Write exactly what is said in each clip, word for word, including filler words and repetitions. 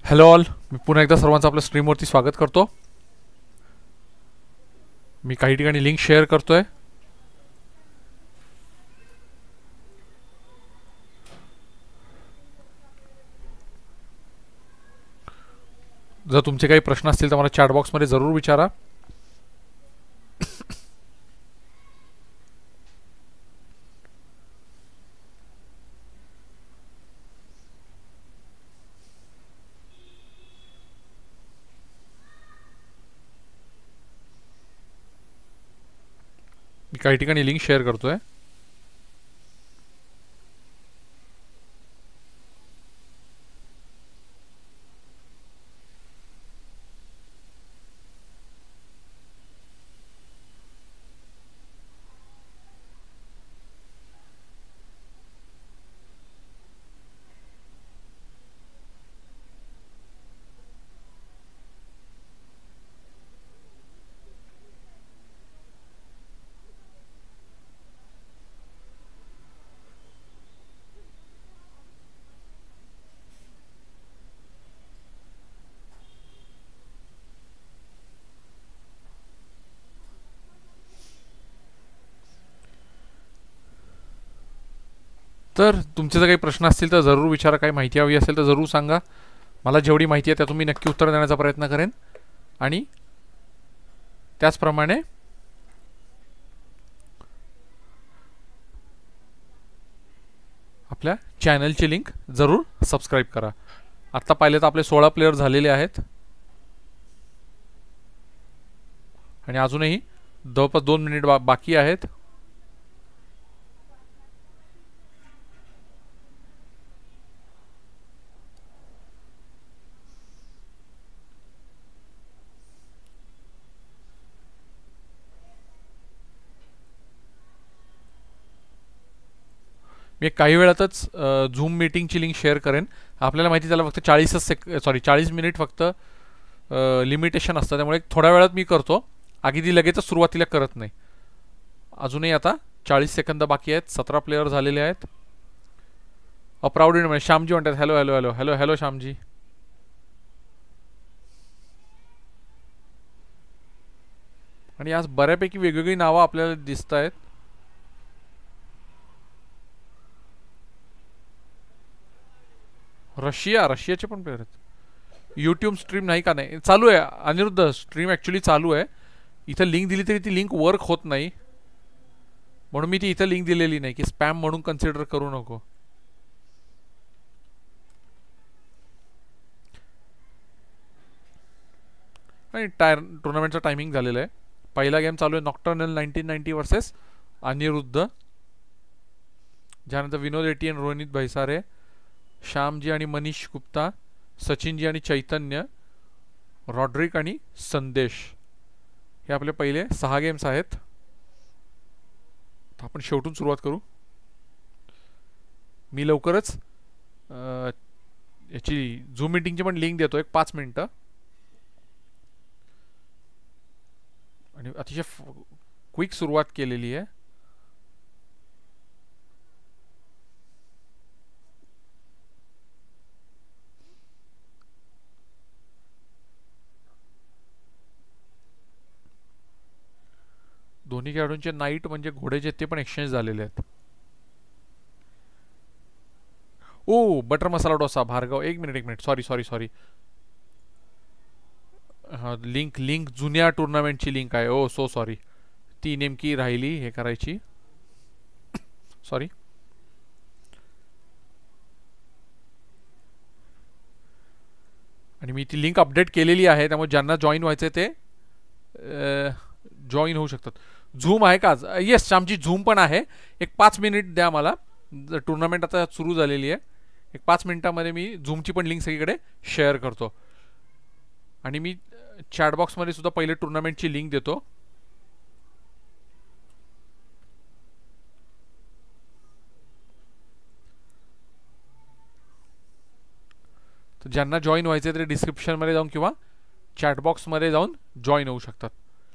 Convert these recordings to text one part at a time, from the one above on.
Hello all, मी पुन्हा एकदा सर्वांचं आपल्या स्ट्रीमवरती स्वागत करतो. मी काही ठिकाणी लिंक शेअर करतोय. जर तुमचे काही प्रश्न असतील तर मला चॅट बॉक्समध्ये जरूर विचारा. मी काही ठिकाणी लिंक शेअर करतोय. तर तुमचे जर काही प्रश्न असतील तर जरूर विचारा. काही माहिती हवी असेल तर जरूर सांगा. मला जेवढी माहिती आहे त्यातून मी नक्की उत्तर देण्याचा प्रयत्न करेन. आणि त्याचप्रमाणे आपल्या चॅनलची लिंक जरूर सबस्क्राईब करा. आत्ता पाहिले तर आपले सोळा प्लेयर झालेले आहेत आणि अजूनही जवळपास दोन मिनिट बा बाकी आहेत. मी काही वेळातच झूम मीटिंगची लिंक शेअर करेन. आपल्याला माहिती त्याला फक्त चाळीसच सेक सॉरी चाळीस मिनिट फक्त लिमिटेशन असतं, त्यामुळे थोड्या वेळात मी करतो. अगदी लगेचच सुरुवातीला करत नाही. अजूनही आता चाळीस सेकंद बाकी आहेत. सतरा प्लेयर झालेले आहेत. अप्राऊड म्हणजे श्यामजी म्हणतात hello hello hello hello hello Shyamji. आणि आज बऱ्यापैकी वेगवेगळी नावं आपल्याला दिसत आहेत. रशिया रशियाचे पण प्लेयर आहेत. यूट्यूब स्ट्रीम नाही का? नाही चालू आहे अनिरुद्ध. स्ट्रीम ॲक्च्युली चालू आहे. इथं लिंक दिली तरी ती लिंक वर्क होत नाही, म्हणून मी ती इथं लिंक दिलेली नाही की स्पॅम म्हणून कन्सिडर करू नको. आणि टायर टुर्नामेंटचा टायमिंग झालेला आहे. पहिला गेम चालू आहे nocturnal nineteen ninety versus Anirudh. ज्यानंतर विनोद एटी आणि रोहित भैसारे, श्यामजी आणि मनीष गुप्ता, सचिनजी आणि चैतन्य, रॉड्रिक आणि संदेश, हे आपले पहिले सहा गेम्स आहेत. आपण शेवटून सुरुवात करू. मी लवकरच याची झूम मीटिंगची पण लिंक देतो, एक पाच मिनटं. आणि अतिशय क्विक सुरुवात केलेली आहे. दोन्ही खेळाडूंचे नाईट म्हणजे घोडे जे ते पण एक्सचेंज झालेले आहेत. ओ बटर मसाला डोसा भार्गव, एक मिनिट एक मिनिट सॉरी सॉरी सॉरी हां लिंक लिंक जुन्या टुर्नामेंटची लिंक आहे. ओ सो सॉरी, ती नेमकी राहिली हे करायची. सॉरी. आणि मी ती लिंक अपडेट केलेली आहे, त्यामुळे ज्यांना जॉईन व्हायचं ते जॉईन होऊ शकतात. झूम आहे का आज? येस आमची झूम पण आहे. एक पाच मिनिट द्या मला. टुर्नामेंट आता सुरू झालेली आहे. एक पाच मिनिटामध्ये मी झूमची पण लिंक सगळीकडे शेअर करतो. आणि मी चॅटबॉक्समध्ये सुद्धा पहिले टुर्नामेंटची लिंक देतो. तर ज्यांना जॉईन व्हायचे ते डिस्क्रिप्शनमध्ये जाऊन किंवा चॅटबॉक्समध्ये जाऊन जॉईन होऊ शकतात.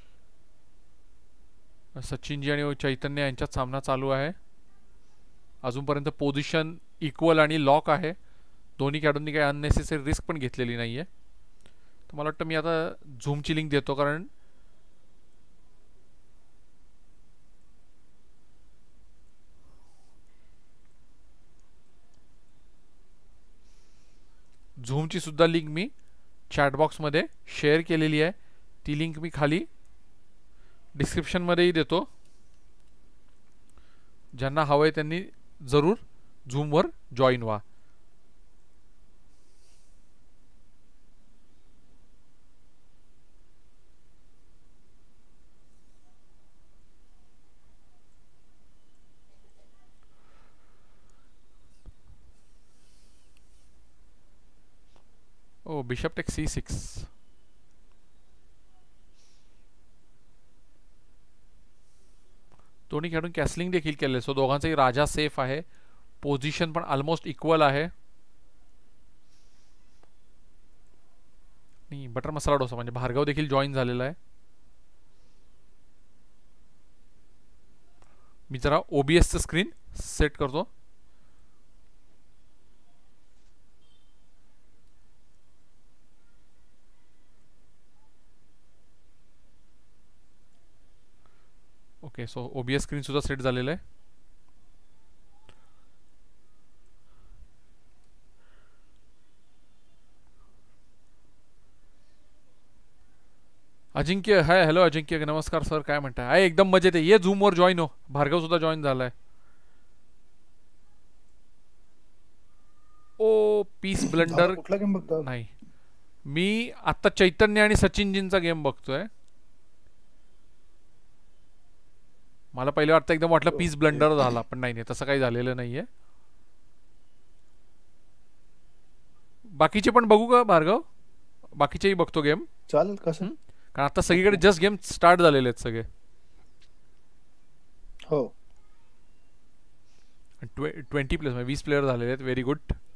सचिनजी आणि चैतन्य यांच्यात सामना चालू आहे. अजूनपर्यंत पोझिशन इक्वल आणि लॉक आहे. दोन्ही खेळाडूंनी काही अननेसेसरी रिस्क पण घेतलेली नाही आहे. तर मला वाटतं मी आता झूमची लिंक देतो, कारण झूमची सुद्धा लिंक मी चॅटबॉक्समध्ये शेअर केलेली आहे. ती लिंक मी खाली डिस्क्रिप्शनमध्येही देतो. ज्यांना हवं आहे त्यांनी जरूर झूमवर जॉईन व्हा. Oh bishop take c six. दोन्ही खेळून कॅसलिंग देखील केले. सो दोघांचाही राजा सेफ आहे. पोझिशन पण ऑलमोस्ट इक्वल आहे. आणि बटर मसाला डोसा म्हणजे भार्गव देखील जॉईन झालेला आहे. मी जरा ओबीएसचं स्क्रीन सेट करतो. ओके, सो ओबीएस स्क्रीन सुद्धा सेट झालेलं आहे. अजिंक्य हाय. हॅलो अजिंक्य, नमस्कार सर, काय म्हणताय? आहे एकदम मजेत आहे. ये झूमवर जॉईन हो. भार्गव सुद्धा जॉईन झालाय. ओ पीस ब्लंडर कुठला गेम बघतो? नाही, मी आता चैतन्य आणि सचिनजींचा गेम बघतोय. मला पहिले वाटतं एकदम वाटलं पीस ब्लंडर झाला, पण नाही नाही तसं काही झालेलं नाहीये. बाकीचे पण बघू का भार्गव? बाकीचेही बघतो गेम. चालेल. कसं? कारण आता सगळीकडे जस्ट गेम स्टार्ट झालेले आहेत सगळे. हो, ट्वेंटी प्लेस म्हणजे वीस प्लेयर झालेले आहेत. Very good.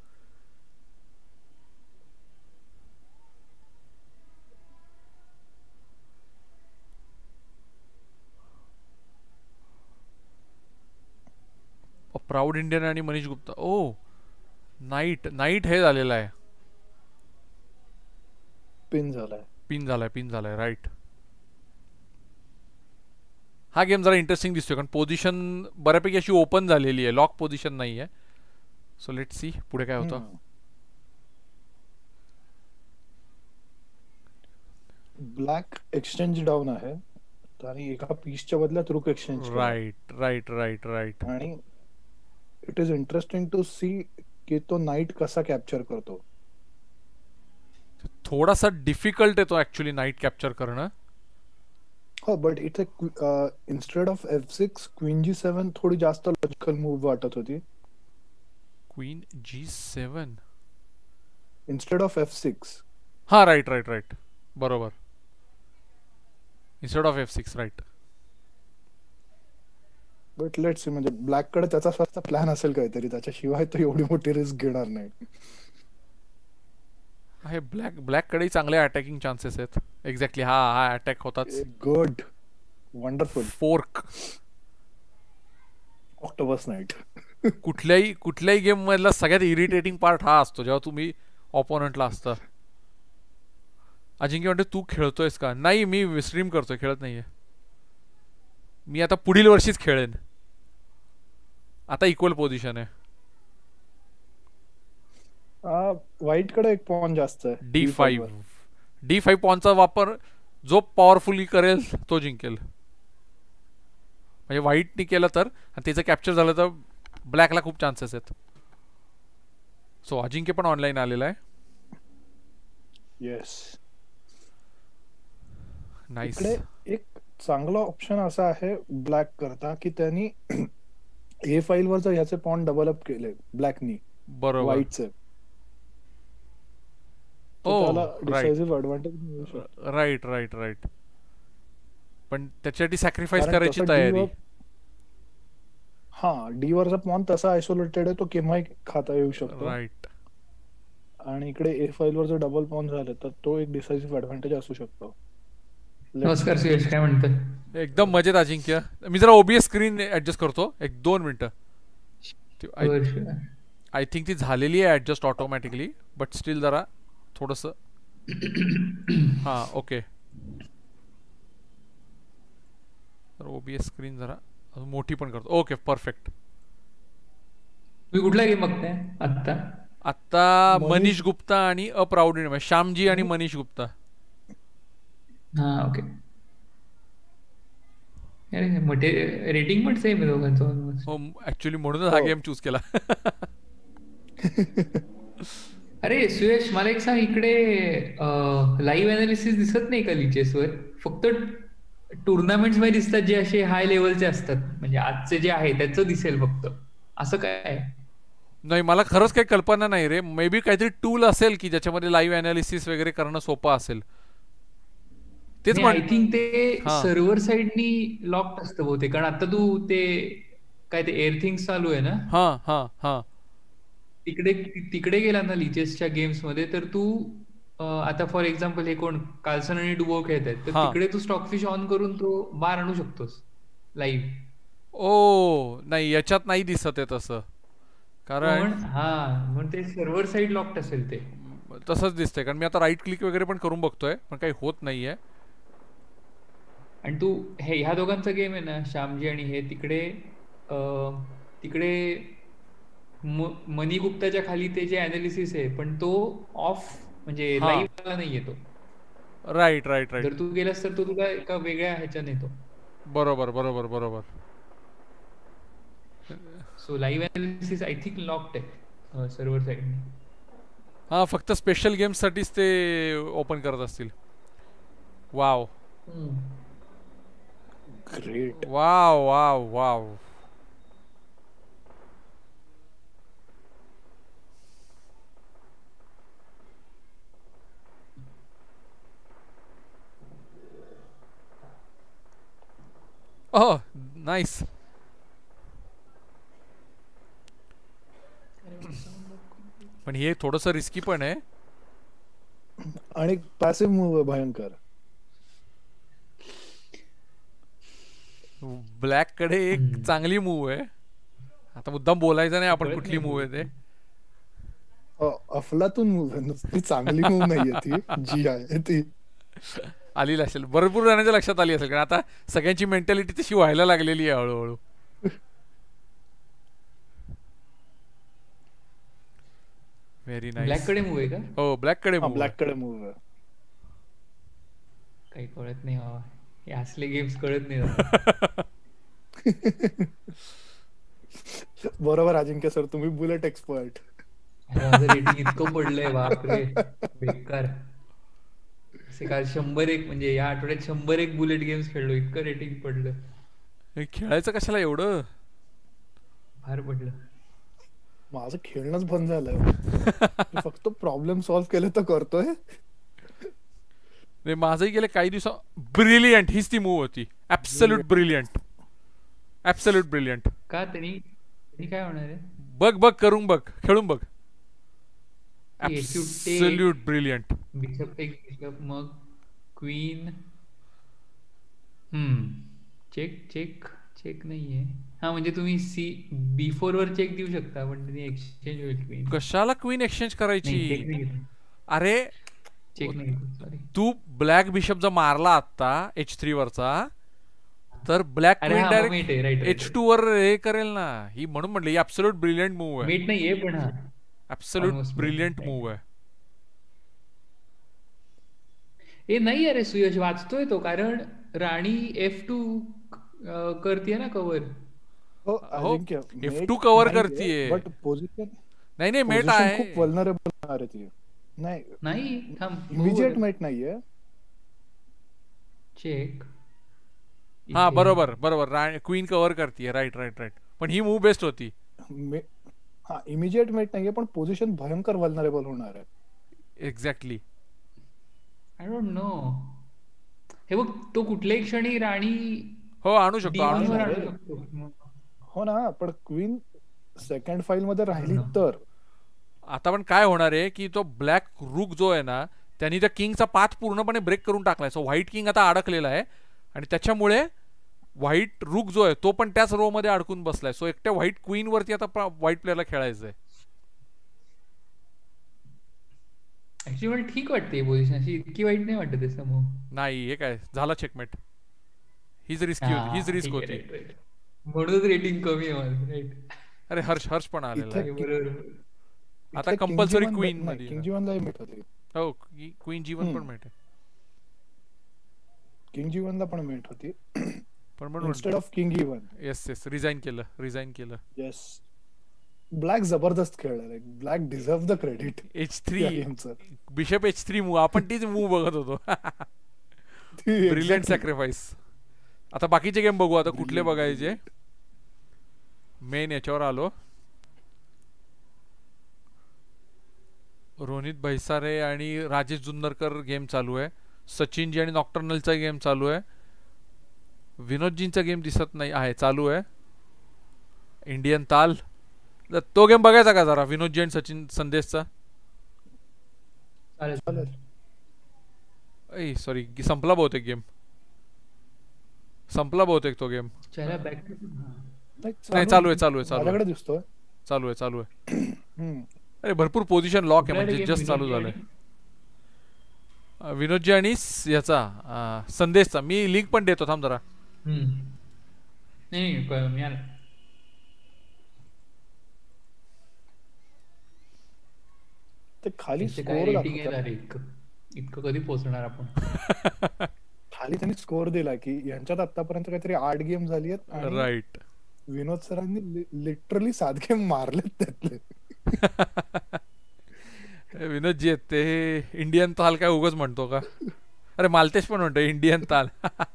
प्राऊड इंडियन आणि Manish Gupta. Oh knight knight हे झालेलं आहे. पिन झालाय. पिन झालाय पिन झालाय राईट. हा गेम जरा इंटरेस्टिंग दिसतोय, कारण पोझिशन बऱ्यापैकी अशी ओपन झालेली आहे. लॉक पोझिशन नाही आहे. सो लेट सी पुढे काय होतं. ब्लॅक एक्सचेंज डाऊन आहे आणि एका पीसच्या बदल्यात rook exchange. Right right right right. आणि it is interesting to see की तो नाईट कसा कॅप्चर करतो. थोडासा डिफिकल्ट आहे तो ऍक्च्युली नाईट कॅप्चर करणं. हो, but it's instead of f six queen g seven थोडी जास्त लॉजिकल मूव्ह वाटत होती. Queen g seven instead of f six. हा राईट राईट राईट बरोबर. Instead of f six right. But let's see, म्हणजे black कडे त्याचा स्वतःचा प्लॅन असेल काहीतरी, त्याच्याशिवाय तो एवढी मोठी रिस्क घेणार नाही. आहे ब्लॅक ब्लॅक कडेही चांगले अटॅकिंग चान्सेस आहेत. एक्झॅक्टली हा हा अटॅक होताच. Good, wonderful. Fork octopus knight. कुठल्याही कुठल्याही गेम मधला सगळ्यात इरिटेटिंग पार्ट हा असतो जेव्हा तुम्ही ऑपोनंटला असता. अजिंक्य म्हणते तू खेळतोयस का? नाही, मी स्ट्रीम करतोय, खेळत नाहीये. मी आता पुढील वर्षीच खेळेन. आता इक्वल पोझिशन आहे. व्हाईट कडे एक पॉन जास्त आहे. डी फाईव्ह डी फाईव्ह पॉनचा वापर जो पॉवरफुली करेल तो जिंकेल. म्हणजे व्हाईटनी केलं तर आणि त्याचं कॅप्चर झालं तर ब्लॅकला खूप चान्सेस आहेत. सो अजिंक्य पण ऑनलाईन आलेला आहे. येस. नाईस. एक चांगला ऑप्शन असा आहे ब्लॅक करता की त्यांनी ए फाईल वर जर ह्याचे पॉन डेव्हलप केले ब्लॅकनी बरोबर व्हाईटचे, राईट राईट राईट. पण त्याच्यासाठी सॅक्रिफाईस करायची तयारी. हा, डी वरचा पॉन तसा आयसोलेटेड आहे, तो केव्हाही खाता येऊ शकतो. राईट. आणि इकडे ए फाईल वर जर डबल पॉन झाले तर तो एक डिसाइसिव्ह ऍडव्हान्टेज असू शकतो. नमस्कार सुयश, काय म्हणतोय? एकदम मजेत अजिंक्य. मी जरा ओबीएस स्क्रीन ऍडजस्ट करतो एक दोन मिनिटं. आय थिंक ती झालेली आहे ॲडजस्ट ऑटोमॅटिकली, बट स्टील जरा थोडंसं. हां ओके. तर ओबीएस स्क्रीन जरा अजून मोठी पण करतो. Okay perfect. तुम्ही कुठला गेम बघताय आत्ता? आत्ता मनीष- मनीष गुप्ता आणि अ प्राऊड इंडियन, श्यामजी आणि मनीष गुप्ता. हा ओके. अरे मोठे रेटिंग पण सेम आहे दोघांचं ऑलमोस्ट. हो ॲक्च्युली म्हणूनच हा हो. गेम चूज केला. अरे सुयश मला एक सांग, इकडे लाईव्ह अनालिसिस दिसत नाही का लिचेसवर? फक्त टुर्नामेंट्स मध्ये दिसतात जे असे हाय लेवलचे असतात, म्हणजे आजचे जे आहे त्याचं दिसेल फक्त. असं काय आहे? नाही मला खरंच काही कल्पना नाही रे. मे बी काहीतरी टूल असेल की ज्याच्यामध्ये लाईव्ह अनालिसिस वगैरे करणं सोपं असेल. तेच आय म्हण थिंक ते हा. सर्व्हर साइडनी लॉक्ड असतं बहुतेक, कारण आता तू ते काय ते एअरथिंग्स चालू आहे ना, हां हां हां तिकडे तिकडे गेला ना लिचेसच्या गेम्स मध्ये, तर तू अं, आता फॉर एक्झाम्पल हे कोण कार्लसन आणि डुबो खेळत आहेत, तर हा. तिकडे तू स्टॉकफिश ऑन करून तो बार आणू शकतोस लाईव्ह. ओ नाही याच्यात नाही दिसत आहे तसं, कारण पण हा म्हणून ते सर्व्हर साइड लॉक्ड असेल ते. तसंच दिसतंय. कारण मी आता राईट क्लिक वगैरे पण करून बघतोय पण काही होत नाहीये. आणि तू हे ह्या दोघांचा गेम आहे ना, श्यामजी आणि हे, तिकडे अं, तिकडे म- मनी गुप्ताच्या खाली ते जे अनालिसिस आहे, पण तो ऑफ म्हणजे हा. लाईव्ह आला नाहीये तो. Right right right. जर तू गेलास तर तो तुला एका वेगळ्या ह्याच्याने येतो. बरोबर बरोबर बरोबर. So live analysis I think locked आहे सर्व्हर साइडने. हां फक्त स्पेशल गेम्ससाठीच ते ओपन करत असतील. Wow great. Wow wow wow. Oh nice. पण हे थोडंसं रिस्की पण आहे. आणि पॅसिव्ह मूव्ह भयंकर. ब्लॅक कडे एक हम्म. चांगली मूव आहे. आता मुद्दाम बोलायचं नाही आपण कळत कुठली नाही मूव आहे ते. अ, अफलातून मूव्ह आहे, नुसती चांगली मूव्ह नाहीये ती जी आहे ती. आलेली असेल, भरपूर जणांच्या लक्षात आली असेल, कारण आता सगळ्यांची मेंटॅलिटी तशी व्हायला लागलेली आहे हळूहळू. Very black nice. कडे मूव आहे का? हो ब्लॅक कडे हा मूव ब्लॅक कडे मूव्ह आहे. काही कळत नाही बाबा, हे असले गेम्स कळत नाही जरा. बरोबर अजिंक्य सर, तुम्ही बुलेट एक्सपर्ट. अरे माझं रेटिंग इतकं पडलंय बापरे, बेकार. असे काल शंभर एक म्हणजे या आठवड्यात शंभर एक बुलेट गेम्स खेळलो, इतकं रेटिंग पडलं. हे खेळायचं कशाला एवढं. फार पडलं. माझं खेळणंच बंद झालंय. मी फक्त प्रॉब्लेम सॉल्व्ह केले तर करतोय. नाही माझंही गेले काही दिवसा. ब्रिलियंट हीच ती मूव होती. Absolute brilliant. Absolute brilliant. का त्यांनी त्यांनी काय होणार आहे? बघ बघ करून बघ, खेळून बघ. Yes, you take- absolute brilliant. Bishop एक बिशप, मग queen. Hmm check check check नाहीये. हा म्हणजे तुम्ही सी बी फोर वर चेक देऊ शकता, पण त्यांनी एक्सचेंज होईल क्वीन. कशाला क्वीन एक्सचेंज नाही चेक करायची. नाही घेतलं. अरे चेक नाही घेतलं, सॉरी. तू ब्लॅक बिशप जर मारला आता एच थ्री वरचा, तर ब्लॅक अरे क्वीन हा डायरेक्ट मेट आहे, राईट एच टू वर हे करेल ना. ही म्हणून म्हटलं ही ऍब्सल्यूट ब्रिलियंट मूव आहे. मेट नाहीये, पण हा absolute almost brilliant right. Move आहे. ए नाही अरे सुयश, वाचतोय तो, कारण राणी एफ टू करते ना कव्हर. हो हो, अजिंक्य, F two cover नाहीये, करतीये. but position नाही नाही मेट position आहे. खूप वल्नरेबल होणार आहे ती. नाही नाही थांब, इमिजिएट मेट नाहीये. चेक. हा बरोबर बरोबर क्वीन कव्हर करते. Right right right. पण ही मूव बेस्ट होती. मे- हा इमिजिएट मेट नाहीये, पण पोझिशन भयंकर वल्नरेबल होणार आहे. एक्झॅक्टली. I don't know. हे बघ, तो कुठल्याही क्षणी राणी हो आणू शकतो डी वन आणू वर शकतो. आणू शकतो. हो ना, पण क्वीन सेकंड फाईल मध्ये राहिली हो ना. तर आता पण काय होणार आहे की तो ब्लॅक रूक जो आहे ना, त्यांनी त्या किंगचा पाथ पूर्णपणे ब्रेक करून टाकलाय. सो व्हाईट किंग आता अडकलेला आहे आणि त्याच्यामुळे व्हाईट रूक जो आहे तो पण त्याच रो मध्ये अडकून बसलाय. सो एकट्या व्हाईट क्वीन वरती आता व्हाईट प्लेअरला खेळायचंय. ऍक्च्युली मला ठीक वाटते पोझिशन, अशी इतकी वाईट नाही वाटत आहे समोर. नाही हे काय झाला चेकमेट. हीच रिस्की होती, हीच हा रिस्क ठीक आहे, होती. Right right. म्हणूनच रेटिंग कमी आहे माझं, राईट. अरे हर्ष हर्ष पण आलेला आहे. इथे बरोबर. आता इथे king G compulsory one queen नाही, मध्ये किंग जी वन ला मिळत होती. हो क्वीन जीवन पण हम्म. मिळते. किंग जी वन ला पण मिळत होती पण म्हणून instead of king E one. Yes yes resign केलं रिझाईन केलं. येस, ब्लॅक जबरदस्त खेळला. Like black deserve the credit H three या गेमचं. बिशप एच थ्री मूव, आपण तीच मूव बघत होतो. Brilliant sacrifice. आता बाकीचे गेम बघू आता कुठले बघायचे. मेन याच्यावर आलो. रोनित भैसारे आणि राजेश जुन्नरकर गेम चालू आहे. सचिनजी आणि नॉक्टर्नलचा गेम चालू आहे. विनोदजींचा गेम दिसत नाही आहे, चालू आहे. इंडियन ताल, तो गेम बघायचा का जरा, विनोदजी आणि सचिन संदेशचा. चालेल चालेल. ऐ सॉरी संपला बहुतेक गेम, संपला बहुतेक तो गेम. चला बॅक. नाही चालू आहे चालू आहे चालू माझ्याकडे आहे दिसतोय. चालू आहे चालू आहे. हम्म. अरे भरपूर पोझिशन लॉक आहे म्हणजे जस्ट चालू झालंय. विनोदजी आणि स- याचा अं, संदेशचा मी लिंक पण देतो, थांब जरा. हम्म. नाही नाही, क- मी आलो. ते खाली इथे काय स्कोर रेटिंग आहे अरे, इतकं इतकं कधी पोहोचणार आपण. खाली त्यांनी स्कोर दिला की यांच्यात आतापर्यंत काहीतरी आठ गेम झाली आहेत आणि राईट. विनोद सरांनी लिटरली सात गेम मारलेत त्यातले. विनोदजी आहेत ते. इंडियन ताल काय उगाच म्हणतो का. अरे मालतेश पण म्हणतो इंडियन ताल.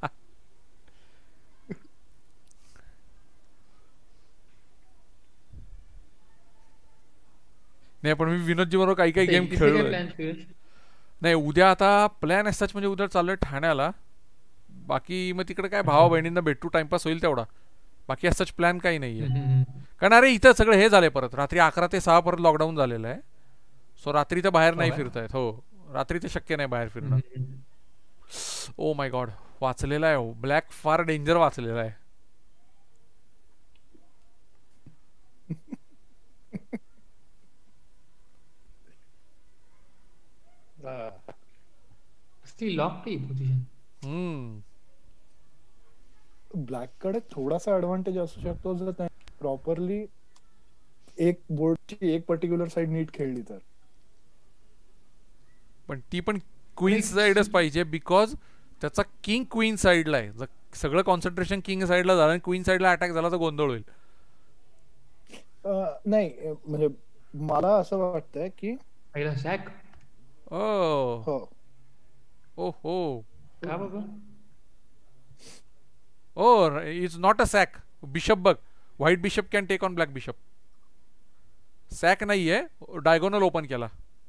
नाही पण मी विनोदजी बरोबर काही काही गेम खेळलोय. प्लॅन सुयश? नाही उद्या आता प्लॅन असताच म्हणजे उद्या चाललोय ठाण्याला. बाकी मग तिकडे काय भावा बहिणींना भेटू, टाइमपास होईल तेवढा. बाकी असंच प्लॅन काही नाहीये. हम्म, हम्म. कारण अरे इथं सगळं हे झालंय परत, रात्री अकरा ते सहा परत लॉकडाऊन झालेलं आहे. सो रात्री तर बाहेर हो नाही का? फिरतायत. हो रात्री तर शक्य नाही बाहेर फिरणं. हम्म. ओ माय गॉड, वाचलेला आहे हो ब्लॅक, फार डेंजर वाचलेला आहे. ती लॉक ती पोझिशन. हम्म. ब्लॅक कडे थोडासा ऍडव्हान्टेज असू शकतो जर त्यांनी प्रॉपरली एक बोर्डची एक पर्टिक्युलर साइड नीट खेळली तर. पण ती पण क्वीन साइडच पाहिजे, बिकॉज त्याचा किंग क्वीन साइडला आहे. जर सगळं कॉन्सन्ट्रेशन किंग साइडला झालं आणि क्वीन साइडला अटॅक झाला तर गोंधळ होईल. अं, नाही अं, म्हणजे मला असं वाटतंय की पहिला सॅक. ओ हो ओ हो का बाबा? Oh it's not a sac. Bishop बघ, white bishop can take on black bishop. Sac नाहीये, डायगोनल ओपन केला.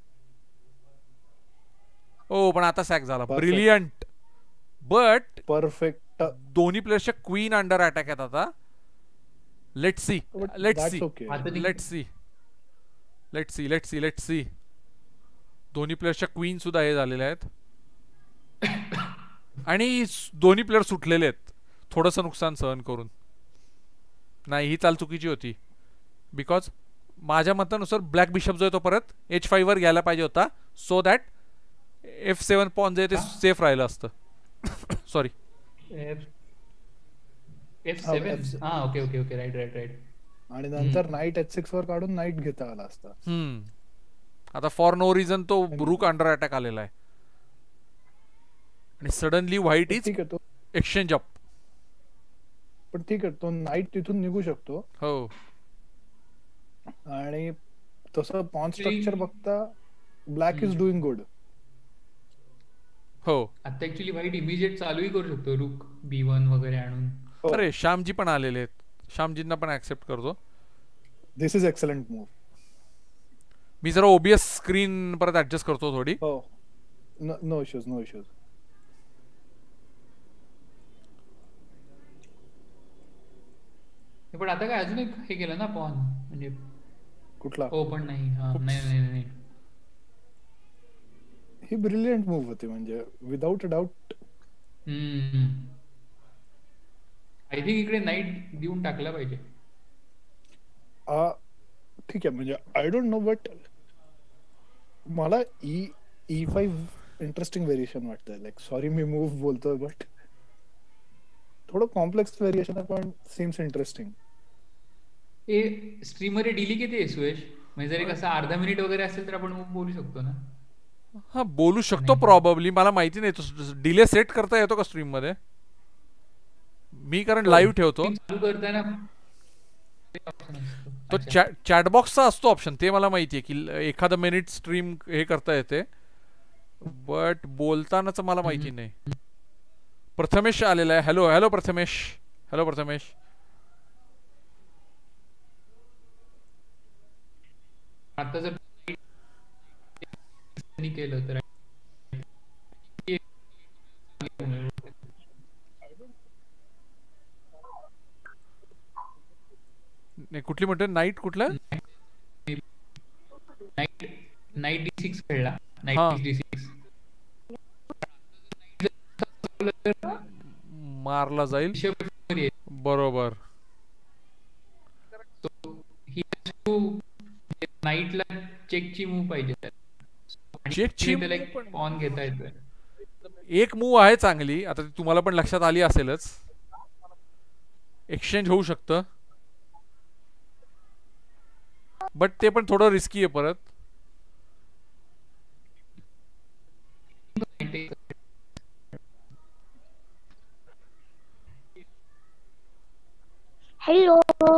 ओ पण आता सॅक झाला. Perfect. ब्रिलियंट. But perfect. दोन्ही प्लेयर्सच्या क्वीन अंडर अटॅक आहेत आता. Let see let see okay. आता ती- let see let see let see let see दोन्ही प्लेयर्सच्या क्वीन सुद्धा हे झालेल्या आहेत आणि स- दोन्ही प्लेयर सुटलेले आहेत थोडंसं नुकसान सहन करून. नाही ही चाल चुकीची होती, बिकॉज माझ्या मतानुसार ब्लॅक बिशप जो आहे तो परत एच फाईव्ह वर घ्यायला पाहिजे होता, so that F seven pawn जे ते सेफ राहिलं असतं. सॉरी एफ एफ हा, सेवन. F- हा okay okay okay right right right. आणि नंतर नाईट एच सिक्स वर काढून नाईट घेता आला असता. हम्म. आता फॉर नो रिझन तो रूक अंडर अटॅक आलेला आहे आणि सडनली व्हाईट इज ठीक आहे तो एक्सचेंज अप. पण ठीक आहे तो नाईट तिथून निघू शकतो. हो आणि तसं पॉन Actually- स्ट्रक्चर बघता ब्लॅक इज डुईंग गुड. हो. आता ऍक्च्युली व्हाईट इमिजिएट चालूही करू शकतो, रुक बी वन वगैरे आणून. हो. अरे श्यामजी पण आलेले आहेत, श्यामजींना पण ऍक्सेप्ट करतो. This is excellent move. मी जरा ओबीएस स्क्रीन परत ऍडजस्ट करतो थोडी. हो नो इश्यूज नो इश्यूज. पण आता काय अजून एक हे केलं ना पॉन, म्हणजे कुठला हो पण नाही. हा, नाही नाही नाही. ही ब्रिलियंट मूव होती म्हणजे without a doubt. Hmm. I think इकडे नाईट देऊन टाकला पाहिजे. ठीक आहे म्हणजे आय डोंट नो बट मला E E five interesting variation वाटतंय. लाईक सॉरी मी मूव्ह बोलतोय बट थोडं कॉम्प्लेक्स व्हेरिएशन आहे पण सीम्स इंटरेस्टिंग. हे स्ट्रीम मध्ये डिली किती आहे सुयश? म्हणजे जरी कसं अर्धा मिनिट वगैरे असेल तर आपण मग बोलू शकतो ना. हा बोलू शकतो प्रॉब्ली, मला माहिती नाही. तो डिले सेट करता येतो का स्ट्रीम मध्ये? मी कारण लाईव्ह ठेवतो चालू करताना तो चॅटबॉक्सचा असतो ऑप्शन, ते मला माहिती आहे की एखादा मिनिट स्ट्रीम हे करता येते, बट बोलतानाच मला माहिती नाही. प्रथमेश आलेला आहे. Hello hello Prathamesh. Hello Prathamesh. आता जर केलं तर नाही कुठली म्हणते नाईट कुठलं नाईट नाईट डी सिक्स खेळला. हा. नाईट डी सिक्स मारला जाईल बरोबर. नाईटला चेकची मूव पाहिजे. चेकची ऑन घेता येतोय. एक मूव आहे चांगली, आता ती तुम्हाला पण लक्षात आली असेलच. एक्सचेंज होऊ शकतं बट ते पण थोडं रिस्की आहे परत. Hello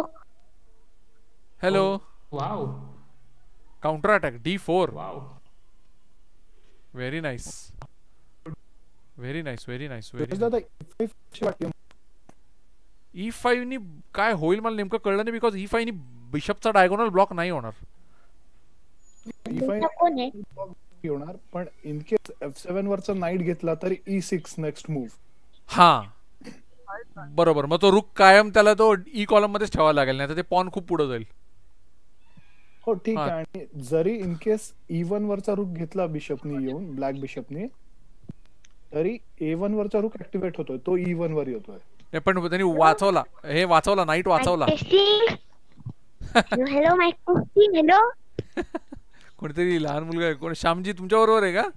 hello. Wow. Counter attack D four. Wow. Very nice very nice very nice very. E five नी काय होईल मला नेमकं कळलं नाही, बिकॉज ई फाईव्ह नी बिशपचा डायगोनल ब्लॉक नाही होणार. कोण आहे होणार पण इन केस एफ सेवन वरचा नाईट घेतला तर ई सिक्स नेक्स्ट मूव्ह. हा बरोबर. मग तो रुक कायम त्याला तो ई कॉलम मध्येच ठेवावा लागेल, नाही तर ते पॉन खूप पुढे जाईल. हो ठीक आहे. आणि जरी इन केस ई वन वरचा रुक घेतला बिशपनी येऊन ब्लॅक बिशपनी, तरी ए वन वरचा रुक ऍक्टिव्हेट होतोय, तो ई वन वर येतोय. पण त्यांनी वाचवला, हे वाचवला, नाईट वाचवला. हॅलो माय कुकिंग. हॅलो कोणतरी लहान मुलगा आहे. कोण? श्यामजी तुमच्या बरोबर आहे का?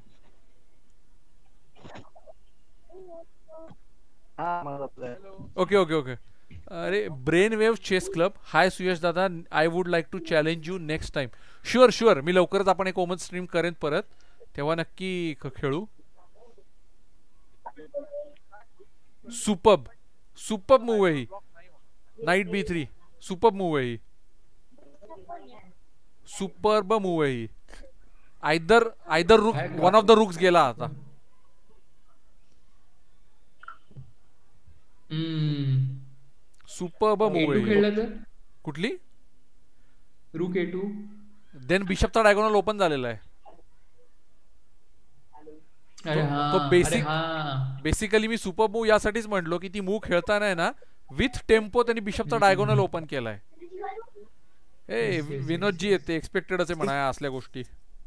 Okay okay okay. अरे brain wave chess club. Hi Suyash दादा, I would like to challenge you next time. Sure sure. मी लवकरच आपण एक ओमन स्ट्रीम करेन परत, तेव्हा नक्की खेळू. सुपर्ब सुपर्ब मूव आहे ही. Knight B three superb move आहे ही. सुपर्ब मूव आहे ही. Either either rook one of the rooks गेला आता. सुपर्ब मूव आहे. कुठली? Rook A two. देन बिशपचा डायगोनल ओपन झालेला आहे. तो बेसिक बेसिकली मी सुपर मूव यासाठीच म्हटलो की ती मूव खेळताना आहे ना, विथ टेम्पो त्यांनी बिशपचा डायगोनल ओपन केलाय. ए विनोदजी येते, एक्सपेक्टेडच आहे म्हणा असल्या गोष्टी.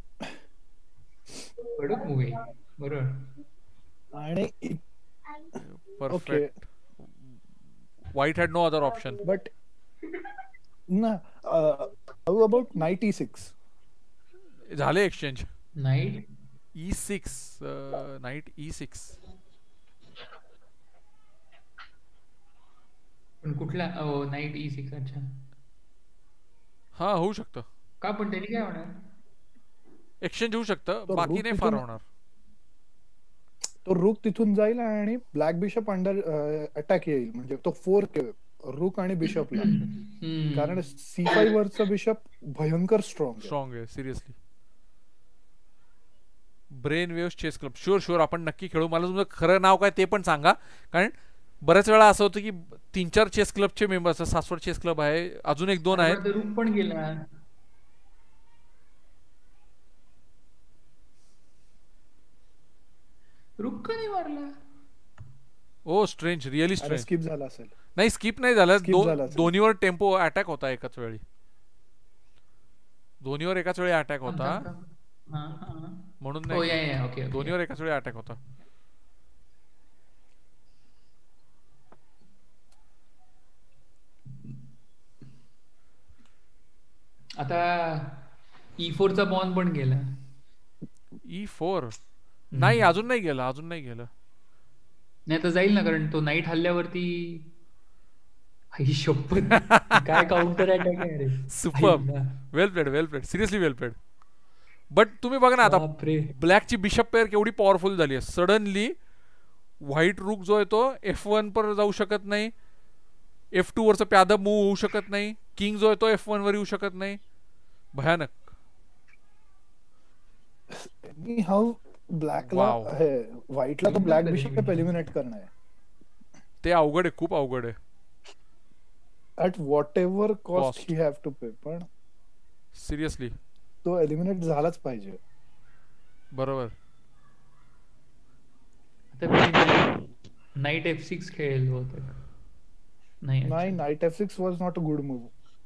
कडक मूव आहे बरोबर. आणि perfect. White had no other option. But ना how about knight E six? झाले exchange. Knight E six. Knight E six पण कुठला? Knight E six. अच्छा हा होऊ शकतं का, पण त्यांनी काय होणार? एक्सचेंज होऊ शकतं, बाकी नाही फार होणार. तो रुक तिथून जाईल आणि ब्लॅक बिशप अंडर अटॅक येईल, म्हणजे तो फोर रुक आणि बिशपला. कारण सी फाईव्ह वरचा बिशप भयंकर स्ट्रॉंग स्ट्रॉंग आहे seriously. Brain wave chess club. Sure sure आपण नक्की खेळू. मला तुमचं खरं नाव काय ते पण सांगा, कारण बऱ्याच वेळा असं होतं की तीन चार चेस क्लबचे मेंबर्स. सासवड चेस क्लब आहे, अजून एक दोन आहेत. रुक पण गेला. रुक का नाही मारला? Oh strange, really strange. Skip झाला असेल. नाही स्किप नाही झालं, दोन्हीवर टेम्पो अटॅक होता एकाच वेळी. दोन्हीवर एकाच वेळी अटॅक होता म्हणून नाही, दोन्हीवर एकाच वेळी अटॅक होता. आता ई फोर चा पॉन पण गेला. ई फोर नाही, अजून नाही गेलं, अजून नाही गेलं. नाही तर जाईल ना, कारण तो नाईट हल्ल्यावरती आई शपथ काय काउंटर अटॅक आहे रे. Super, well played, well played, seriously well played. But तुम्ही बघा ना आता ब्लॅकची बिशप पेअर केवढी पॉवरफुल झाली आहे. सडनली व्हाईट रूक जो आहे तो एफ वन पर जाऊ शकत नाही, एफ टू वरचं प्यादा मूव्ह होऊ शकत नाही, किंग जो आहे तो एफ वन वर येऊ शकत नाही. भयानक. हाऊ ब्लॅकला व्हाईटला तो ब्लॅक बिशप एलिमिनेट करणं आहे, ते अवघड आहे, खूप अवघड आहे. At whatever cost he have to pay, पण सिरियसली तो एलिमिनेट झालाच पाहिजे. बरोबर. नाईट एफ सिक्स खेळेल होत नाही. नाही, knight F six was not a good move.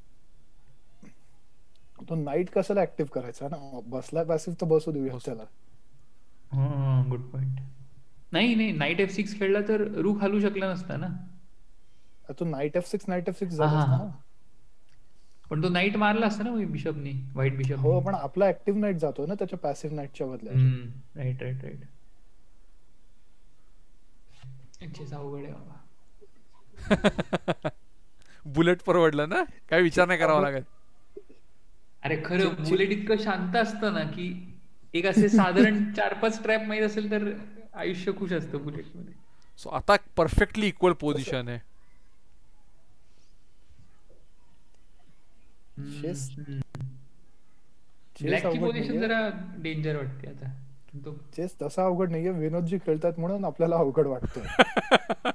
तो नाईट कशाला ऍक्टिव्ह करायचा ना, बसला पॅसिव्ह तर बसू देऊया त्याला. Good point. नाही नाही, नाईट एफ सिक्स खेळला तर रूक हलू शकला नसता ना. तो knight F six knight F six झाला असता ना, पण तो नाईट मारला असता ना बिशपनी, व्हाईट बिशप. हो, पण आपला ऍक्टिव्ह नाईट जातो ना त्याच्या पॅसिव्ह नाईटच्या बदल्यात. Right right right. अवघड आहे बाबा. बुलेट परवडलं ना, काय विचार नाही करावा लागत. अरे खरं बुलेट इतकं शांत असतं ना की एक असे साधारण चार पाच ट्रॅप माहित असेल तर आयुष्य खुश असतं बुलेट मध्ये. सो आता परफेक्टली इक्वल पोझिशन आहे. ब्लॅकची पोझिशन जरा डेंजर वाटते आता. चेस तसा अवघड नाहीये, विनोदजी खेळतात म्हणून आपल्याला अवघड वाटतं.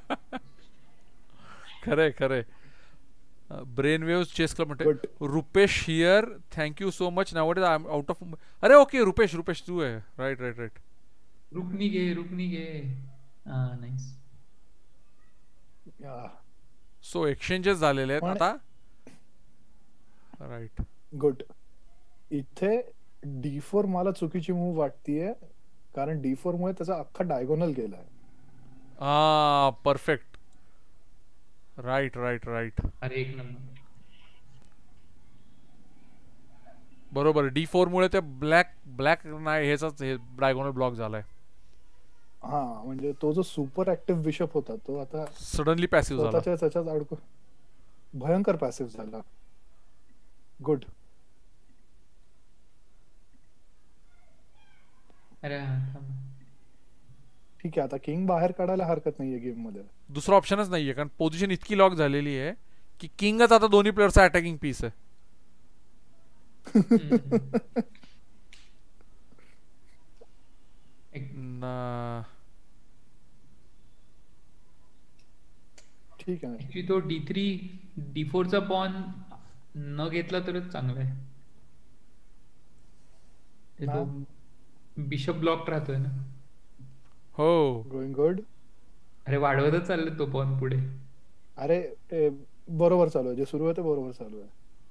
खरंय खरंय. ब्रेन वेव्स चेस क्लब म्हणते Rupesh here, thank you so much. Now I am out of. अरे ओके रुपेश, रुपेश तू आहे. Right right right. रुकनी घे रुकनी घे. हां नाईस. सो एक्सचेंजेस झालेले आहेत आता. Right good. इथे डी फोर मला चुकीची मूव्ह वाटतीये, कारण डी फोर मुळे त्याचा अख्खा डायगोनल गेलाय. हा परफेक्ट. Right right right. अरे एक नंबर. बरोबर. डी फोर मुळे ते ब्लॅक ब्लॅक नाही ह्याचाच हे डायगोनल ब्लॉक झालाय. हा म्हणजे तो जो सुपर ऍक्टिव्ह बिशप होता तो आता सडनली पॅसिव्ह झाला. स्वतःच्या त्याच्यात अडकून भयंकर पॅसिव्ह झाला. गुड. अरे ठीक आहे, आता किंग बाहेर काढायला हरकत नाहीये गेम मध्ये. दुसरा ऑप्शनच नाहीये, कारण पोझिशन इतकी लॉक झालेली आहे की किंगच आता दोन्ही प्लेअरचा अटॅकिंग पीस आहे. ठीक आहे. तो डी थ्री डी फोर चा पॉन न घेतला तरच चांगला आहे. बिशप ब्लॉक राहतोय ना. हो गोइंग गुड. अरे वाढवतच चाललं तो पॉन पुढे. अरे बरोबर चालू आहे, जे सुरू आहे ते बरोबर चालू आहे.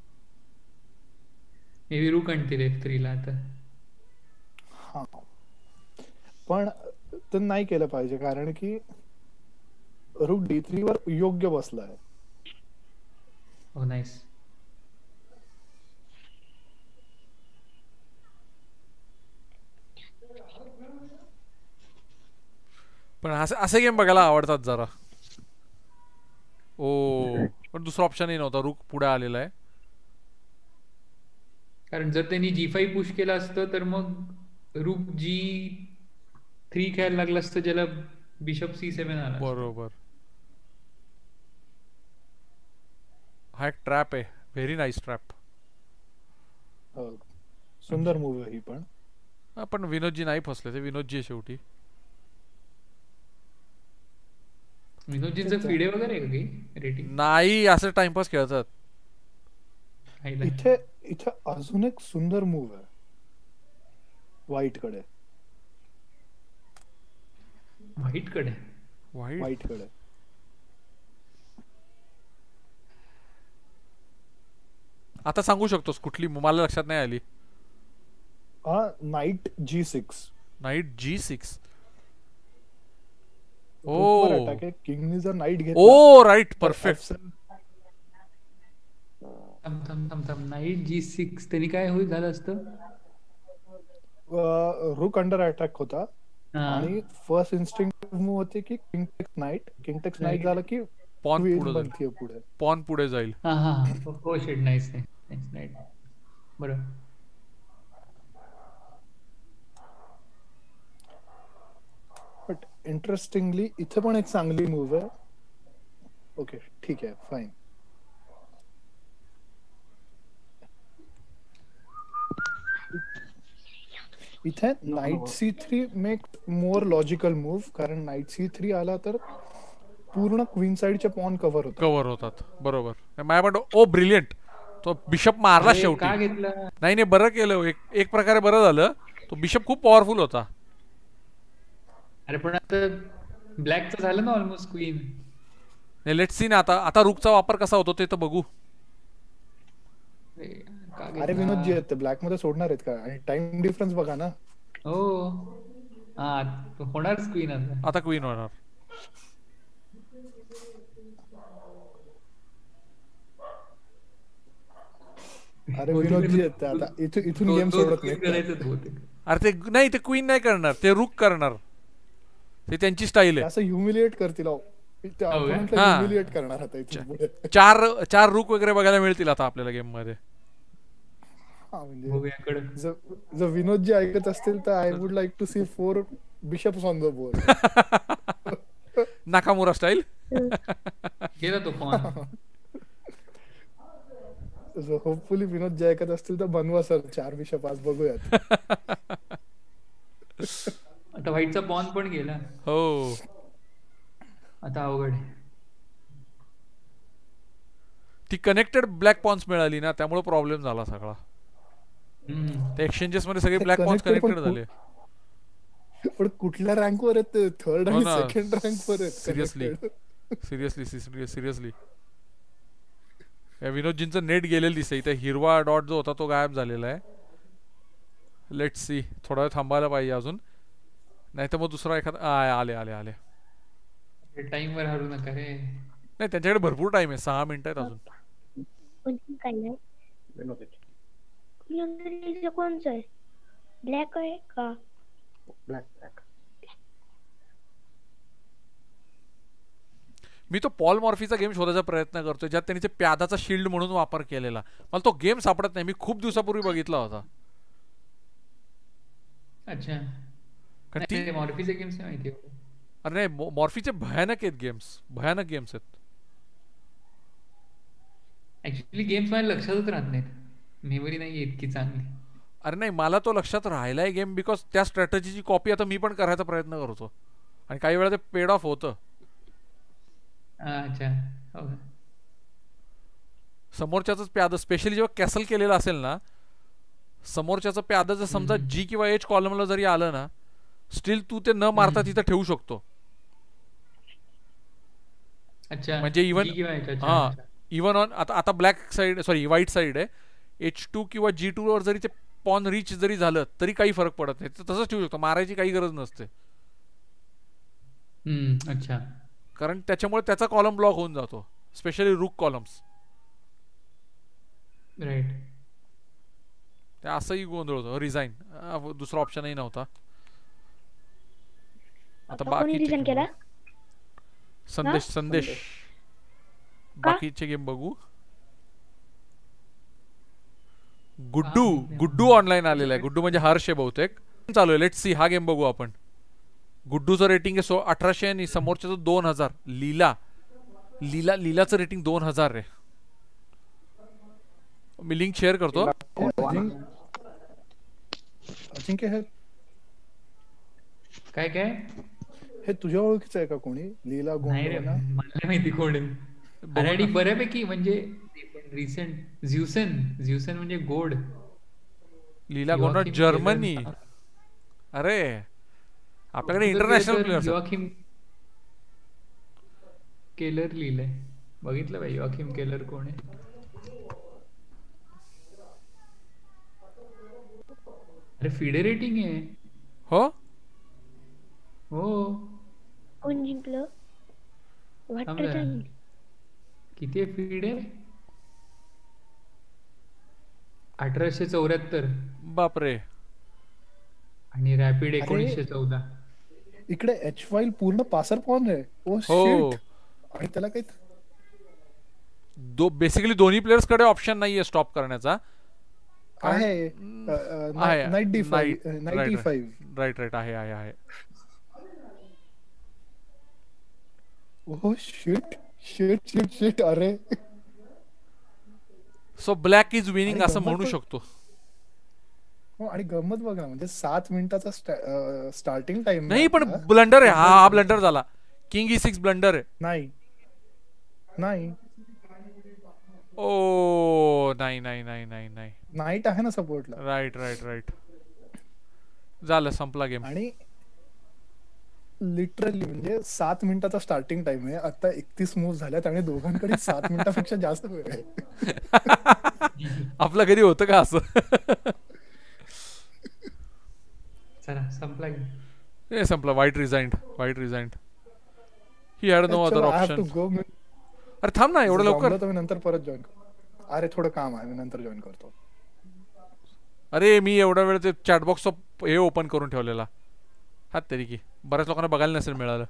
मे बी रूक आणतील एफ थ्री ला आता. हा पण ते नाही केलं पाहिजे, कारण की रूक डी थ्री वर योग्य बसलाय. हो नाईस. पण असे असे गेम बघायला आवडतात जरा. ओ पण दुसरा ऑप्शनही नव्हता, रूक पुढे आलेला आहे. कारण जर त्यांनी जी फाईव्ह पुश केलं असतं तर मग रूक जी थ्री खेळायला लागलं असतं, ज्याला बिशप सी सेव्हन आला. बरोबर. हा एक ट्रॅप आहे, व्हेरी नाईस ट्रॅप. सुंदर मूव्ह आहे ही. पण पण विनोदजी नाही फसले, ते विनोदजी आहे शेवटी. विनोदजींचं फिडे वगैरे आहे काही रेटिंग नाही, असं टाइमपास खेळतात. इथे इथे अजून एक सुंदर मूव्ह आहे व्हाईट कडे. व्हाईट कडे व्हाईट कडे आता सांगू शकतोस कुठली? मला लक्षात नाही आली. हा knight G six. Knight G six. ओ किंगने जर नाईट घेतला. Oh right perfect. Knight G six त्यांनी काय होईल झालं असतं. रुक अंडर अटॅक होता हा आणि फर्स्ट इन्स्टिंक्ट मूव होते की king takes knight king takes knight Right. झालं की पॉन क्वीन पुढे जाईल बनतीये पुढे. पॉन पुढे जाईल हा हा हा हो शिट नाईस नाईस नाईस बरोबर. बट इंटरेस्टिंगली इथे पण एक चांगली मूव आहे. ओके ठीक आहे फाईन. इथे knight C three make more logical move कारण नाईट सी थ्री आला तर पूर्ण क्वीन साइडचे पॉन कव्हर होतात. कव्हर होतात बरोबर. माझ्या पण ओ ब्रिलियंट तो बिशप मारला अरे शेवटी. का घेतलं नाही नाही बरं केलं एक एक प्रकारे बरं झालं. तो बिशप खूप पॉवरफुल होता. अरे पण आता ब्लॅकचं झालं ना ऑलमोस्ट क्वीन. नाही लेट्स सी ना आता आता रुकचा वापर कसा होतो ते तर बघू. अरे विनोद जी आहेत ते ब्लॅक मध्ये सोडणार आहेत का आणि टाइम डिफरन्स बघा ना. हो हा होणारच क्वीन आता. आता क्वीन होणार. अरे विनोद जी आहेत ते आता इथून इथून गेम सोडत क्वीन नाही. करायचं बहुतेक. अरे ते नाही ते क्वीन नाही करणार ते रुक करणार. ते त्यांची स्टाईल आहे. असं ह्युमिलिएट करतील अहो. ते ऑपोनंटला हा. ह्युमिलिएट करणार आता इथून पुढे. चार चार रुक वगैरे बघायला मिळतील आता आपल्याला गेम मध्ये. हा म्हणजे बघूया कडे. जर जर विनोद जी ऐकत असतील तर I would like to see four bishops on the board. Nakamura style. गेला तो पॉन. होपफुली विनोद जे ऐकत असतील तर बनवा सर चार बिशप आज बघूयात. आता व्हाईटचा पॉन पण गेला. हो आता अवघड आहे. ती कनेक्टेड ब्लॅक पॉन्स मिळाली ना त्यामुळे प्रॉब्लेम झाला सगळा. हम्म. त्या एक्सचेंजेस मध्ये सगळे ते ब्लॅक पॉन्स connected पण कनेक्टेड झाले. पण कुठल्या रँक वर आहेत ते थर्ड हो आणि ना. सेकंड रँक वर आहेत. सिरियसली सिरियसली सिरियसली या विनोदजींचं नेट गेलेलं दिसतं. इथे हिरवा डॉट जो होता तो गायब झालेला आहे. लेट्स सी थोडा वेळ थांबायला पाहिजे अजून नाही तर मग दुसरा एखादा आ, आले आले आले टाइम वर हरू नका रे. नाही त्यांच्याकडे भरपूर टाइम आहे सहा मिनिटं आहेत अजून. कोणचं आहे ब्लॅक आहे का ब्लॅक ब्लॅक. मी तो पॉल मॉर्फीचा गेम शोधायचा प्रयत्न करतोय ज्यात त्यांनी ते प्यादाचा शिल्ड म्हणून वापर केलेला. मला तो गेम सापडत नाही. मी खूप दिवसापूर्वी बघितला होता. अच्छा कारण ती नाही मॉर्फीचे गेम्स नाही माहिती. अरे नाही मॉर्फीचे भयानक आहेत गेम्स. भयानक गेम्स आहेत. ऍक्च्युली गेम्स माझ्या लक्षातच राहत नाहीत. मेमरी नाही इतकी चांगली. अरे नाही मला तो लक्षात राहिलाय गेम बिकॉज त्या स्ट्रॅटेजीची कॉपी आता मी पण करायचा प्रयत्न करतो आणि काही वेळा ते पेड ऑफ होतं. अच्छा हो. समोरच्याच प्याद स्पेशली जेव्हा कॅसल केलेलं असेल ना समोरच्याचं प्याद जर समजा जी किंवा एच कॉलमला जरी आलं ना स्टील तू ते न मारता तिथं ठेवू शकतो. अच्छा म्हणजे इवन G किंवा H, अच्छा, हा अच्छा. इवन ऑन आता आता black side sorry white side आहे. एच टू किंवा जी टू वर जरी ते पॉन रीच जरी झालं तरी काही फरक पडत नाही. तसंच ठेवू शकतो. मारायची काही गरज नसते. हम्म अच्छा कारण त्याच्यामुळे त्याचा कॉलम ब्लॉक होऊन जातो स्पेशली रूक कॉलम्स. राईट. त्या असंही गोंधळ होतो. रिझाईन दुसरा ऑप्शनही नव्हता. आता कोणी रिझाईन केला संदेश संदेश बाकीचे गेम बघू. गुड्डू गुड्डू ऑनलाईन आलेला आहे. गुड्डू म्हणजे हर्ष आहे बहुतेक. चालू आहे. लेट्स सी हा गेम बघू आपण. गुड्डूचं रेटिंग आहे सो अठराशे आणि समोरच्याचं दोन हजार. लीला लीला लीलाचं रेटिंग दोन हजार आहे. मी लिंक शेअर करतो. अजिंक्य हे काय काय हे तुझ्या ओळखीचं आहे का कोणी लीला नाही रे गोंडवाना? मला नाही माहिती कोण आहे. अरे आणि बऱ्यापैकी म्हणजे रिसेंट ज्युसन ज्युसन म्हणजे गोड. लीला गोंडवाना जर्मनी. अरे आपल्याकडे इंटरनॅशनल प्लेयर्स योआकिम केलर लिहिलंय. बघितलं बाई योआकिम केलर कोण आहे. अरे फिडे रेटिंग आहे. हो हो कोण जिंकलं थांब जरा. किती आहे फिडे. अठराशे चौऱ्याहत्तर. बापरे. आणि रॅपिड अरे एकोणीसशे चौदा. इकडे एच फाईल पूर्ण पासर पॉन आहे. ओ हो शिट. आणि त्याला काही दो बेसिकली दोन्ही प्लेयर्स कडे ऑप्शन नाहीये स्टॉप करण्याचा. आहे आहे ninety night ninety five. Right right आहे आहे आहे. ओ शिट शिट शिट शिट. अरे सो ब्लॅक इज विनिंग आणि असं गंमत म्हणू बघ- शकतो. हो, आणि गंमत बघा म्हणजे सात मिनिटाचा स्टार्टिंग टाइम नाही पण ब्लंडर आहे. हा हा ब्लंडर झाला. किंग ई सिक्स ब्लंडर आहे. नाही नाही ओ नाही नाही नाही नाही नाही. नाईट आहे ना सपोर्टला. Right right right. झालं संपला गेम. आणि लिटरली म्हणजे सात मिनिटाचा स्टार्टिंग टाइम आहे. आता एकतीस मूव्ह झाल्यात आणि दोघांकडे सात मिनिटापेक्षा जास्त वेळ आहे. आपल्या घरी होतं का असं? चला संपला गेम. हे संपला. White resigned white resigned. He had no other option. अरे थांब ना एवढं लवकर. मी नंतर परत जॉईन करतो. अरे थोडं काम आहे, मी नंतर जॉईन करतो. अरे मी एवढा वेळ ते चॅटबॉक्सचा हे ओपन करून ठेवलेला. हात तरी की बऱ्याच लोकांना बघायला नसेल मिळालं.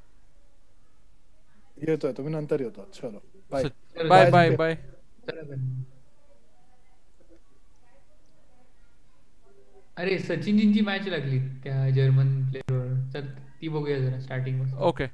येतोय तुम्ही नंतर येतो. चलो बाय बाय बाय बाय. अरे सचिनजींची मॅच लागली त्या जर्मन प्लेअरवर. तर ती बघूया जरा स्टार्टिंग. ओके.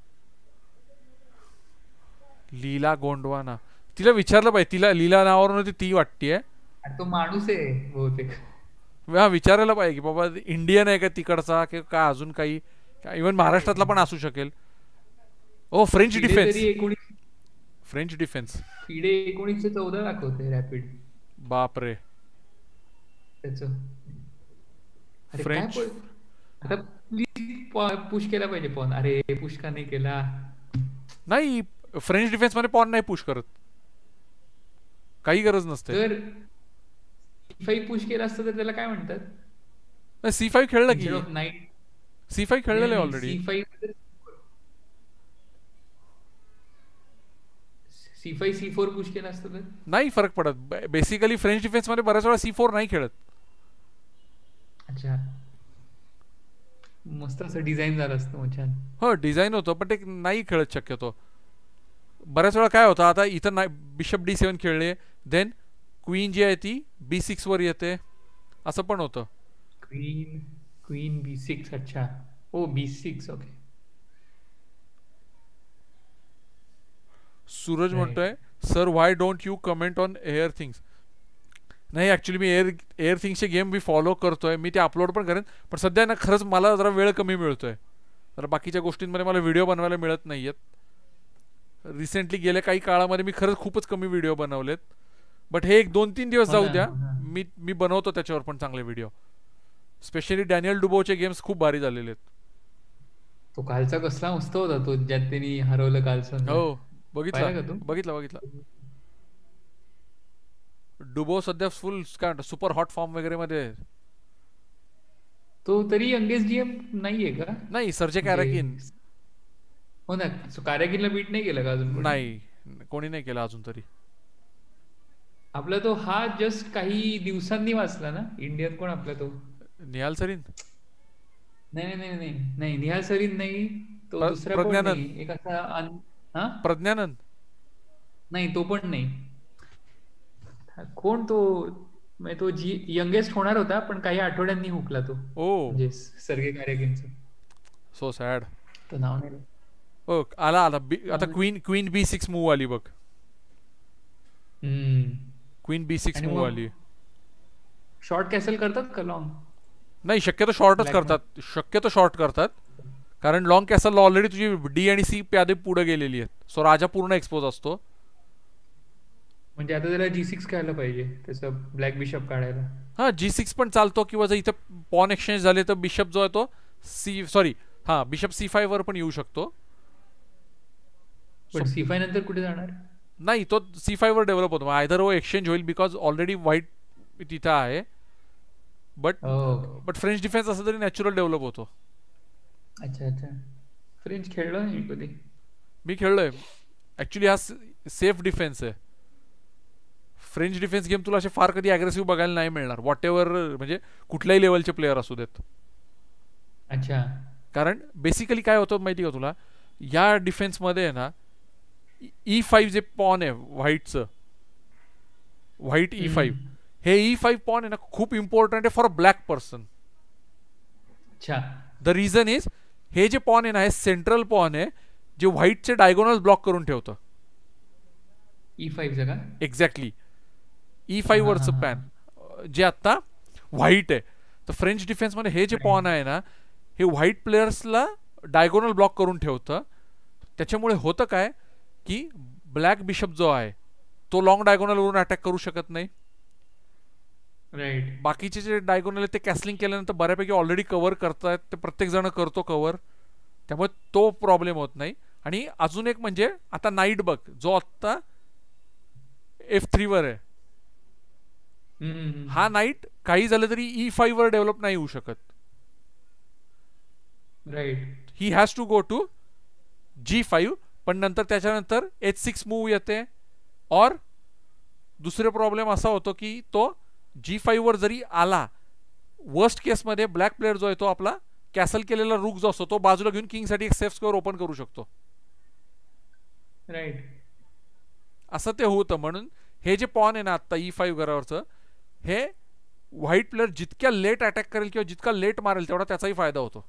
लीला गोंडवाना. तिला विचारलं पाहिजे. तिला लीला नावावरून ती वाटतीये. तो माणूस आहे बहुतेक. हा विचारायला पाहिजे की बाबा इंडियन आहे का तिकडचा की का अजून काही. इव्हन महाराष्ट्रातला पण असू शकेल. Oh French defence. French defence. FIDE एकोणीसशे चौदा दाखवते रॅपिड. बापरे. त्याच फ्रेंच. आता प्लीज पुश केला पाहिजे पॉन. अरे पुश का नाही केला. नाही फ्रेंच डिफेन्स मध्ये पॉन नाही पुश करत. काही गरज नसते. तर सी फाईव्ह पुश केला असतं तर त्याला काय म्हणतात? सी फाईव्ह खेळलं की. नाईट सी फाईव्ह खेळलेलं आहे already. C five C five C four push केला असतं तर नाही फरक पडत. बेसिकली फ्रेंच डिफेन्स मध्ये बऱ्याच वेळा सी फोर नाही खेळत. अच्छा मस्त असं डिझाईन झालं असतं मग छान. हो डिझाईन होतं पण ते नाही खेळत शक्यतो. बऱ्याच वेळा काय होतं आता इथं नाही बिशप डी सेवन खेळले देन क्वीन जी आहे ती बी सिक्स वर येते असं पण होतं. Queen queen B six. अच्छा oh B six. Okay. Suraj म्हणतोय sir why don't you comment on air things. नाही ऍक्च्युली मी एअर एअर थिंग्सचे गेम मी फॉलो करतोय. मी ते अपलोड पण करेन पण सध्या ना खरंच मला जरा वेळ कमी मिळतोय. तर बाकीच्या गोष्टींमध्ये मला व्हिडिओ बनवायला मिळत नाहीयेत. रिसेंटली गेल्या काही काळामध्ये मी खरंच खूपच कमी व्हिडिओ बनवलेत. बट हे एक दोन तीन दिवस जाऊ द्या. मी मी बनवतो त्याच्यावर पण चांगले व्हिडिओ. स्पेशली डॅनियल डुबोचे गेम्स खूप भारी झालेले आहेत. तो कालचा कसला मस्त होता तो ज्यात त्यांनी हरवलं कालचं. हो बघितलं बघितलं बघितलं. डुबो सध्या फुल काय सुपर हॉट फॉर्म वगैरे मध्ये. तो तरी यंगेस्ट जीएम नाहीये का? नाही सर्जे कॅराकिन. हो ना. कॅराकिनला बीट नाही केलं का अजून? नाही कोणी नाही केलं अजून तरी. आपला तो हा जस्ट काही दिवसांनी वाचला ना इंडियन. कोण आपला तो? निहाल सरीन. नाही नाही नाही नाही निहाल सरीन नाही. तो दुसरा प्रज्ञानंद. एक असा प्रज्ञानंद नाही तो पण नाही. कोण तो म्हणजे तो जी यंगेस्ट होणार होता पण काही आठवड्यांनी हुकला तो. ओ म्हणजे सर्गे कॅराकिनचं. So sad. तो नाव नाही. ओ आला आला. आता queen queen B six move आली बघ. क्वीन बी सिक्स मूव आली. शॉर्ट कॅसल करतात का लॉंग? नाही शक्यतो शॉर्टच करतात. शक्यतो शॉर्ट करतात कारण लॉंग कॅसलला ऑलरेडी तुझी डी आणि सी आधी पुढे गेलेली आहेत. सो राजा पूर्ण एक्सपोज असतो. म्हणजे आता त्याला जी सिक्स खेळायला पाहिजे त्याचं ब्लॅक बिशप काढायला. हा जी सिक्स पण चालतो किंवा जर इथं पॉन एक्सचेंज झाले तर बिशप जो आहे तो सी सॉरी हा बिशप सी फाईव्ह वर पण येऊ शकतो. पण सी फाईव्ह नंतर कुठे जाणार? नाही तो सी फाईव्ह वर डेव्हलप होतो. आयदर वो एक्सचेंज होईल बिकॉज ऑलरेडी व्हाईट तिथं आहे. बट बट फ्रेंच डिफेन्स असं तरी नॅचरल डेव्हलप होतो. अच्छा अच्छा. फ्रेंच खेळलो नाही कधी. मी खेळलोय ऍक्च्युली. हा सेफ डिफेन्स आहे. फ्रेंच डिफेन्स गेम तुला असे फार कधी अग्रेसिव्ह बघायला नाही मिळणार. व्हॉट एव्हर म्हणजे कुठल्याही लेवलचे प्लेअर असू देत. अच्छा. कारण बेसिकली काय होतं माहिती का तुला, या डिफेन्समध्ये आहे ना ई फाईव्ह जे पॉन आहे व्हाईटचं, व्हाईट ई फाईव्ह, हे ई फाईव्ह पॉन आहे ना खूप इम्पॉर्टंट आहे फॉर अ ब्लॅक पर्सन. अच्छा. द रिझन इज हे जे पॉन आहे ना हे सेंट्रल पॉन आहे जे व्हाईटचे डायगोनल ब्लॉक करून ठेवतं. ई फाईव्ह का? एक्झॅक्टली. ई फाईव्ह वरचं पॅन जे आता व्हाईट आहे, तर फ्रेंच डिफेन्समध्ये हे जे पॉन आहे ना हे व्हाईट प्लेयर्सला डायगोनल ब्लॉक करून ठेवतं. त्याच्यामुळे होतं काय की ब्लॅक बिशप जो आहे तो लॉंग डायगोनलवरून अटॅक करू शकत नाही. राईट. बाकीचे जे डायगोनल आहेत ते कॅसलिंग केल्यानंतर बऱ्यापैकी ऑलरेडी कव्हर करतायत, ते प्रत्येक जण करतो कव्हर, त्यामुळे तो प्रॉब्लेम होत नाही. आणि अजून एक म्हणजे आता नाईट बघ जो आत्ता एफ थ्री वर आहे, हा नाईट काही झालं तरी ई फाईव्ह वर डेव्हलप नाही होऊ शकत. Right. He has to go to G five, पण नंतर त्याच्यानंतर एच सिक्स मूव्ह येते. और दुसरे प्रॉब्लेम असा होतो की तो जी फाईव्ह वर जरी आला, वर्स्ट केसमध्ये ब्लॅक प्लेअर जो आहे तो आपला कॅसल केलेला रूक जो असतो तो बाजूला घेऊन किंगसाठी एक सेफ स्क्वेअर ओपन करू शकतो. राईट. असं ते होतं. म्हणून हे जे पॉन आहे ना आत्ता ई फाईव्ह घरावरचं, हे व्हाईट प्लेअर जितक्या लेट अटॅक करेल किंवा जितका लेट मारेल तेवढा त्याचाही फायदा होतो.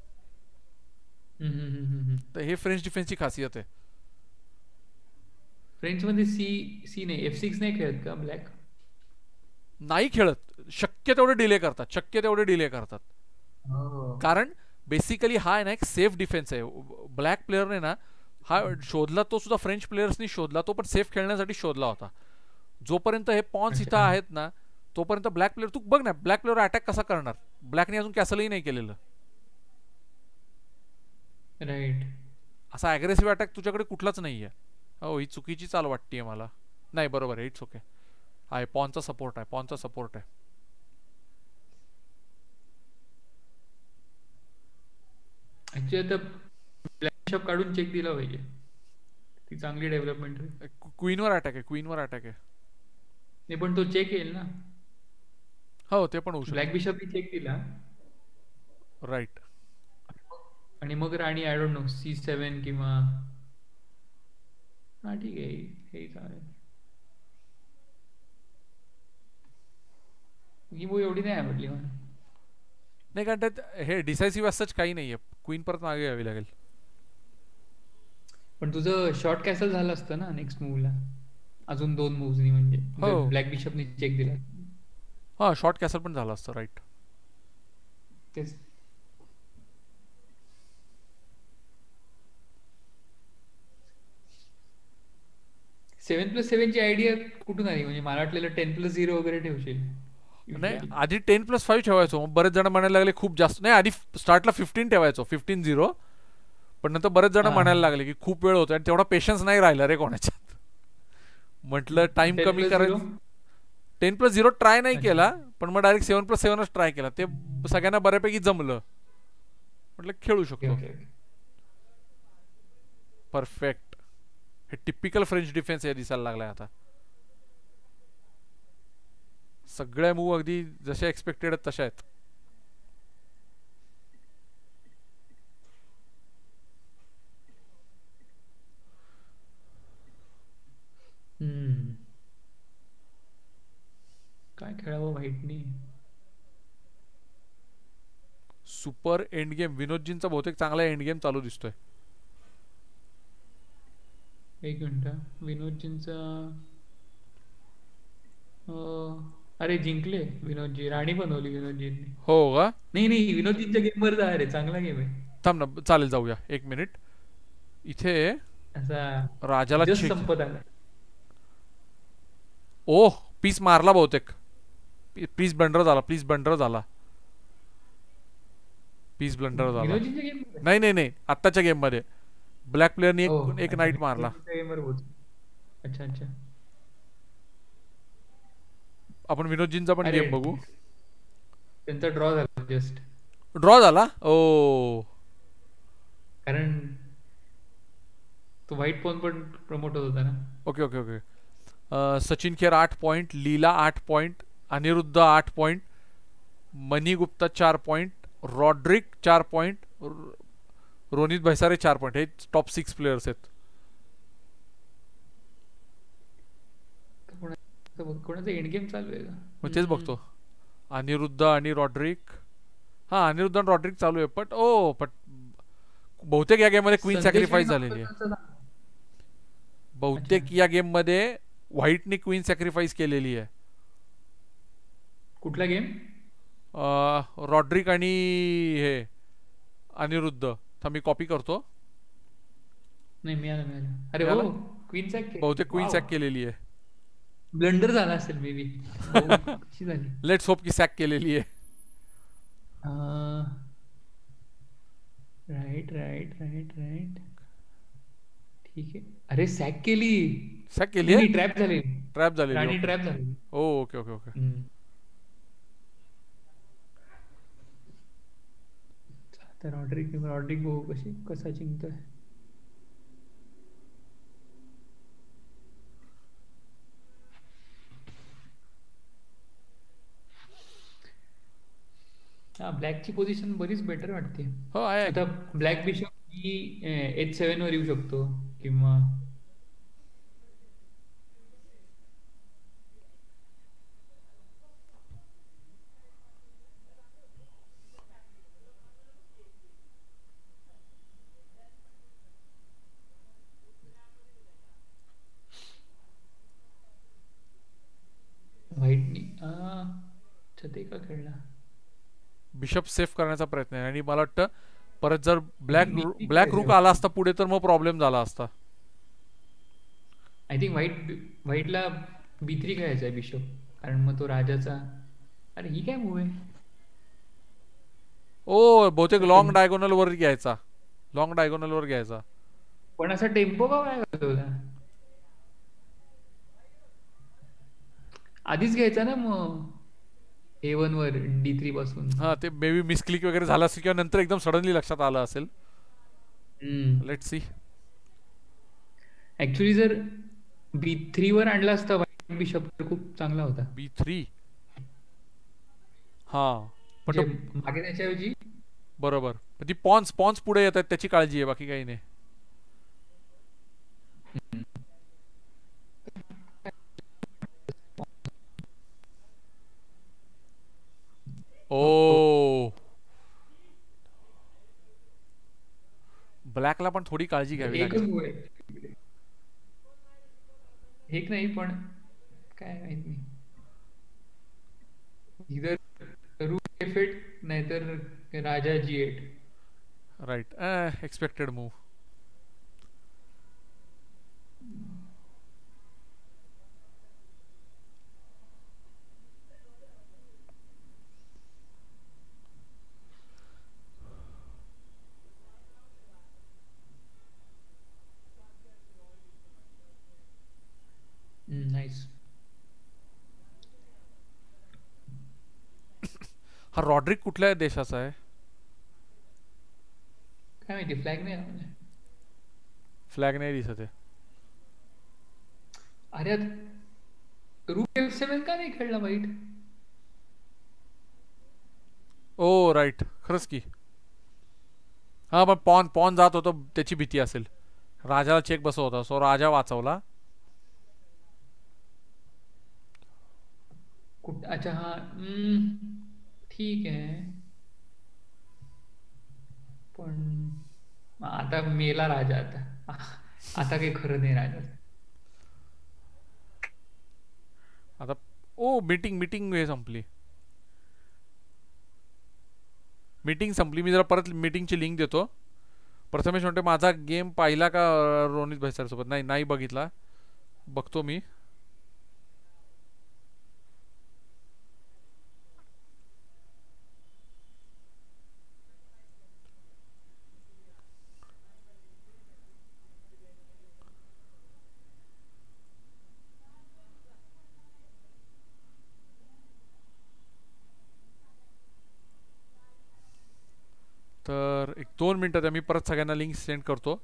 तर हे फ्रेंच डिफेन्सची खासियत आहे. फ्रेंच मध्ये सी सी नाही एफ सिक्स नाही खेळत का ब्लॅक? नाही खेळत. शक्य तेवढे डिले करतात, शक्य तेवढे डिले करतात. कारण बेसिकली हा आहे ना एक सेफ डिफेन्स आहे. ब्लॅक प्लेअरने ना हा शोधला, तो सुद्धा फ्रेंच प्लेयर्सनी शोधला, तो पण सेफ खेळण्यासाठी शोधला होता. जोपर्यंत हे पॉन्स इथं आहेत ना तोपर्यंत ब्लॅक प्लेअर, तू बघ ना ब्लॅक प्लेअर अटॅक कसा करणार, ब्लॅकने अजून कॅसलही नाही केलेलं. राईट. असा अग्रेसिव्ह अटॅक तुझ्याकडे कुठलाच नाहीये. हो ही चुकीची चाल वाटतेय मला. नाही बरोबर आहे, इट्स ओके. आहे पॉनचा सपोर्ट आहे, पॉनचा सपोर्ट आहे. ऍक्च्युली आता ब्लॅक बिशप काढून चेक दिला पाहिजे, ती चांगली डेव्हलपमेंट होईल. क्वीनवर अटॅक आहे, क्वीनवर अटॅक आहे. नाही पण तो चेक येईल ना. हो ते पण होऊ शकतं. ब्लॅक बिशपनी चेक दिला. राईट. आणि मग राणी I don't know C seven किंवा हा ठीक आहे हे चालेल. ही मूवी एवढी नाही आवडली मला. नाही कारण त्यात हे डिसायसिव्ह असंच काही नाहीये, क्वीन परत मागे यावी लागेल. पण तुझं शॉर्ट कॅसल झालं असतं ना नेक्स्ट मूव्हला, अजून दोन मूव्हनी म्हणजे ब्लॅक बिशपनी चेक दिला. हा शॉर्ट कॅसल पण झालं असतं. राईट. तेच. सेव्हन प्लस सेव्हन ची आयडिया कुठून आली? म्हणजे मला वाटलेलं टेन प्लस झिरो वगैरे ठेवशील. नाही आधी टेन प्लस फाईव्ह ठेवायचो, मग बरेच जण म्हणायला लागले खूप जास्त. नाही आधी स्टार्टला फिफ्टीन ठेवायचो, फिफ्टीन झिरो. पण नंतर बरेच जण म्हणायला लागले की खूप वेळ होतो आणि तेवढा पेशन्स नाही राहिला रे कोणाच्यात. म्हटलं टाइम कमी करायचं. टेन प्लस झिरो ट्राय नाही केला, पण मग डायरेक्ट सेव्हन प्लस सेव्हनच ट्राय केला. ते सगळ्यांना बऱ्यापैकी जमलं. म्हटलं खेळू शकतो. परफेक्ट. हे टिपिकल फ्रेंच डिफेन्स हे दिसायला लागलाय आता. सगळ्या मूव्ह अगदी जशा एक्सपेक्टेड आहेत तशा आहेत. काय खेळावं व्हाईटनी. Super end game. विनोदजींचा बहुतेक चांगला एंड गेम चालू दिसतोय. एक मिनिट. विनोदजींचा अरे जिंकले विनोदजी, राणी बनवली विनोदजींनी. हो का? नाही नाही विनोदजींच्या गेम वर जा रे, चांगला गेम आहे. थांब ना चालेल जाऊया एक मिनिट. इथे असा राजाला संपत आला. ओह पीस मारला बहुतेक. पीस ब्लंडर झाला, पीस ब्लंडर झाला, पीस ब्लंडर झाला. नाही नाही नाही आत्ताच्या गेम मध्ये ब्लॅक प्लेअरनी एक एक नाईट मारला. अच्छा अच्छा. आपण विनोदजींचा पण गेम बघू. त्यांचा ड्रॉ झाला, जस्ट ड्रॉ झाला. ओ कारण तो व्हाईट पॉन पण प्रमोट होत होता ना. Okay okay okay. Sachin Kher आठ पॉइंट, लीला आठ पॉइंट, अनिरुद्ध आठ पॉइंट, मनी गुप्ता चार पॉइंट, रॉड्रिक चार पॉईंट, रोनित भैसारे चार पॉईंट. हे टॉप सिक्स प्लेयर्स आहेत. कोणाचा एंड गेम चालू आहे का? मग तेच बघतो. अनिरुद्ध आणि रॉड्रिक. हा, अनिरुद्ध आणि रॉड्रिक चालू आहे. बट ओ बट बहुतेक या गेम मध्ये क्वीन सॅक्रिफाईस झालेली आहे. बहुतेक या गेम मध्ये व्हाईटने क्वीन सॅक्रिफाईस केलेली आहे. कुठला गेम? रॉड्रिक आणि हे अनिरुद्ध. था मी कॉपी करतो. नाही, मिळालं मिळालं. अरे हो, क्वीन सॅक. बहुतेक क्वीन सॅक केलेली आहे. ब्लंडर झाला असेल मे बी. कशी झाली? लेट्स होप की सॅक केलेली आहे. राईट राईट राईट राईट ठीक आहे. अरे सॅक केली. सॅक केली आहे. ट्रॅप झाली. ट्रॅप झाली. राणी ट्रॅप झाली. Oh okay okay okay. तर रॉड्रिक रॉड्रिक बघू कशी कसा जिंकतोय. हा, ब्लॅकची पोझिशन बरीच बेटर वाटते. हो आहे. आता ब्लॅक बिशप ही एच सेव्हन वर येऊ शकतो किंवा व्हाईटनी ते का खेळला. बिशप सेफ करण्याचा प्रयत्न आहे. आणि मला वाटतं परत जर ब्लॅक ब्लॅक रूक आला असता पुढे तर मग प्रॉब्लेम झाला असता. आय थिंक व्हाईट व्हाईटला बी थ्री खेळायचा आहे बिशप, कारण मग तो राजाचा. अरे ही काय मूव आहे. ओ बहुतेक लॉंग डायगोनल वर घ्यायचा. लॉंग डायगोनल वर घ्यायचा. पण असा टेम्पो का काय घालवला. आधीच घ्यायचा ना मग ए वन वर डी थ्री पासून. हा, ते मे बी मिसक्लिक वगैरे झालं असेल किंवा नंतर एकदम सडनली लक्षात आलं असेल. Let see. ऍक्च्युली जर बी थ्री वर आणला असता व्हाईट बिशप तर खूप चांगला होता. B three. हा पण मागे त्याच्याऐवजी बरोबर. ती पॉन्स पॉन्स पुढे येतात त्याची काळजी आहे, बाकी काही नाही. ओ ब्लॅकला पण थोडी काळजी घ्यावी लागेल. एक नाही पण काय माहित नाही. इधर रूक एफ एट नाहीतर राजा G eight. Right. Expected move. Nice. हा रॉड्रिक कुठल्या देशाचा आहे काय माहिती. फ्लॅग नाही. फ्लॅग नाही दिसत आहे. अरे रूक एफ सेवन का नाही खेळला वाईट. ओ राईट, खरंच की. हा पण पॉन पॉन जात होतो त्याची भीती असेल. राजाला चेक बसव होता, सो राजा वाचवला. कुठ. अच्छा हा ठीक आहे. पण आता मेला राजा. आता आता काही खरं नाही राजा. आता ओ मीटिंग मीटिंग हे संपली. मीटिंग संपली. मी जरा परत मीटिंगची लिंक देतो. प्रथमेश म्हणते माझा गेम पाहिला का रोनित भैसार सोबत. नाही नाही बघितला. बघतो मी. तर एक दोन मिनटात मी परत सगळ्यांना लिंक सेंड करतो.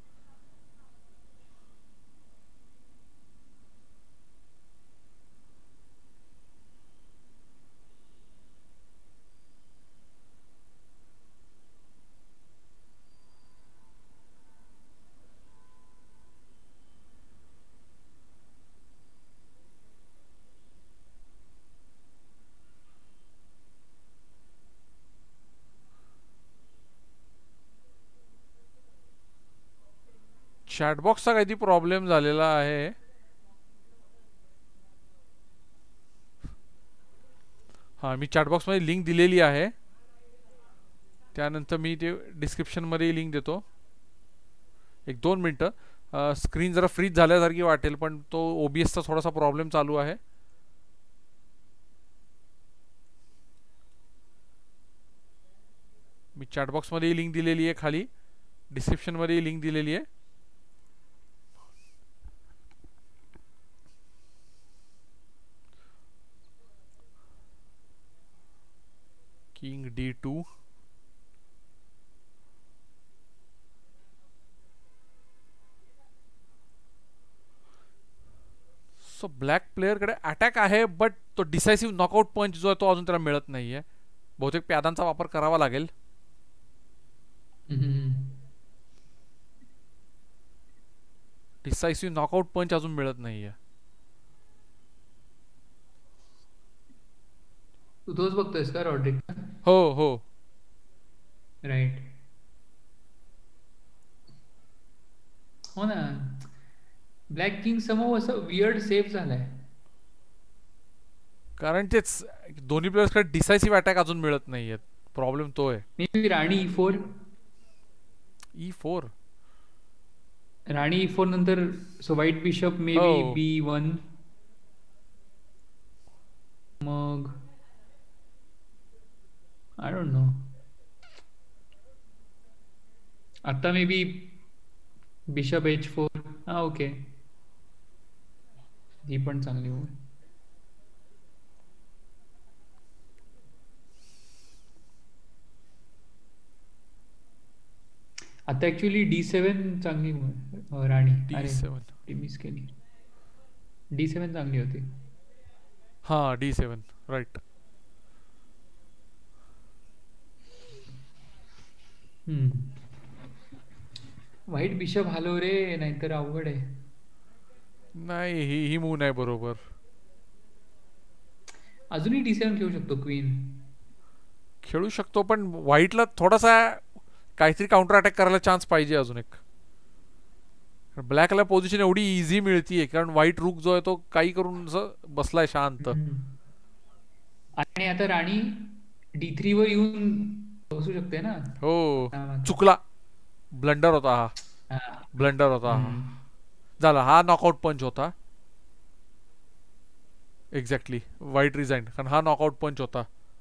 चॅटबॉक्सचा काहीतरी प्रॉब्लेम झालेला आहे. हां, मी चॅटबॉक्समध्ये लिंक दिलेली आहे. त्यानंतर मी ते डिस्क्रिप्शनमध्ये लिंक देतो. एक दोन मिनटं. स्क्रीन जरा फ्रीज झाल्यासारखी वाटेल, पण तो ओबीएसचा थोडासा प्रॉब्लेम चालू आहे. मी चॅटबॉक्समध्ये लिंक दिलेली आहे, खाली डिस्क्रिप्शनमध्ये लिंक दिलेली आहे. King D two. So black प्लेअरकडे अटॅक आहे, बट तो डिसायसिव्ह नॉकआउट पंच जो आहे तो अजून त्याला मिळत नाहीये. बहुतेक प्यादांचा वापर करावा लागेल. डिसायसिव्ह नॉकआउट पंच अजून मिळत नाहीये. तू तोच बघतोयस का रॉड्रिक? हो हो राईट. हो ना, ब्लॅक किंग समोर असं वियर्ड सेफ झालाय. कारण तेच दोन्ही प्लेयर्सकडे डिसायसिव्ह अटॅक अजून मिळत नाहीयेत. प्रॉब्लेम तो आहे. मे बी राणी ई फोर. ई फोर राणी ई फोर नंतर so white bishop maybe B one. मग आय डोंट नो. आता maybe bishop H four. हा ओके, ही पण चांगली होईल. आता ऍक्च्युली डी सेवन चांगली राणी. डी सेवन मिस केली. डी सेवन चांगली होती. हा D seven right. White bishop हलव रे, नाहीतर अवघड आहे. नाही, ही ही मूव नाही बरोबर. अजूनही डी सेवन खेळू शकतो क्वीन. खेळू शकतो, पण व्हाईटला थोडासा काहीतरी काउंटर अटॅक करायला चान्स पाहिजे अजून एक. ब्लॅकला पोझिशन एवढी इझी मिळतीये, कारण व्हाईट रूक जो आहे तो काही करून बसलाय शांत. आणि आता राणी डी थ्री वर येऊन बसू शकते ना. हो, चुकला. ब्लंडर होता हा. ब्लंडर होता हा. झाला, हा नॉकआउट पंच होता. एक्झॅक्टली, व्हाईट रिझाईन, कारण हा नॉकआउट पंच होता.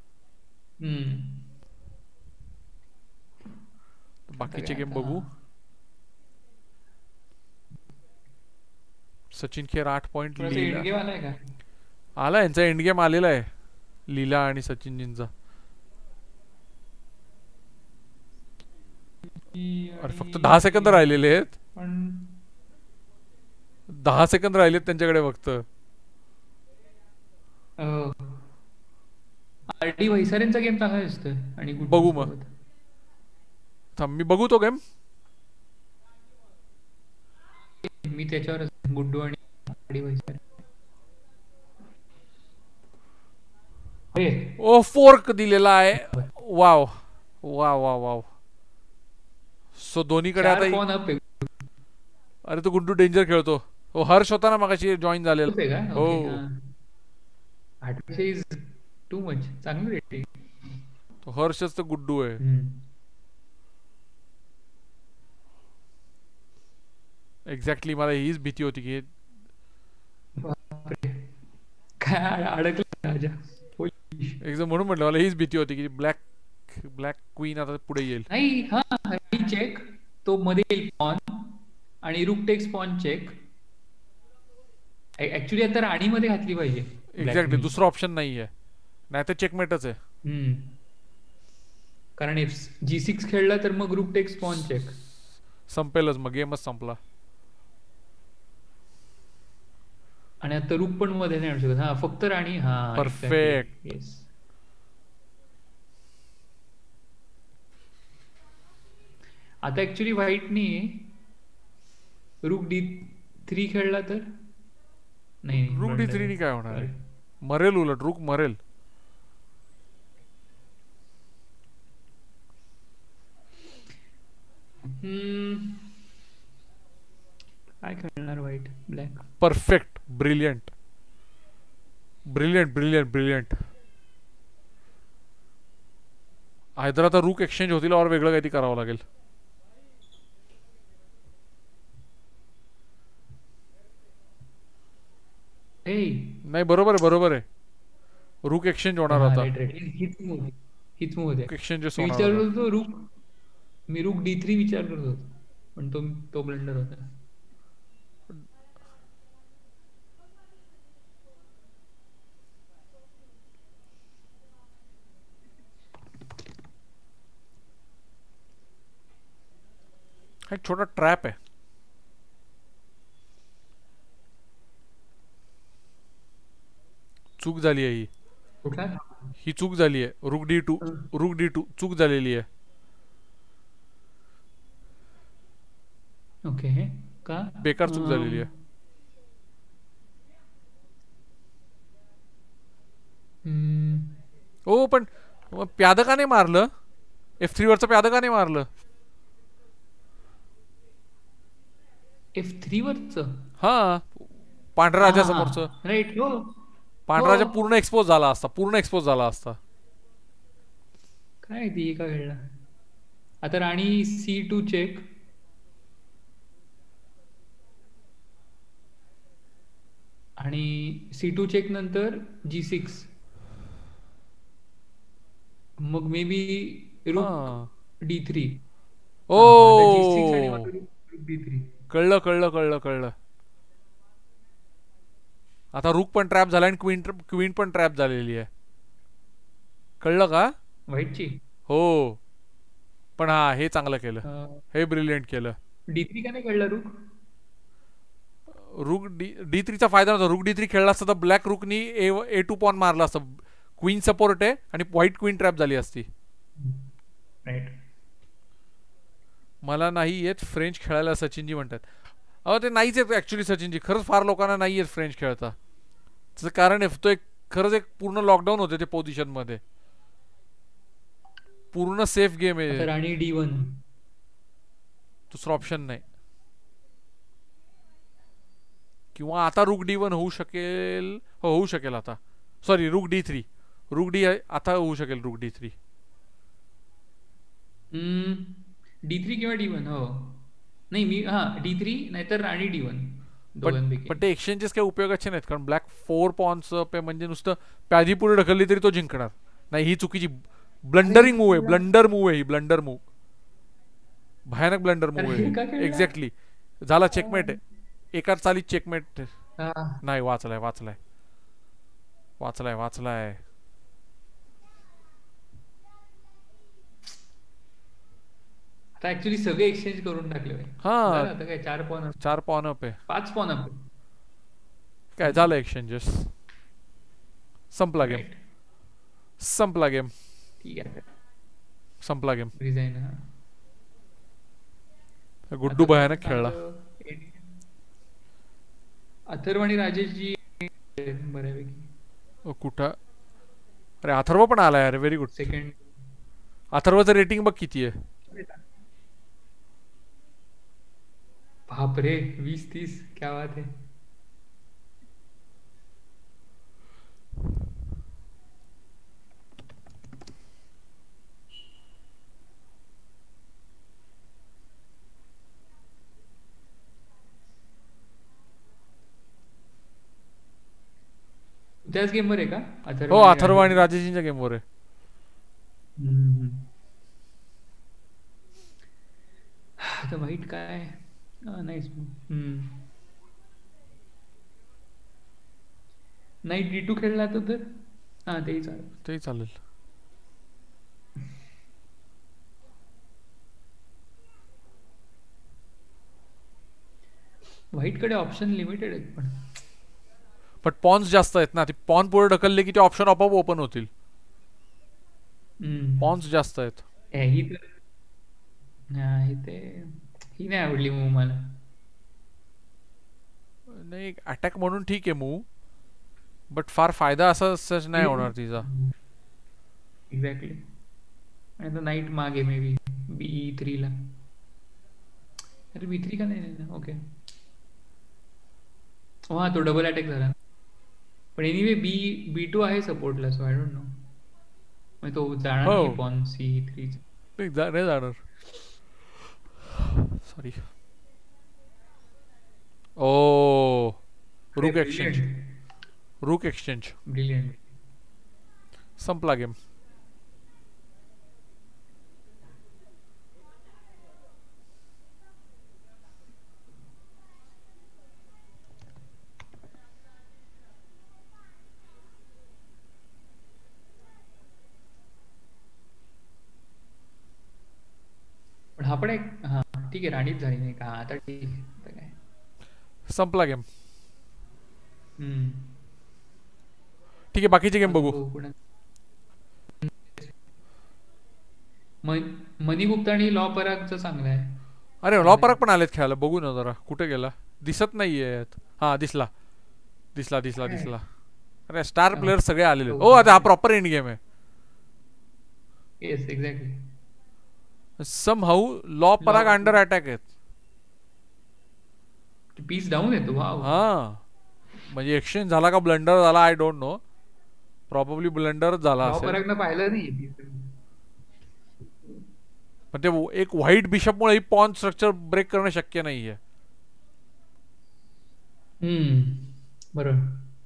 बाकीचे गेम बघू. सचिन खेर आठ पॉइंट. आला यांचा एंड गेम आलेला आहे, लीला आणि सचिनजींचा. अरे फक्त दहा सेकंद राहिलेले आहेत. दहा सेकंद राहिलेत त्यांच्याकडे फक्त. आरडी वैसारेंचा गेम चांगला दिसतोय. आणि बघू मग, थांब मी बघू तो गेम. मी त्याच्यावर गुड्डू आणि आरडी वैसारे. ओ फोर्क दिलेला आहे. Wow wow wow wow. So दोन्हीकडे आता. अरे तो गुड्डू डेंजर खेळतो. हो, हर्ष होता ना मगाशी जॉईन झालेला. हो, टू मच चांगली रेटिंग. तो हर्षच तर गुड्डू आहे. एक्झॅक्टली, मला हीच भीती होती की काय अडकलं राजा. एकदम म्हणून म्हटलं, मला हीच भीती होती की ब्लॅक ब्लॅक क्वीन आता पुढे येईल. नाही, हा चेक तो मध्ये येईल पॉन आणि रूक टेक्स पॉन चेक. ऍक्च्युली आता राणी मध्ये घातली पाहिजे. एक्झॅक्टली, दुसरा ऑप्शन नाहीये, नाही तर चेकमेटच आहे. कारण इफ जी सिक्स खेळला तर मग रूक टेक्स पॉन चेक संपेलच, मग गेमच संपला. आणि आता रूक पण मध्ये नाही आणू शकत. हा फक्त राणी. हा परफेक्ट. येस. आता ऍक्च्युली व्हाईटनी रूक डी थ्री खेळला तर नाही. रूक डी थ्री नी काय होणार आहे? मरेल, उलट रूक मरेल. Perfect. Brilliant brilliant brilliant brilliant. Either आता रूक एक्सचेंज होतील और वेगळं काहीतरी करावं लागेल. नाही बरोबर आहे बरोबर आहे. रूक एक्सचेंज होणार आता. हीच मूव हीच मूव होते. एक्सचेंजेस मी होणार विचार आता. करत होतो रूक मी रूक डी थ्री विचार करत होतो पण तो तो ब्लंडर होता. हा एक छोटा ट्रॅप आहे. चूक झाली आहे ही. कुठला ही चूक झाली आहे. Rook D two rook D two चूक झालेली आहे. ओके का बेकार चूक झालेली आहे. हो पण प्याद का नाही मारलं. एफ थ्री वरचं प्याद का नाही मारलं. एफ थ्री वरच हा पांढऱ्या राजा समोरचं. राईट. हो पांढरा राजा पूर्ण एक्सपोज झाला असता. पूर्ण एक्सपोज झाला असता. काय ती का घडला आता. राणी सी टू चेक. आणि सी टू चेक नंतर जी सिक्स. मग maybe rook D three. Oh D three. कळलं कळलं कळलं कळलं. आता रूक पण ट्रॅप झाला आणि क्वीन क्वीन पण ट्रॅप झालेली आहे. कळलं का. व्हाईटची. हो पण हा हे चांगलं केलं. हे ब्रिलियंट केलं. डी थ्री का नाही कळलं रूक. रूक डी डी थ्रीचा फायदा नव्हता. रूक डी थ्री खेळला असता तर ब्लॅक रूकनी ए ए टू पॉन मारला असता. क्वीन सपोर्ट आहे आणि व्हाईट क्वीन ट्रॅप झाली असती. राईट. मला नाही येत फ्रेंच खेळायला सचिनजी म्हणतात. अहो ते नाहीच येत ऍक्च्युली सचिनजी. खरंच फार लोकांना नाही येत फ्रेंच खेळता. त्याचं कारण आहे तो एक खरंच एक पूर्ण लॉकडाऊन होते ते पोझिशन मध्ये. पूर्ण सेफ गेम आहे. राणी डी वन. दुसरा ऑप्शन नाही. किंवा आता रूक डी वन होऊ शकेल. हो होऊ शकेल आता. सॉरी रूक डी थ्री. रूक डी आता होऊ शकेल. Rook D three. D three किंवा डी वन. हो नाही मी हा डी थ्री नाहीतर राणी डी वन. पण ते एक्सचेंजेस काही उपयोगाचे नाहीत कारण ब्लॅक फोर पॉन्स पे म्हणजे नुसतं प्यादी पुढे ढकलली तरी तो जिंकणार नाही. ही चुकीची ब्लंडरिंग मूव आहे. ब्लंडर मूव आहे ही. Blunder move. भयानक ब्लंडर मूव आहे. एक्झॅक्टली. झाला चेकमेट आहे. एकाच चालीत चेकमेट. नाही वाचलाय वाचलाय वाचलाय वाचलाय. आता ऍक्च्युली सगळे एक्सचेंज करून टाकले. हा आता काय चार पॉन चार पॉन अप आहे. पाच पॉन अप काय झालं एक्सचेंजेस. संपला गेम. संपला गेम. ठीक आहे संपला गेम. रिझाईन. गुड्डू भयानक खेळला. अथर्व आणि राजेशजी बऱ्यापैकी. कुठं अरे अथर्व पण आलाय. अरे व्हेरी गुड. सेकंड. अथर्वचं रेटिंग बघ किती आहे. बापरे वीस तीस. क्या बात है. त्याच गेमवर आहे का. हो अथर्व आणि राजेशजींच्या गेमवर आहे. आता वाईट काय नाईस. नाईट डी टू खेळला तर हा तेही चालेल. तेही चालेल. व्हाईट कडे ऑप्शन लिमिटेड आहेत पण पण पॉन्स जास्त आहेत ना. ते पॉन पुढे ढकलले की ते ऑप्शन आपोआप ओपन होतील. पॉन्स जास्त आहेत. ही तर ते ही नाही आवडली मूव मला. नाही अटॅक म्हणून ठीक आहे मूव बट फार फायदा असा सच नाही होणार तिचा. एक्झॅक्टली. आणि तो नाईट मागे मे बी बी थ्री ला. अरे बी थ्री का नाही. ओके हा तो डबल अटॅक झाला. पण एनिवे बी बी टू आहे सपोर्टला, सो आय डोंट नो. मग तो जाणार हो नाही पॉन सी थ्री. नाही जा- नाही जाणार. सॉरी. ओ रूक एक्सचेंज. रूक एक्सचेंज ब्रिलियंट. संपला गेम. पण हा पण एक हा ठीक आहे, राणीच झाली नाही का आता, ठीक आहे आता काय. संपला गेम. हम्म. ठीक आहे बाकीचे गेम बघू. हो, पुन्हा- मन- मनी गुप्ता आणि लॉ परागचं चांगलं आहे. अरे लॉ पराग पण आलेत खेळायला, बघू ना जरा कुठे गेला. दिसत नाहीये. हा दिसला दिसला दिसला काय? दिसला. अरे स्टार हा. प्लेयर सगळे आलेले. हो. ओ आता हा प्रॉपर एंड गेम आहे. Yes exactly. Somehow Law Parag Law- under attack आहेत. पीस डाऊन येतो. वाव. हा म्हणजे एक्सचेंज झाला का ब्लंडर झाला आय डोंट नो. प्रॉब्ली ब्लंडरच झाला लॉ असेल. परागनं पाहिलं नाही. पण ते एक व्हाईट बिशपमुळे ही पॉन स्ट्रक्चर ब्रेक करणं शक्य नाहीये. हम्म. बरोबर.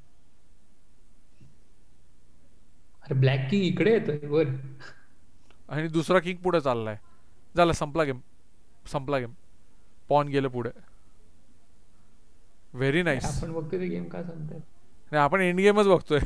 अरे ब्लॅक किंग इकडे येतोय वर. आणि दुसरा किंग पुढे चाललाय. झालं संपला गेम. संपला गेम. पॉन गेलं पुढे. Very nice. आपण बघतोय ते गेम का सांगताय. नाही आपण एंड गेमच बघतोय.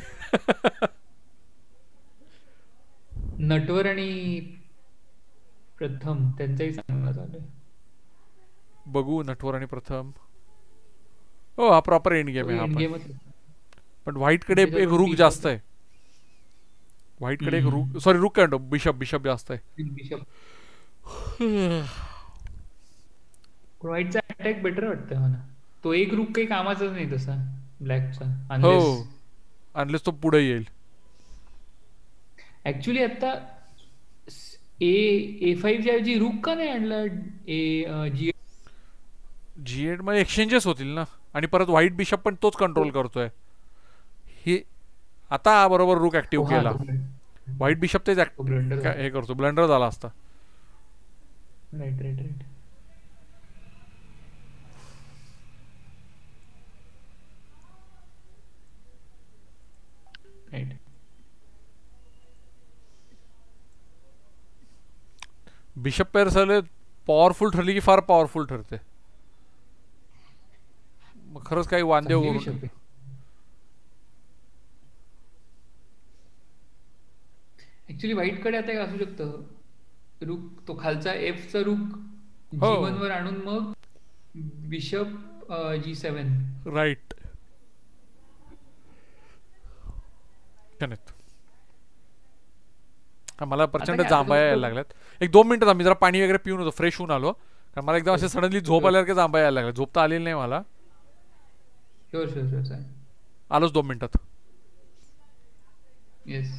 नटवर आणि प्रथम त्यांचाही चांगला चालू आहे. बघू नटवर आणि प्रथम. हो हा प्रॉपर एंड गेम आहे हा एंड पण. गेमच. पण व्हाईट कडे एक रूक जास्त आहे. व्हाईट कडे एक रूक सॉरी रूक काय बिशप बिशप जास्त आहे. बिशप. व्हाईटचा अटॅक बेटर वाटतं मला. तो एक रूक काही कामाचाच नाही तसा ब्लॅकचा. हो अनलेस तो पुढे येईल. ऍक्च्युली आता ए ए फाईव्हच्या ऐवजी रूक का नाही आणला. ए जी जी एट मध्ये एक्सचेंजेस होतील ना. आणि परत व्हाईट बिशप पण तोच कंट्रोल करतोय. हे आता बरोबर रूक ऍक्टिव्ह केला. व्हाईट बिशप तेच act- ब्लंडर काय हे करतो. ब्लंडर झाला असता. Right right right. Right. Bishop pair झाले पॉवरफुल ठरली की फार पॉवरफुल ठरते. मग खरंच काही वांदे चांगली करून बिशप आहे. ऍक्च्युली व्हाईट कडे आता एक असू शकतं. रूक तो खालचा एफचा रूक हो. जी वन वर आणून मग बिशप जी सेवन. राईट. मला प्रचंड आता काय जांभया आता यायला फक्त- लागल्यात. एक दोन मिनिटं थांब, मी जरा पाणी वगैरे पिऊन होतो, फ्रेश होऊन आलो. कारण मला एकदम असे सडनली झोप आल्यासारखे जांभया यायला लागल्या. झोप तर आलेली नाही मला. शुअर शुअर शुअर साहेब. आलोच दोन मिनिटात. येस.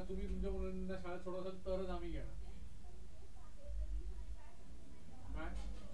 तुम्ही तुमच्या मुलांना शाळेत सोडवलं तरच आम्ही घेणार. काय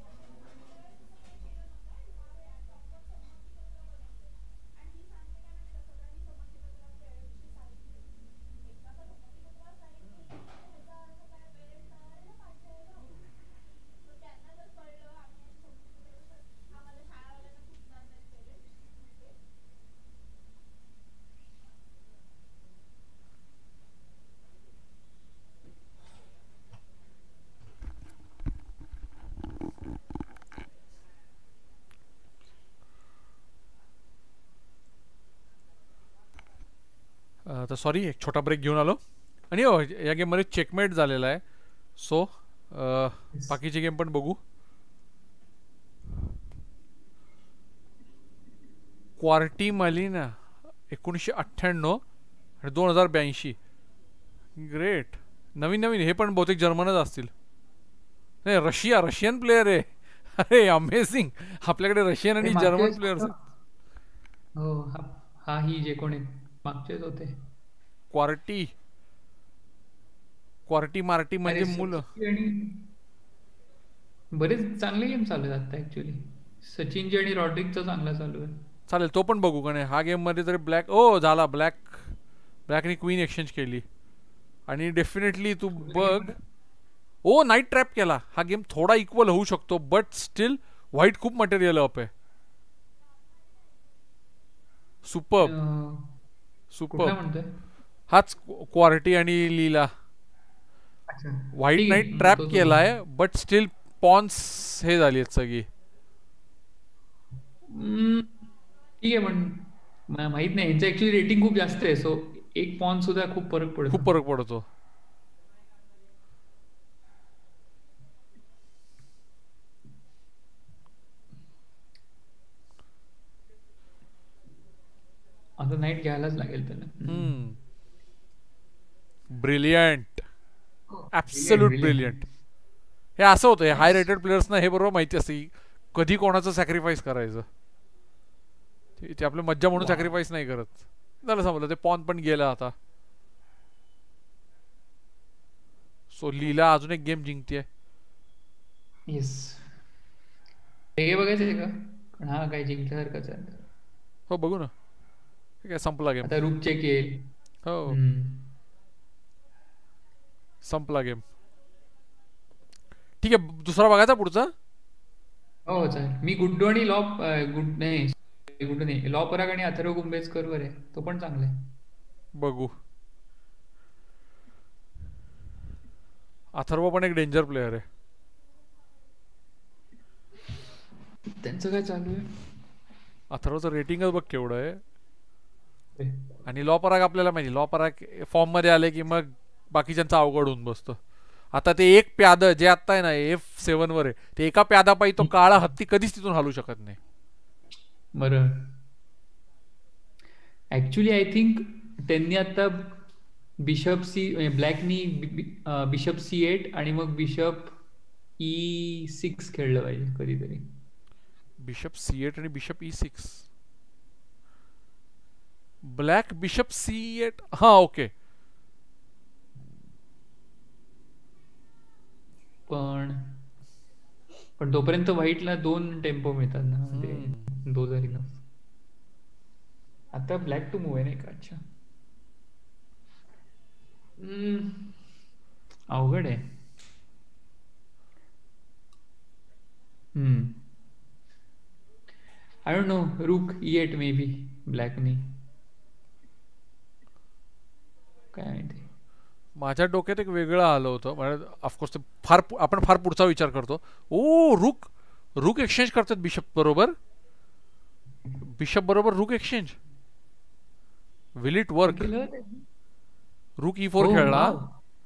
अ, तर सॉरी एक छोटा ब्रेक घेऊन आलो. आणि हो या गेममध्ये चेकमेट झालेला आहे. सो बाकीचे गेम पण बघू. क्वार्टी मलिना एकोणीसशे अठ्ठ्याण्णव आणि दोन हजार ब्याऐंशी. ग्रेट. नवीन नवीन हे पण बहुतेक जर्मनच असतील. नाही रशिया रशियन प्लेयर आहे. अरे अमेझिंग. आपल्याकडे रशियन आणि मागच्या जर्मन वेळेस प्लेयर्स. हो हा हा ही जे कोणी मागचेच होते. क्वार्टी क्वार्टी मार्टी म्हणजे अरे मुलं. सचिनजी आणि बरेच चांगले गेम चालू आहेत आता ऍक्च्युली. सचिनजी आणि रॉड्रिकचा चांगला चालू आहे. चालेल तो पण बघू का नाही. हा गेम मध्ये तरी ब्लॅक ओ झाला. ब्लॅक ब्लॅकने क्वीन एक्सचेंज केली. आणि डेफिनेटली तू बघ. ओ नाईट ट्रॅप केला. हा गेम थोडा इक्वल होऊ शकतो बट स्टील व्हाईट खूप मटेरियल अप आहे. Super um, super. कुठला म्हणतोय? हाच क्वार्टी आणि लीला. अच्छा व्हाईट ठीक आहे, नाईट मग ट्रॅप तोच केलाय बट स्टील पॉन्स हे झाली आहेत सगळी. हम्म, ठीक आहे पण मला माहित नाही. यांचं ऍक्च्युली रेटिंग खूप जास्त आहे. सो एक पॉन सुद्धा खूप फरक पडतो. खूप फरक पडतो. आता नाईट घ्यायलाच लागेल त्याला. हम्म. ब्रिलियंट. Absolute brilliant. हे असं होतं. हे हाय रेटेड प्लेयर्सना हे बरोबर माहिती असते की कधी कोणाचं सॅक्रिफाईस करायचं. ते ते आपलं मज्जा म्हणून Wow. सॅक्रिफाईस नाही करत. झालं समजलं. ते पॉन पण गेला आता. सो लीला अजून एक गेम जिंकते. येस. हे बघायचंय का? पण हा काय जिंकल्यासारखाच आहे. हो बघू ना. ठीक आहे संपला गेम. आता रूप चेक येईल. हो हम्म. संपला गेम. ठीक आहे दुसरा बघायचा पुढचा. हो चालेल. मी गुड्डू आणि लॉ गुड नाही गुड्डू नाही लॉ पराग आणि अथर्व कुंभेजकर वर आहे. तो पण चांगला आहे. बघू. अथर्व पण एक डेंजर प्लेयर आहे. त्यांचं काय चालू आहे? अथर्वचं रेटिंगच बघ केवढं आहे. ते. आणि लॉ पराग आपल्याला माहिती. लॉ पराग फॉर्म मध्ये आले की मग बाकीच्यांचं अवघड होऊन बसतं. आता ते एक प्याद जे आत्ता आहे ना एफ सेवन वर आहे ते एका प्यादापायी तो काळा हत्ती कधीच तिथून हलू शकत नाही. बरं. ऍक्च्युली आय थिंक त्यांनी आता बिशप सी ब्लॅकनी बिशप सी एट आणि मग बिशप ई सिक्स खेळलं पाहिजे कधीतरी. बिशप सी एट आणि bishop E six. Black bishop C eight. हा ओके. पण पण तोपर्यंत व्हाईटला दोन टेम्पो मिळतात ना. ते हम्म. दोन हजार इनफ. आता ब्लॅक टू मूव आहे नाही का? अच्छा. हम्म, अवघड आहे. Hmm I don't know. Rook E eight maybe ब्लॅकनी. काय माहिती. माझ्या डोक्यात एक वेगळं आलं होतं. म्हणजे ऑफकोर्स ते फार पु- आपण फार पुढचा विचार करतो. ओ रुक रुक एक्सचेंज करतात बिशप बरोबर. बिशप बरोबर रुक एक्सचेंज. Will it work. केलं? रुक ई फोर Oh, खेळला. wow.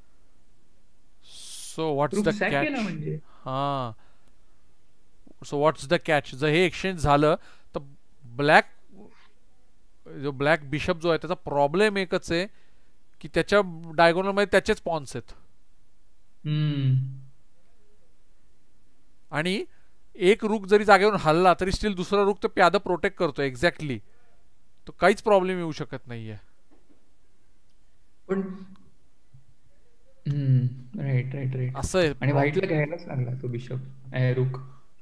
So what's rook the sac catch. केला म्हणजे. हा. So what's the catch. जर हे एक्सचेंज झालं तर ब्लॅक जो ब्लॅक बिशप जो आहे त्याचा प्रॉब्लेम एकच आहे की त्याच्या डायगोनल मध्ये त्याचेच पॉन्स आहेत. हम्म. आणि एक रुक जरी जागेवरून हल्ला तरी स्टील दुसरा रुक तर प्यादा प्रोटेक्ट करतो एक्झॅक्टली. तो काहीच प्रॉब्लेम येऊ शकत नाहीये. पण राईट राईट राईट. असं आहे. आणि व्हाईटला घ्यायलाच लागला तो बिशप रुक.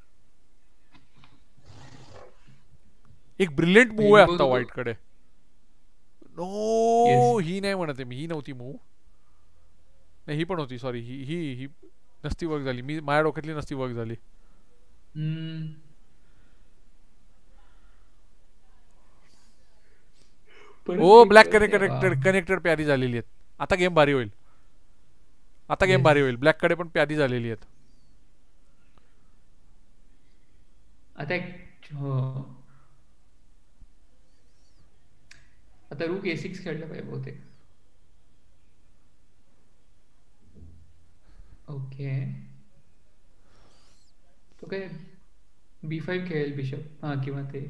एक ब्रिलियंट मूव म्हणजे आहे तो- आता तो- व्हाईट कडे. No Yes. ही नाही म्हणत आहे मी, ही नव्हती मूव. नाही ही पण होती, सॉरी, ही ही ही नसती वर्क झाली. मी माझ्या डोक्यातली नसती वर्क झाली. हम्म. परत ओ एक ब्लॅक करते, कनेक्टेड वा. कनेक्टेड प्यादी झालेली आहेत. आता गेम भारी होईल. आता गेम Yes. भारी होईल. ब्लॅक कडे पण प्यादी झालेली आहेत. आता एक- हो. आता रूक ए सिक्स खेळलं पाहिजे बहुतेक. ओके. तो काय बी फाईव्ह खेळेल बिशप, हा किंवा ते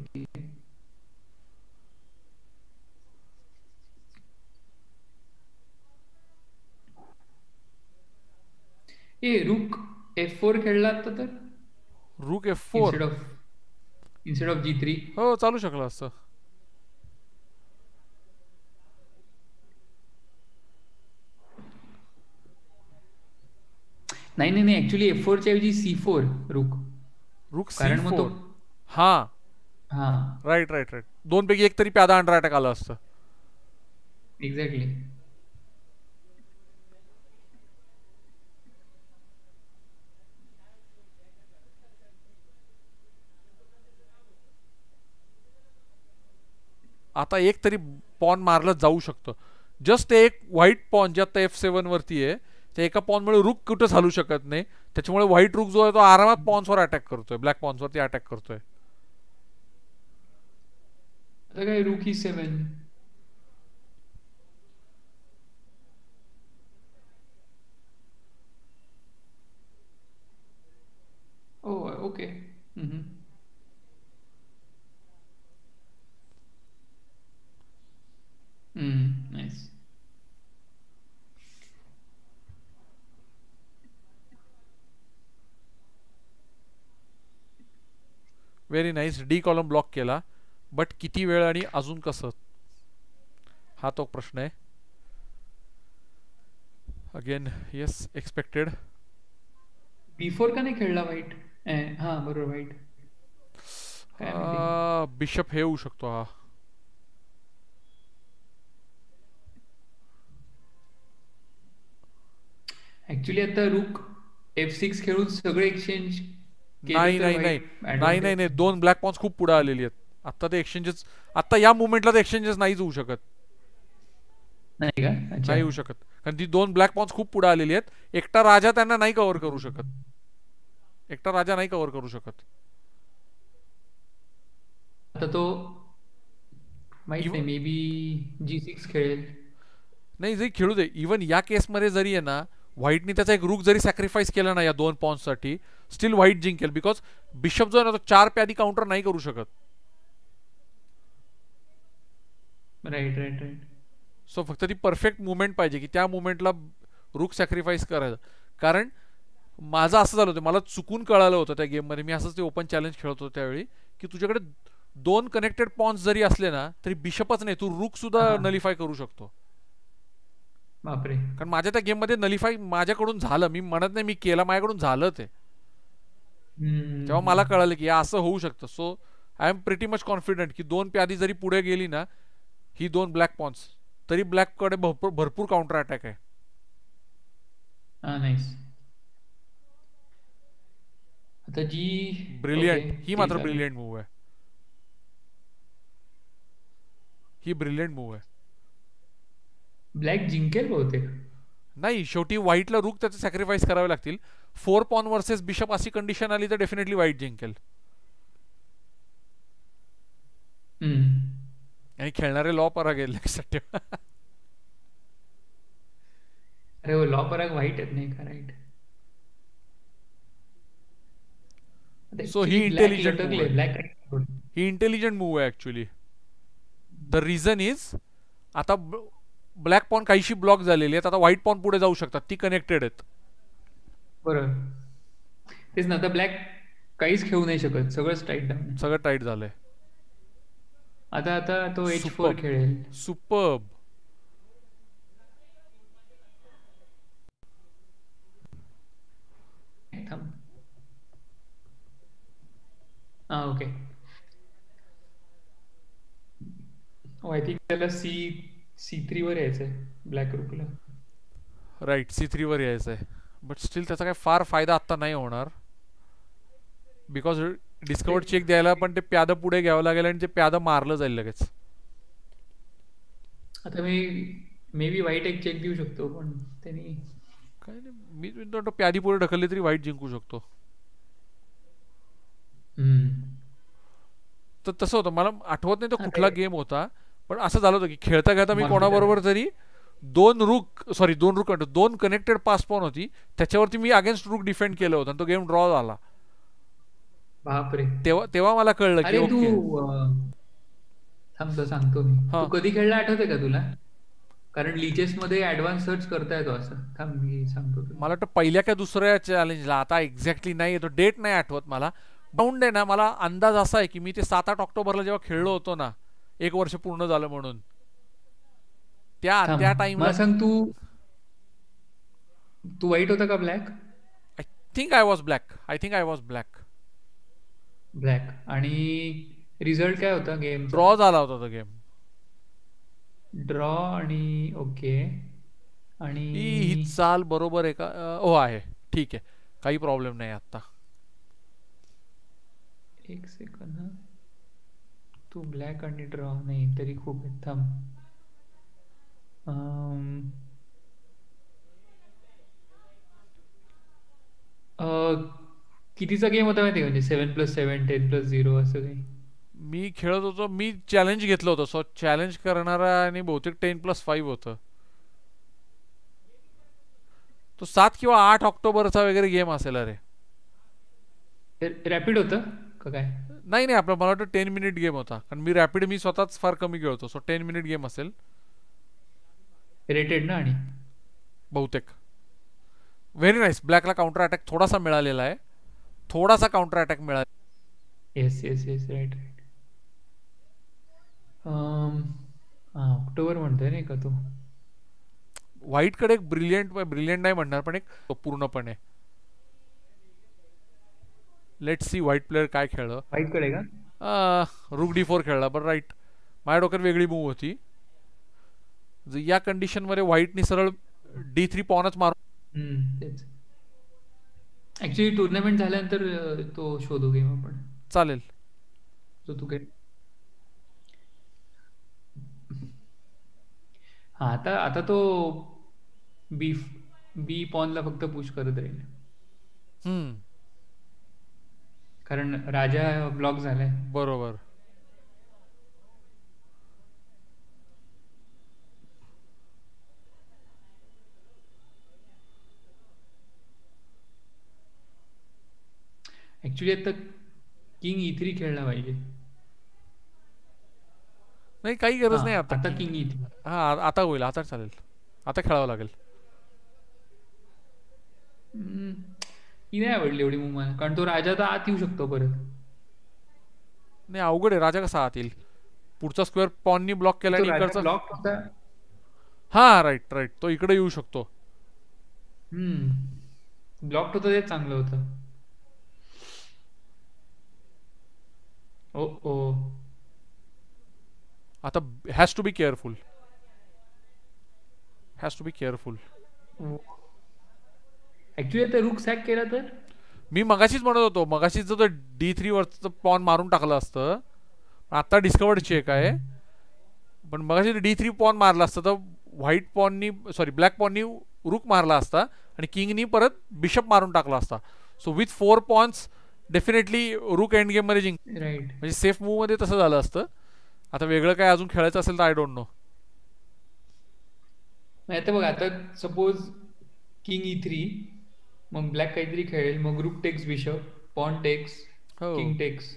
ए रूक एफ फोर खेळला आता तर rook F four instead of instead of G three. हो चालू शकलं असतं. नाही नाही नाही ऍक्च्युली एफ फोर च्या ऐवजी सी फोर रूक. रूक सी कारण मग तो फोर हा हा राईट राईट राईट. दोन पैकी एक तरी प्यादा अंडर अटॅक आलं असतं. एक्झॅक्टली. आता एक तरी पॉन मारलं जाऊ शकतं. जस्ट एक व्हाईट पॉन जे आता एफ सेवन वरती आहे, त्या एका पॉनमुळे रूक कुठंच हलू शकत नाही. त्याच्यामुळे व्हाईट रूक जो आहे तो आरामात पॉन्सवर अटॅक करतोय, ब्लॅक पॉन्सवरती अटॅक करतोय. आता काय rook E seven. Oh okay. Nice. Very nice. D column block केला, बट किती वेळ आणि अजून कसं, हा तो प्रश्न आहे. Again yes expected. B four का नाही खेळला व्हाईट. हा बरोबर व्हाईट. बिशप हे होऊ शकतो हा. ऍक्च्युली आता रूक एफ सिक्स खेळून सगळे एक्सचेंज नाही नाही नाही नाही नाही नाही दोन ब्लॅक पॉन्स खूप पुढे आलेली आहेत. आता ते एक्सचेंजेस, आता या मुवमेंटला ते एक्सचेंजेस नाहीच होऊ शकत. नाही का. नाही होऊ शकत, कारण ती दोन ब्लॅक पॉन्स खूप पुढे आलेली आहेत. एकटा राजा त्यांना नाही कव्हर करू शकत. एकटा राजा नाही कव्हर करू शकत. आता तो माहित नाही, मे बी जी सिक्स खेळेल. नाही जरी खेळू दे. इवन या केसमध्ये जरी आहे ना, व्हाईटनी त्याचा एक रूक जरी सॅक्रिफाईस केला ना या दोन पॉन्ससाठी, स्टील व्हाईट जिंकेल. बिकॉज बिशप जो आहे ना तो चार प्यादी काउंटर नाही करू शकत. Right right right. सो फक्त ती परफेक्ट मुवमेंट पाहिजे की त्या मुवमेंटला रूक सॅक्रिफाईस करायचं. कारण माझं असं झालं होतं, मला चुकून कळालं होतं त्या गेममध्ये, मी असंच ते ओपन चॅलेंज खेळत होतो त्यावेळी, की तुझ्याकडे दोन कनेक्टेड पॉन्स जरी असले ना तरी बिशपच नाही, तू रूक सुद्धा नलिफाय करू शकतो. बापरे. कारण माझ्या त्या गेममध्ये नलिफाय माझ्याकडून झालं. मी म्हणत नाही मी केला, माझ्याकडून झालं ते. तेव्हा मला कळालं की असं होऊ शकतं. So I am pretty much confident की दोन प्यादी जरी पुढे गेली ना ही दोन ब्लॅक पॉन्स, तरी ब्लॅक कडे भरपूर भरपूर काउंटर अटॅक आहे. हा नाईस. आता जी ब्रिलियंट, ही मात्र ब्रिलियंट मूव आहे. ही ब्रिलियंट मूव आहे. ब्लॅक जिंकेल बहुतेक. नाही, शेवटी व्हाईटला रूक त्याचे सॅक्रिफाईस करावे लागतील. फोर पॉन वर्सेस बिशप अशी कंडिशन आली तर डेफिनेटली व्हाईट जिंकेल. आणि खेळणारे लॉ पराग आहेत लक्षात ठेवा. अरे वो लॉ पराग व्हाईट आहेत नाही का. राईट. सो ही इंटेलिजंट ही इंटेलिजंट मूव आहे ऍक्च्युली. द रिझन इज आता ब्लॅक पॉन काहीशी ब्लॉक झालेली आहेत. आता व्हाईट पॉन पुढे जाऊ शकतात, ती कनेक्टेड आहेत. बरोबर. तेच ना, आता ब्लॅक काहीच खेळू नाही शकत, सगळंच टाईट डाऊन. सगळं टाईट झालंय. आता आता तो एच फोर खेळेल. सुपर्ब. हा ओके. आय थिंक त्याला सी सी थ्री वर यायचंय ब्लॅक रूकला. राईट, सी थ्री वर यायचं आहे. बट स्टील त्याचा काही फार फायदा आत्ता नाही होणार, बिकॉज डिस्कवर्ड चेक द्यायला पण ते प्यादं पुढे घ्यावं लागेल आणि ते प्यादं मारलं जाईल लगेच. आता मी मे बी वाईट एक चेक देऊ शकतो, पण त्यांनी काय नाही, मी म्हणतो प्यादी पुढे ढकलली तरी वाईट जिंकू शकतो. तर तसं होतं, मला आठवत नाही तो कुठला गेम होता, पण असं झालं होतं की खेळता खेळता मी कोणाबरोबर तरी दोन रुक सॉरी दोन रुक दोन कनेक्टेड पास पॉन होती, त्याच्यावरती मी अगेन्स्ट रुक डिफेंड केलं होतं आणि तो गेम ड्रॉ झाला. बापरे. तेव्हा तेव्हा मला कळलं की अरे तू ओके. थांबतो सांगतो मी. तू कधी खेळला आठवते का तुला? कारण लिचेस मध्ये ऍडव्हान्स सर्च करता येतो असं. थांब मी सांगतो. मला वाटतं पहिल्या का दुसऱ्या चॅलेंजला, आता एक्झॅक्टली नाही येतो, डेट नाही आठवत मला. बाउंड आहे ना, मला अंदाज असा आहे की मी ते सात आठ ऑक्टोबरला जेव्हा खेळलो होतो ना, एक वर्ष पूर्ण झालं म्हणून, त्या त्या टाइमला सांग. तू तू व्हाईट होता का black? I think I was black I think I was black black. आणि रिझल्ट काय होता गेम? ड्रॉ झाला होता तो गेम. ड्रॉ आणि ओके. आणि ही चाल बरोबर आहे का? हो आहे, ठीक आहे, काही प्रॉब्लेम नाही आता. एक सेकंद. हा, तू ब्लॅक आणि ड्रॉ नाही तरी खूप आहे. थांब. कितीचा गेम होता माहिती, म्हणजे seven plus seven ten plus zero असं काही? मी खेळत होतो, मी चॅलेंज घेतलं होतं, सो चॅलेंज करणारा आणि बहुतेक टेन प्लस फाईव्ह होतं. तो सात किंवा आठ ऑक्टोबरचा वगैरे गेम असेल. अरे रॅपिड होतं का काय? नाही नाही, आपलं मला वाटतं टेन मिनिट गेम होता, कारण मी रॅपिड मी स्वतःच फार कमी खेळतो, सो टेन मिनिट गेम असेल रेटेड ना. आणि बहुतेक. Very nice. ब्लॅकला काउंटर अटॅक थोडासा मिळालेला आहे, थोडासा काउंटर अटॅक मिळाला. Yes yes yes right right. हा ऑक्टोबर म्हणतोय नाही का तू? व्हाईट कडे एक ब्रिलियंट ब्रिलियंट नाही म्हणणार, पण एक पूर्णपणे. लेट्स सी व्हाईट प्लेअर काय खेळलं. व्हाईट कडे का? रुक डी फोर खेळला, पण राईट माझ्या डोक्यात वेगळी मूव होती. या कंडिशन मध्ये व्हाईटनी सरळ डी थ्री पॉनच मारून. तेच ऍक्च्युली टुर्नामेंट झाल्यानंतर तो शोधू गेम आपण. चालेल. तो तू काय? हा आता आता तो बी बी पॉनला फक्त पुश करत राहील. हम्म, कारण राजा ब्लॉक झालाय. बरोबर. ऍक्च्युली आता किंग ई थ्री खेळला पाहिजे. नाही काही गरज नाही आता. आता किंग ई थ्री. हा आता होईल, आता चालेल, आता खेळावं लागेल. ही नाही आवडली एवढी मूव मला, कारण तो राजा तर आत येऊ शकतो परत. नाही अवघड आहे, राजा कसा आत येईल? पुढचा स्क्वेअर पॉननी ब्लॉक केला आणि इकडचा ब्लॉक होता. हा राईट राईट, तो इकडे येऊ शकतो. हम्म ब्लॉक होतं, ते चांगलं होतं. ओ ओ आता has to be careful, has to be careful. Actually आता रुक सॅक केला तर मी मगाशीच म्हणत होतो, मगाशीच जर डी थ्री वरचं पॉन मारून टाकलं असतं, आता डिस्कवर्ड चेक आहे, पण मगाशी डी थ्री पॉन मारला असतं तर व्हाईट पॉननी सॉरी ब्लॅक पॉननी रुक मारला असता आणि किंगनी परत बिशप मारून टाकला असता. So with four pawns definitely rook end game मध्ये जिंक. राईट, म्हणजे सेफ मूव मध्ये तसं झालं असतं. आता वेगळं काय अजून खेळायचं असेल तर आय डोंट नो. आता बघ, आता सपोज किंग ई थ्री, मग ब्लॅक काहीतरी खेळेल, मग rook takes bishop, pawn takes, king takes.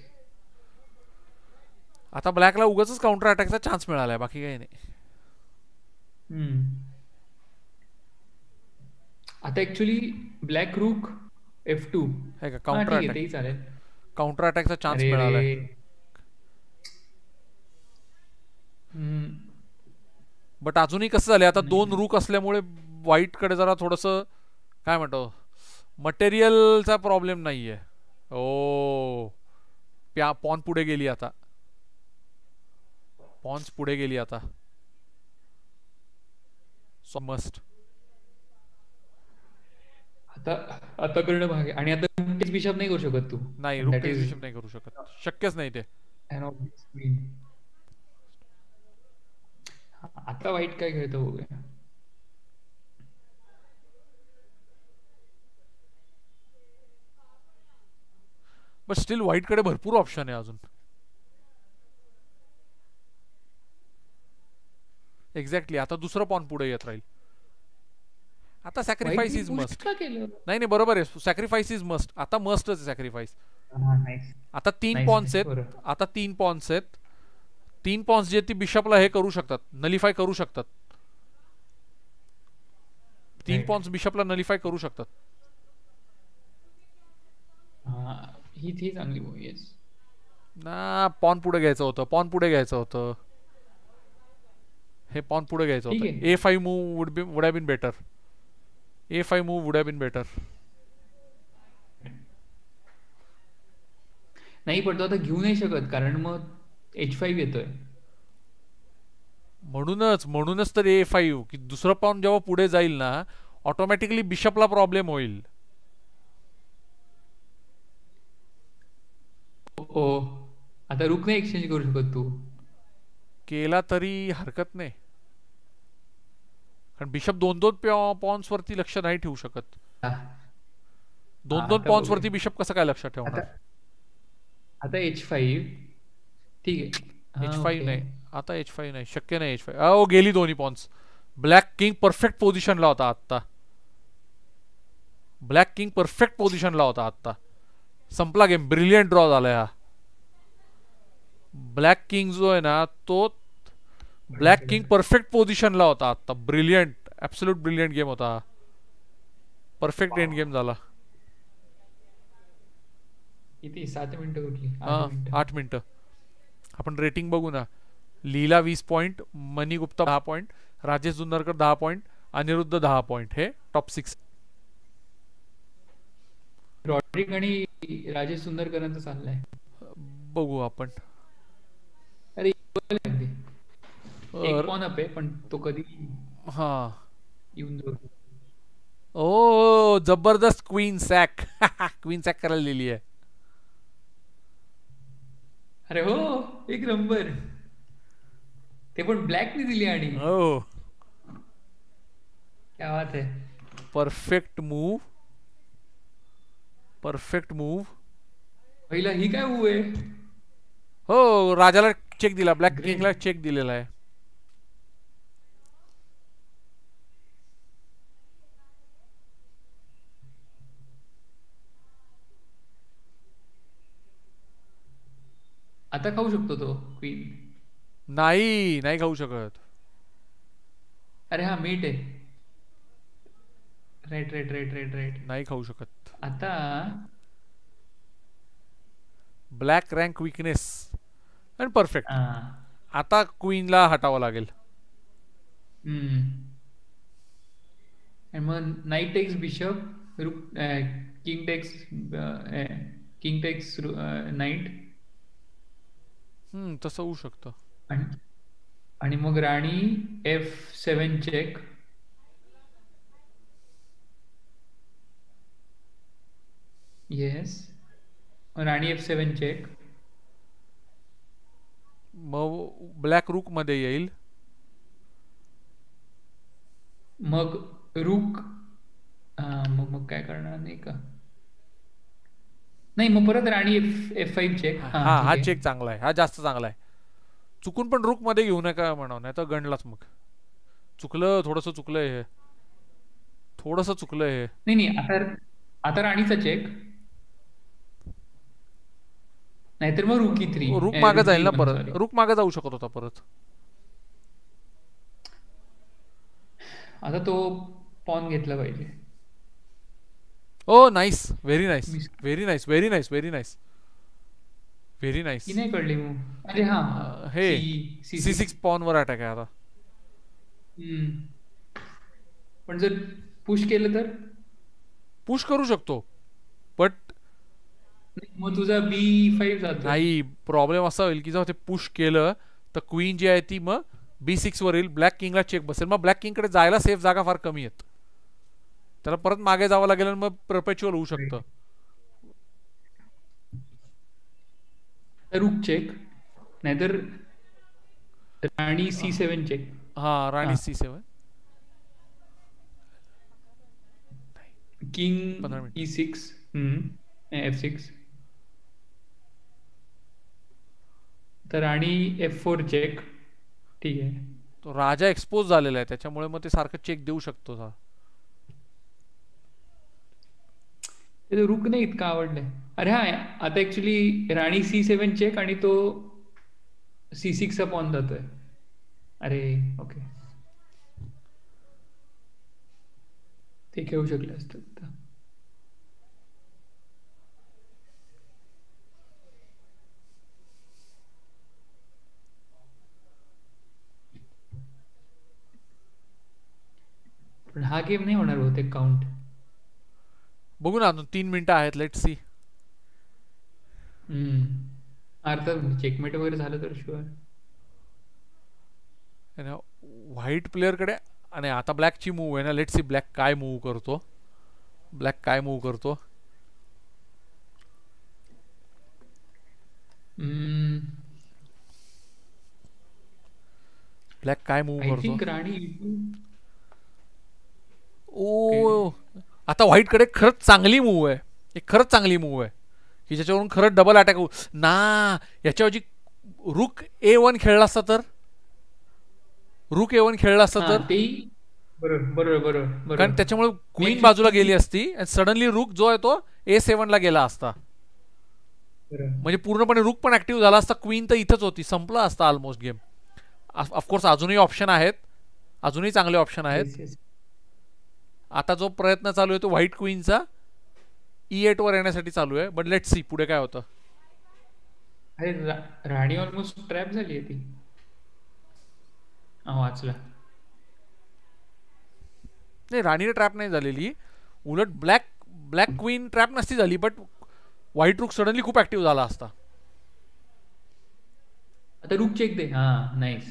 आता ब्लॅकला उगाच काउंटर अटॅकचा चान्स मिळालाय, बाकी काही नाही. हम्म आता actually black rook F two आहे का काउंटर अटॅक, चालेल, काउंटर अटॅकचा चान्स मिळालाय. बट अजूनही कसं झालंय, आता दोन रुक असल्यामुळे व्हाईट कडे जरा थोडस काय म्हणतो मटेरियलचा प्रॉब्लेम नाहीये. ओ प्या पॉन पुढे गेली आता, पॉन्स पुढे गेली आता. सो मस्ट आता आता करणं भाग आहे. आणि आता रूक टेक्स बिशप नाही करू शकत तू. नाही, रूक टेक्स बिशप नाही करू शकत, शक्यच नाही ते. आता वाईट काय खेळतो बघूया. बट स्टील व्हाईट कडे भरपूर ऑप्शन आहे अजून. एक्झॅक्टली, आता दुसरं पॉन पुढे येत राहील. आता सॅक्रिफाईस इज मस्ट. नाही नाही बरोबर आहे, सॅक्रिफाईस इज मस्ट. आता मस्टच आहे सॅक्रिफाईस. आता तीन पॉन्स आहेत, आता तीन पॉन्स आहेत. तीन पॉन्स जे ती बिशपला हे करू शकतात, नलिफाय करू शकतात. तीन पॉन्स बिशपला नलिफाय करू शकतात. ही थी चांगली मूवी आहे ना. पॉन पुढे घ्यायचं होतं, पॉन पुढे घ्यायचं होतं. हे पॉन पुढे घ्यायचं होतं. A five move would be would have been better. A five move would have been better. नाही पण तो आता घेऊ नाही शकत, कारण मग एच फाईव्ह येतोय. म्हणूनच म्हणूनच तर ए फाईव्ह की दुसरं पॉन जेव्हा पुढे जाईल ना, ऑटोमॅटिकली बिशपला प्रॉब्लेम होईल. ओ आता रुक नाही एक्सचेंज करू शकत तू. केला तरी हरकत नाही, कारण बिशप दोन दोन पॉन्स वरती लक्ष नाही ठेवू शकत. दोन दोन पॉन्स वरती बिशप कसं काय लक्ष ठेवणार. आता एच फाईव्ह ठीक आहे. एच फाईव्ह नाही, आता एच फाईव्ह नाही, शक्य नाही. एच फाईव्ह ओ गेली दोन्ही पॉन्स. ब्लॅक किंग परफेक्ट पोझिशनला होता आत्ता. ब्लॅक किंग परफेक्ट पोझिशनला होता आत्ता. संपला गेम. ब्रिलियंट ड्रॉ झालाय हा. ब्लॅक किंग जो आहे ना, तो ब्लॅक किंग परफेक्ट पोझिशनला होता आता. ब्रिलियंट, ऍब्सोल्यूट ब्रिलियंट गेम होता. परफेक्ट एंड गेम झाला. किती सात मिनिटं उरली. हा आठ मिनिटं. आपण रेटिंग बघू ना. लीला वीस पॉइंट, मनी गुप्ता दहा पॉइंट, राजेश जुन्नरकर दहा पॉइंट, अनिरुद्ध दहा पॉइंट. हे टॉप सिक्स. रॉड्रिक आणि राजेश सुंदरकरांचं चाललंय. बघू आपण. अरे एक पॉन अप आहे, पण तो कधी हा येऊन जाऊ. ओ जबरदस्त क्वीन सॅक. क्वीन सॅक करायला लिहिली आहे. अरे हो, एक नंबर. ते पण ब्लॅकने दिली. आणि हो, क्या बात है. Perfect move, perfect move. पहिला ही काय मूव आहे. हो, राजाला चेक दिला, ब्लॅक किंगला चेक दिलेला आहे. आता खाऊ शकतो तो क्वीन. नाही नाही खाऊ शकत. अरे हा मीट आहे. Right right right right right नाही खाऊ शकत. आता ब्लॅक रँक विकनेस आणि परफेक्ट. आता क्वीनला हटावं लागेल. मग knight takes bishop, king takes king takes knight. Hmm तसं होऊ शकतं. आणि मग राणी एफ सेवन चेक. येस, राणी एफ सेवन चेक. मग ब्लॅक रूक मध्ये येईल. मग रूक मग मग काय करणार नाही का. नाही मग परत राणी एफ एफ फाईव्ह चेक. हा हा चेक चांगला आहे, हा जास्त चांगला आहे. चुकून पण रूक मध्ये घेऊ नका म्हणा, नाही तर गणलाच मग. चुकलं, थोडस चुकलंय हे, थोडस चुकलंय हे. नाही नाही आता आता राणीचा चेक. नाहीतर मग रूक ई थ्री. रूक मागे जाईल ना परत. रूक मागे जाऊ शकत होता परत. आता तो पॉन घेतला पाहिजे. Oh nice, very nice, very nice, very nice, very nice, very nice. नाही कळली मग. अरे हा हे सी सिक्स पॉन वर अटॅक आहे आता. पण जर पुश केलं तर पुश करू शकतो, बट मग तुझा बी फाईव्ह जातोय. नाही, प्रॉब्लेम असा होईल की जेव्हा ते पुश केलं तर क्वीन जी आहे ती मग बी सिक्स वर येईल, ब्लॅक किंगला चेक बसेल, मग ब्लॅक किंगकडे जायला सेफ जागा फार कमी आहेत, त्याला परत मागे जावं लागेल आणि मग परपेच्युअल होऊ शकतं. रुक चेक, नाहीतर राणी सी सेव्हन चेक. हा, राणी हा. C seven. पंधरा किंग मिनिटं. ई सिक्स, एफ सिक्स, तर राणी एफ फोर चेक. ठीक आहे, तो राजा एक्सपोज झालेला आहे त्याच्यामुळे मग ते सारखं चेक देऊ शकतो. हा, ते रुक नाही इतका आवडलंय. अरे हा, आता ऍक्च्युली राणी सी सेव्हन चेक आणि तो सी सिक्स चा पॉन जातोय. अरे ओके, ते खेळू शकले असतात. पण हा गेम नाही होणार बहुतेक काउंट. बघू ना, अजून तीन मिनिटं आहेत, लेट सी. हम्म, अर्थात चेकमेट वगैरे झालं तर शुअर. व्हाईट प्लेअरकडे, आणि आता ब्लॅकची मूव आहे ना, लेट सी ब्लॅक काय मूव करतो. ब्लॅक काय मूव करतो. ब्लॅक काय मूव आय करतो. थिंक राणी. ओ, आता व्हाईटकडे खरंच चांगली मूव आहे, एक खरंच चांगली मूव आहे की ज्याच्यावरून खरंच डबल अटॅक होऊ ना. याच्याऐवजी रुक ए वन खेळला असता तर, रुक ए वन खेळला असता तर, बरोबर बरोबर बरोबर, कारण त्याच्यामुळे क्वीन बाजूला गेली असती आणि सडनली रुक जो आहे तो ए सेव्हन ला गेला असता, म्हणजे पूर्णपणे रुक पण ऍक्टिव्ह झाला असता, क्वीन तर इथंच होती, संपला असता ऑलमोस्ट गेम. ऑफकोर्स अजूनही ऑप्शन आहेत, अजूनही चांगले ऑप्शन आहेत. आता जो प्रयत्न चालू आहे तो व्हाईट क्वीनचा ई एट वर येण्यासाठी चालू आहे, बट लेट सी पुढे काय होतं. अरे राणी ऑलमोस्ट ट्रॅप झाली ती. वाचला नाही, राणीने ट्रॅप नाही झालेली, उलट ब्लॅक ब्लॅक क्वीन ट्रॅप नसती झाली, बट व्हाईट रुक सडनली खूप ऍक्टिव्ह झाला असता. आता रुक चेक दे. हा, नाईस.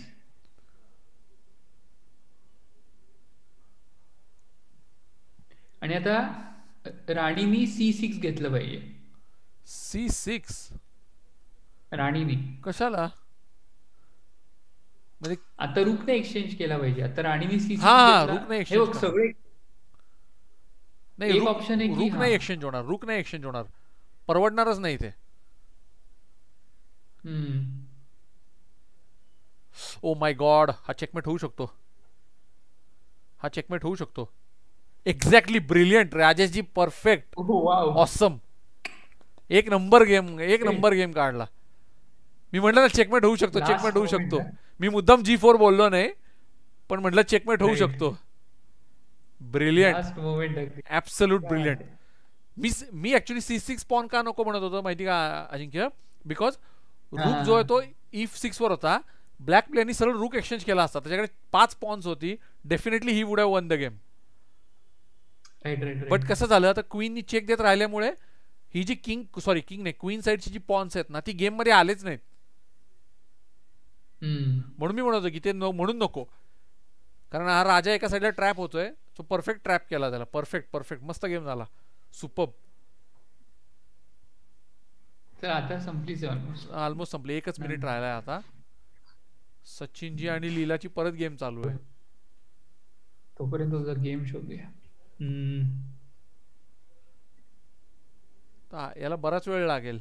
आणि आता राणीनी सी सिक्स घेतलं पाहिजे. सी सिक्स राणीनी कशाला, म्हणजे आता रुकने एक्सचेंज केला पाहिजे. आता राणीनी सी हा, रुक नाही एक्सचेंज सिक्स सगळे नाही, एक ऑप्शन आहे की रुक नाही एक्सचेंज होणार, रुक नाही एक्सचेंज होणार, परवडणारच नाही ते. ओ माय गॉड, हा चेकमेट होऊ शकतो, हा चेकमेट होऊ शकतो. Exactly, brilliant Rajeshji, perfect, awesome, एक नंबर गेम, एक नंबर गेम काढला. मी म्हटलं ना चेकमेट होऊ शकतो, चेकमेट होऊ शकतो. मी मुद्दाम जी फोर बोललो नाही, पण म्हटलं चेकमेट होऊ शकतो. Brilliant, absolute brilliant. मी मी ऍक्च्युली सी सिक्स पॉन का नको म्हणत होतो माहिती का अजिंक्य, बिकॉज रूक जो आहे तो इफ सिक्स वर होता, ब्लॅक प्लेअरनी सरळ रूक एक्सचेंज केला असता, त्याच्याकडे पाच पॉन्स होती, definitely he would have won the game. But कसं झालं, आता क्वीननी चेक देत राहिल्यामुळे ही जी किंग सॉरी किंग नाही क्वीन साईडची जी पॉन्स आहेत ना, ती गेम मध्ये आलेच नाहीत. म्हणून मी म्हणत होतो की ते म्हणून नको, कारण हा राजा एका साईडला ट्रॅप होतोय, तो परफेक्ट ट्रॅप केला त्याला, परफेक्ट परफेक्ट मस्त गेम झाला, सुपर्ब. तर आता संपलीच ऑलमोस्ट ऑलमोस्ट संपली, एकच मिनिट राहिलाय आता. सचिनजी आणि लीलाची परत गेम चालू आहे, तोपर्यंत तुझा गेम शोधूया. याला बराच वेळ लागेल.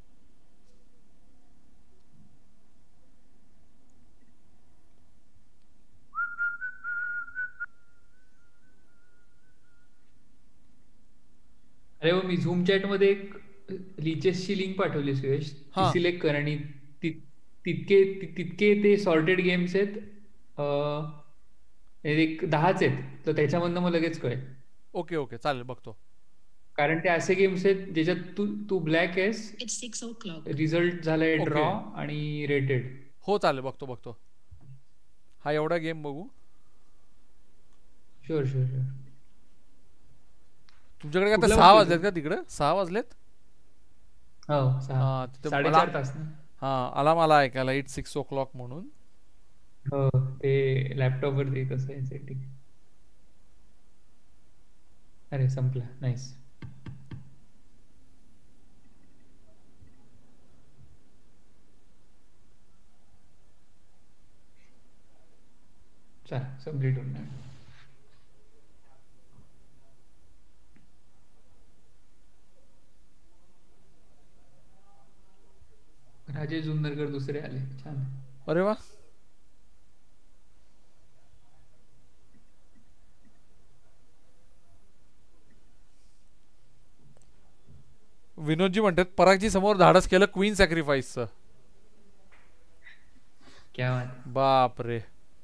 अरे मी झूम चॅट मध्ये एक लीचेसची लिंक पाठवली सुयश, ती सिलेक्ट कर आणि तितके तितके ते सॉर्टेड गेम्स आहेत, एक दहाच आहेत, तर त्याच्यामधनं मग लगेच कळेल. ओके ओके चालेल, बघतो. कारण ते असे गेम्स आहेत ज्याच्यात तू तू ब्लॅक आहेस, रिझल्ट झालाय ड्रॉ आणि रेटेड. हो चालेल, बघतो बघतो. हा एवढा गेम बघू. Sure sure sure. तुमच्याकडे आता सहा वाजलेत का तिकडे, सहा वाजलेत? हो सहा हा तिथे मला साडेचार तास ना. हा अलार्म आला ऐकायला इट सिक्स ओ क्लॉक म्हणून. हो ते लॅपटॉप वरती कसं आहे सेटिंग. अरे संपला नाईस. चला संपली टुर्नामेंट. राजेश जुन्नरकर दुसरे आले. छान. अरे वा. विनोदजी म्हणतात परागजी समोर धाडस केलं क्वीन सॅक्रिफाईसचं. क्या बात. बाप रे.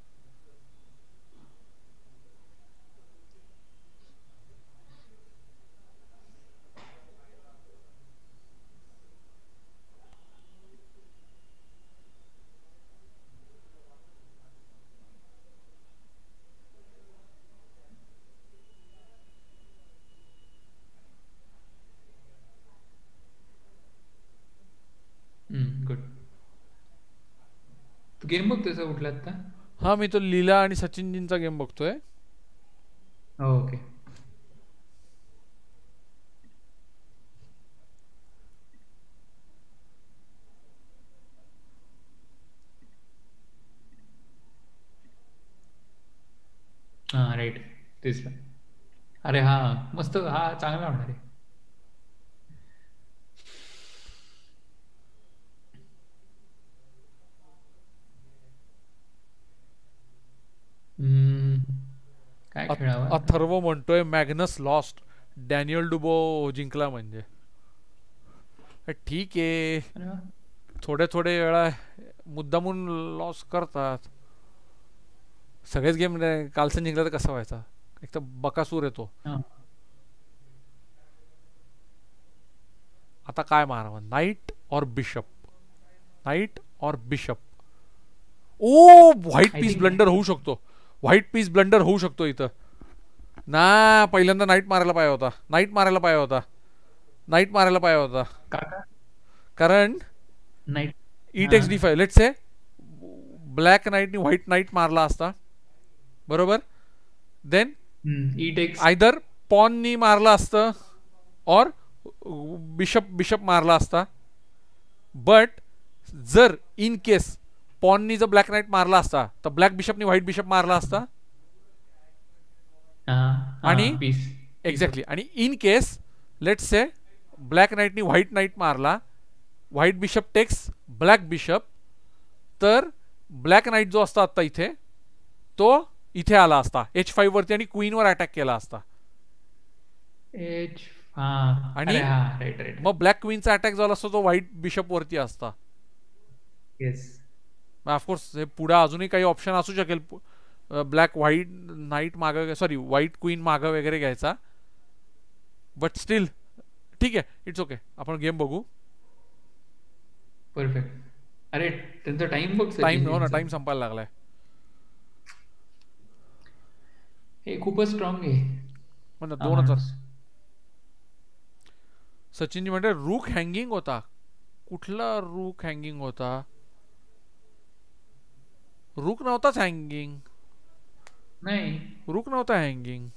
गुड. तू गेम बघतोय का कुठला आता? हा मी तो लीला आणि सचिनजींचा गेम बघतोय. ओके. हा राईट तेच. अरे हा मस्त. हा चांगला होणार आहे. काय खेळावं. अथर्व म्हणतोय मॅग्नस लॉस्ट, डॅनियल डुबो जिंकला म्हणजे. ठीक आहे, थोडे थोडे वेळा मुद्दामून लॉस करतात. सगळेच गेम कालचं जिंकला तर कसा व्हायचा. एक तर बकासूर येतो. आता काय मारावं, नाईट और बिशप, नाईट और bishop. Oh white piece blunder होऊ शकतो. व्हाईट पीस ब्लंडर होऊ शकतो इथं ना. पहिल्यांदा नाईट मारायला पाहिजे होता. नाईट मारायला पाहिजे होता. नाईट मारायला पाहिजे होता. कारण E takes D five let's say black नाईटनी व्हाईट नाईट मारला असता बरोबर. देन ई टेक्स आयदर पॉननी मारला असतं और बिशप बिशप मारला असता. बट जर इन केस पॉननी जर ब्लॅक नाईट मारला असता तर ब्लॅक बिशपनी व्हाईट बिशप मारला असता. आणि एक्झॅक्टली आणि in case let's say black नाईटनी व्हाईट नाईट मारला, white bishop takes black bishop, तर ब्लॅक नाईट जो असता आता इथे तो इथे आला असता एच फाईव्ह वरती आणि क्वीनवर अटॅक केला असता. एच आणि मग ब्लॅक क्वीनचा अटॅक झाला असता तो व्हाईट बिशप वरती असता. येस ऑफकोर्स हे पुढे अजूनही काही ऑप्शन असू शकेल. ब्लॅक व्हाईट नाईट मागं सॉरी व्हाईट क्वीन मागं वगैरे घ्यायचा. बट स्टील ठीक आहे, इट्स ओके. आपण गेम बघू. परफेक्ट. अरे त्यांचा टाइम बघ. टाइम हो ना, टाइम संपायला लागलाय. हे खूपच स्ट्रॉंग आहे. म्हणा दोन हजार. सचिनजी म्हणते रूक हँगिंग होता. कुठला रूक हँगिंग होता. रूक नव्हताच हँगिंग. नाही रूक नव्हता हँगिंग.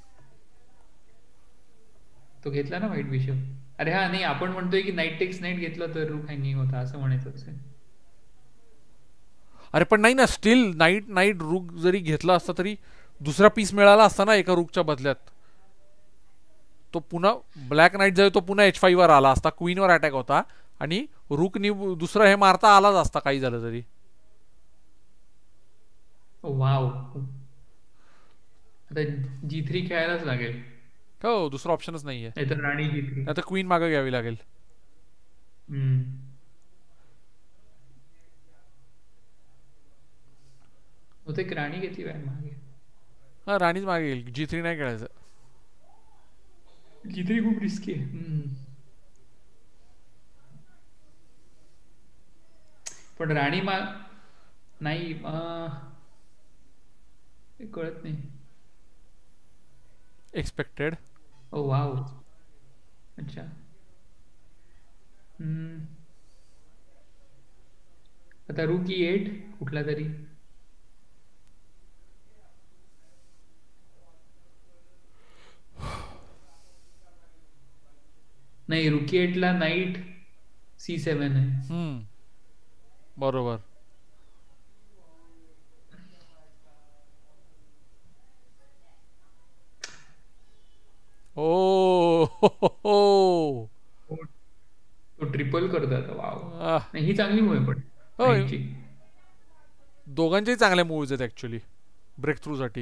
तो घेतला ना व्हाईट बिशप. अरे हा नाही, आपण म्हणतोय की नाईट टेक्स नाईट घेतलं तर रूक हँगिंग होता असं म्हणायचं असेल. अरे पण नाही ना, स्टील नाईट नाईट रूक जरी घेतला असता तरी दुसरा पीस मिळाला असता ना एका रूकच्या बदल्यात. तो पुन्हा ब्लॅक नाईट जर तो पुन्हा एच फाईव्ह वर आला असता, क्वीनवर अटॅक होता आणि रूकनी दुसरं हे मारता आलाच असता काही झालं तरी. वाव. आता जी थ्री खेळायलाच लागेल. हो दुसरा ऑप्शनच नाहीये. नाहीतर राणी जी थ्री. आता क्वीन मागे घ्यावी लागेल. होते एक राणी घेतली बाय मागे. हा राणीच मागे येईल. जी थ्री नाही खेळायचं. जी थ्री खूप रिस्की आहे. पण राणी मा नाही कळत नाही. एक्सपेक्टेड. Oh wow. अच्छा हम्म. आता रुकी एट कुठला तरी. नाही, रुकी एटला नाईट सी सेवन आहे. हम्म बरोबर. ओ तो ट्रिपल करतो आता. वाव, आह, नाही ही चांगली मूव आहे पण होय. नाईटची. दोघांचेही चांगल्या मूव्ज आहेत ऍक्च्युली ब्रेक थ्रू साठी.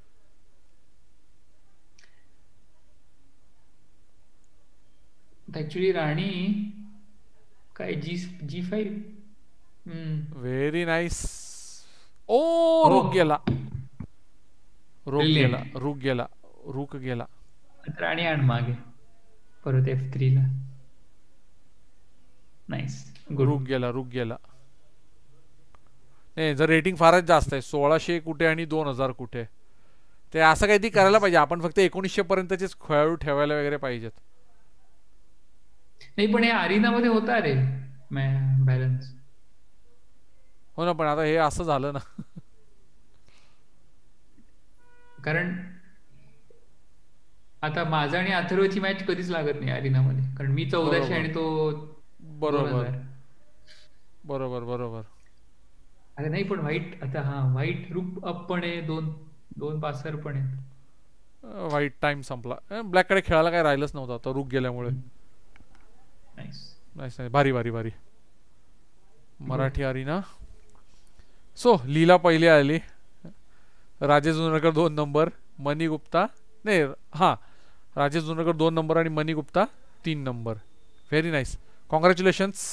ऍक्च्युली राणी काय G G five. Very nice. Oh हो. रुक गेला, रुक Brilliant. गेला, रुक गेला, रुक गेला. राणी आण मागे परत एफ थ्री ला. Nice, good. रुक गेला, रुक गेला. नाही, जर रेटिंग फारच जास्त आहे, सोळाशे कुठे आणि दोन हजार कुठे, ते असं काहीतरी करायला पाहिजे. आपण फक्त एकोणीसशे पर्यंतचेच खेळाडू ठेवायला वगैरे पाहिजेत. नाही पण हे आरिनामध्ये होता रे बॅलन्स. हो ना, पण आता हे असं झालं ना. कारण आता माझा आणि अथर्वची मॅच कधीच लागत नाही अरिनामध्ये, कारण मी चौदाशे बरोबर. आणि तो बरोबर दोन हजार. बरोबर बरोबर. अरे नाही पण व्हाईट आता, हा व्हाईट रूप अप पण आहे, दोन दोन पासर पण आहेत. वाईट टाइम संपला. ब्लॅक कडे खेळायला काय राहिलंच नव्हतं आता रुक गेल्यामुळे. नाईस. नाईस नाईस, भारी भारी भारी. मराठी अरिना. सो लीला पहिली आली, राजेश जुनकर दोन नंबर, मनी गुप्ता नाही हां राजेश जुनकर दोन नंबर आणि मनी गुप्ता तीन number. Very nice, congratulations.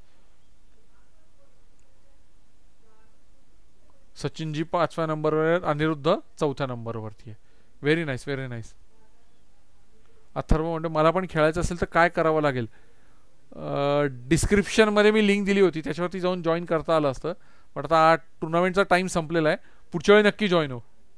Sachinji पाचव्या नंबरवर आहेत, अनिरुद्ध चौथ्या नंबरवरती आहे. Very nice very nice. Atharva म्हणजे मला पण खेळायचं असेल तर काय करावं लागेल? डिस्क्रिप्शनमध्ये मी लिंक दिली होती, त्याच्यावरती जाऊन जॉईन करता आलं असतं. पण आता टुर्नामेंटचा टाइम संपलेला आहे, पुढच्या वेळी नक्की जॉईन हो.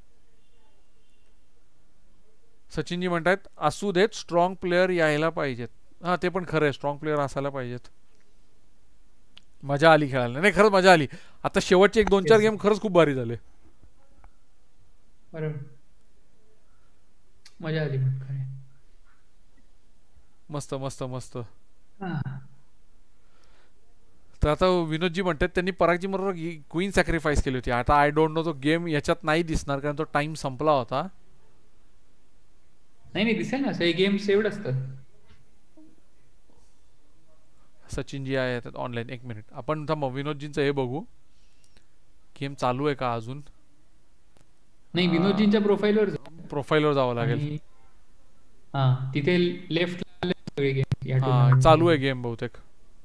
सचिनजी म्हणतात असू देत, स्ट्रॉंग प्लेअर यायला पाहिजेत. हां ते पण खरं आहे, स्ट्रॉंग प्लेअर असायला पाहिजेत. मजा आली खेळायला. नाही खरंच मजा आली. आता शेवटचे एक दोन चार गेम खरंच खूप भारी झाले. बरोबर, मजा आली पण काय. मस्त मस्त मस्त. हा. तर आता विनोदजी म्हणतात त्यांनी परागजी बरोबर क्वीन सॅक्रिफाईस केली होती. आता आय डोंट नो तो गेम याच्यात नाही दिसणार कारण तो टाइम संपला होता. नाही नाही दिसेल ना, हे गेम सेव्ड असतात. सचिनजी आहे ऑनलाईन. एक मिनिट, आपण थांबा विनोदजींचं हे बघू, गेम चालू आहे का अजून. नाही, विनोदजींच्या प्रोफाईलवर प्रोफाईलवर जावं लागेल. हा तिथे लेफ्ट सगळे गेम या हा tournament चालू मध्ये. आहे गेम बहुतेक.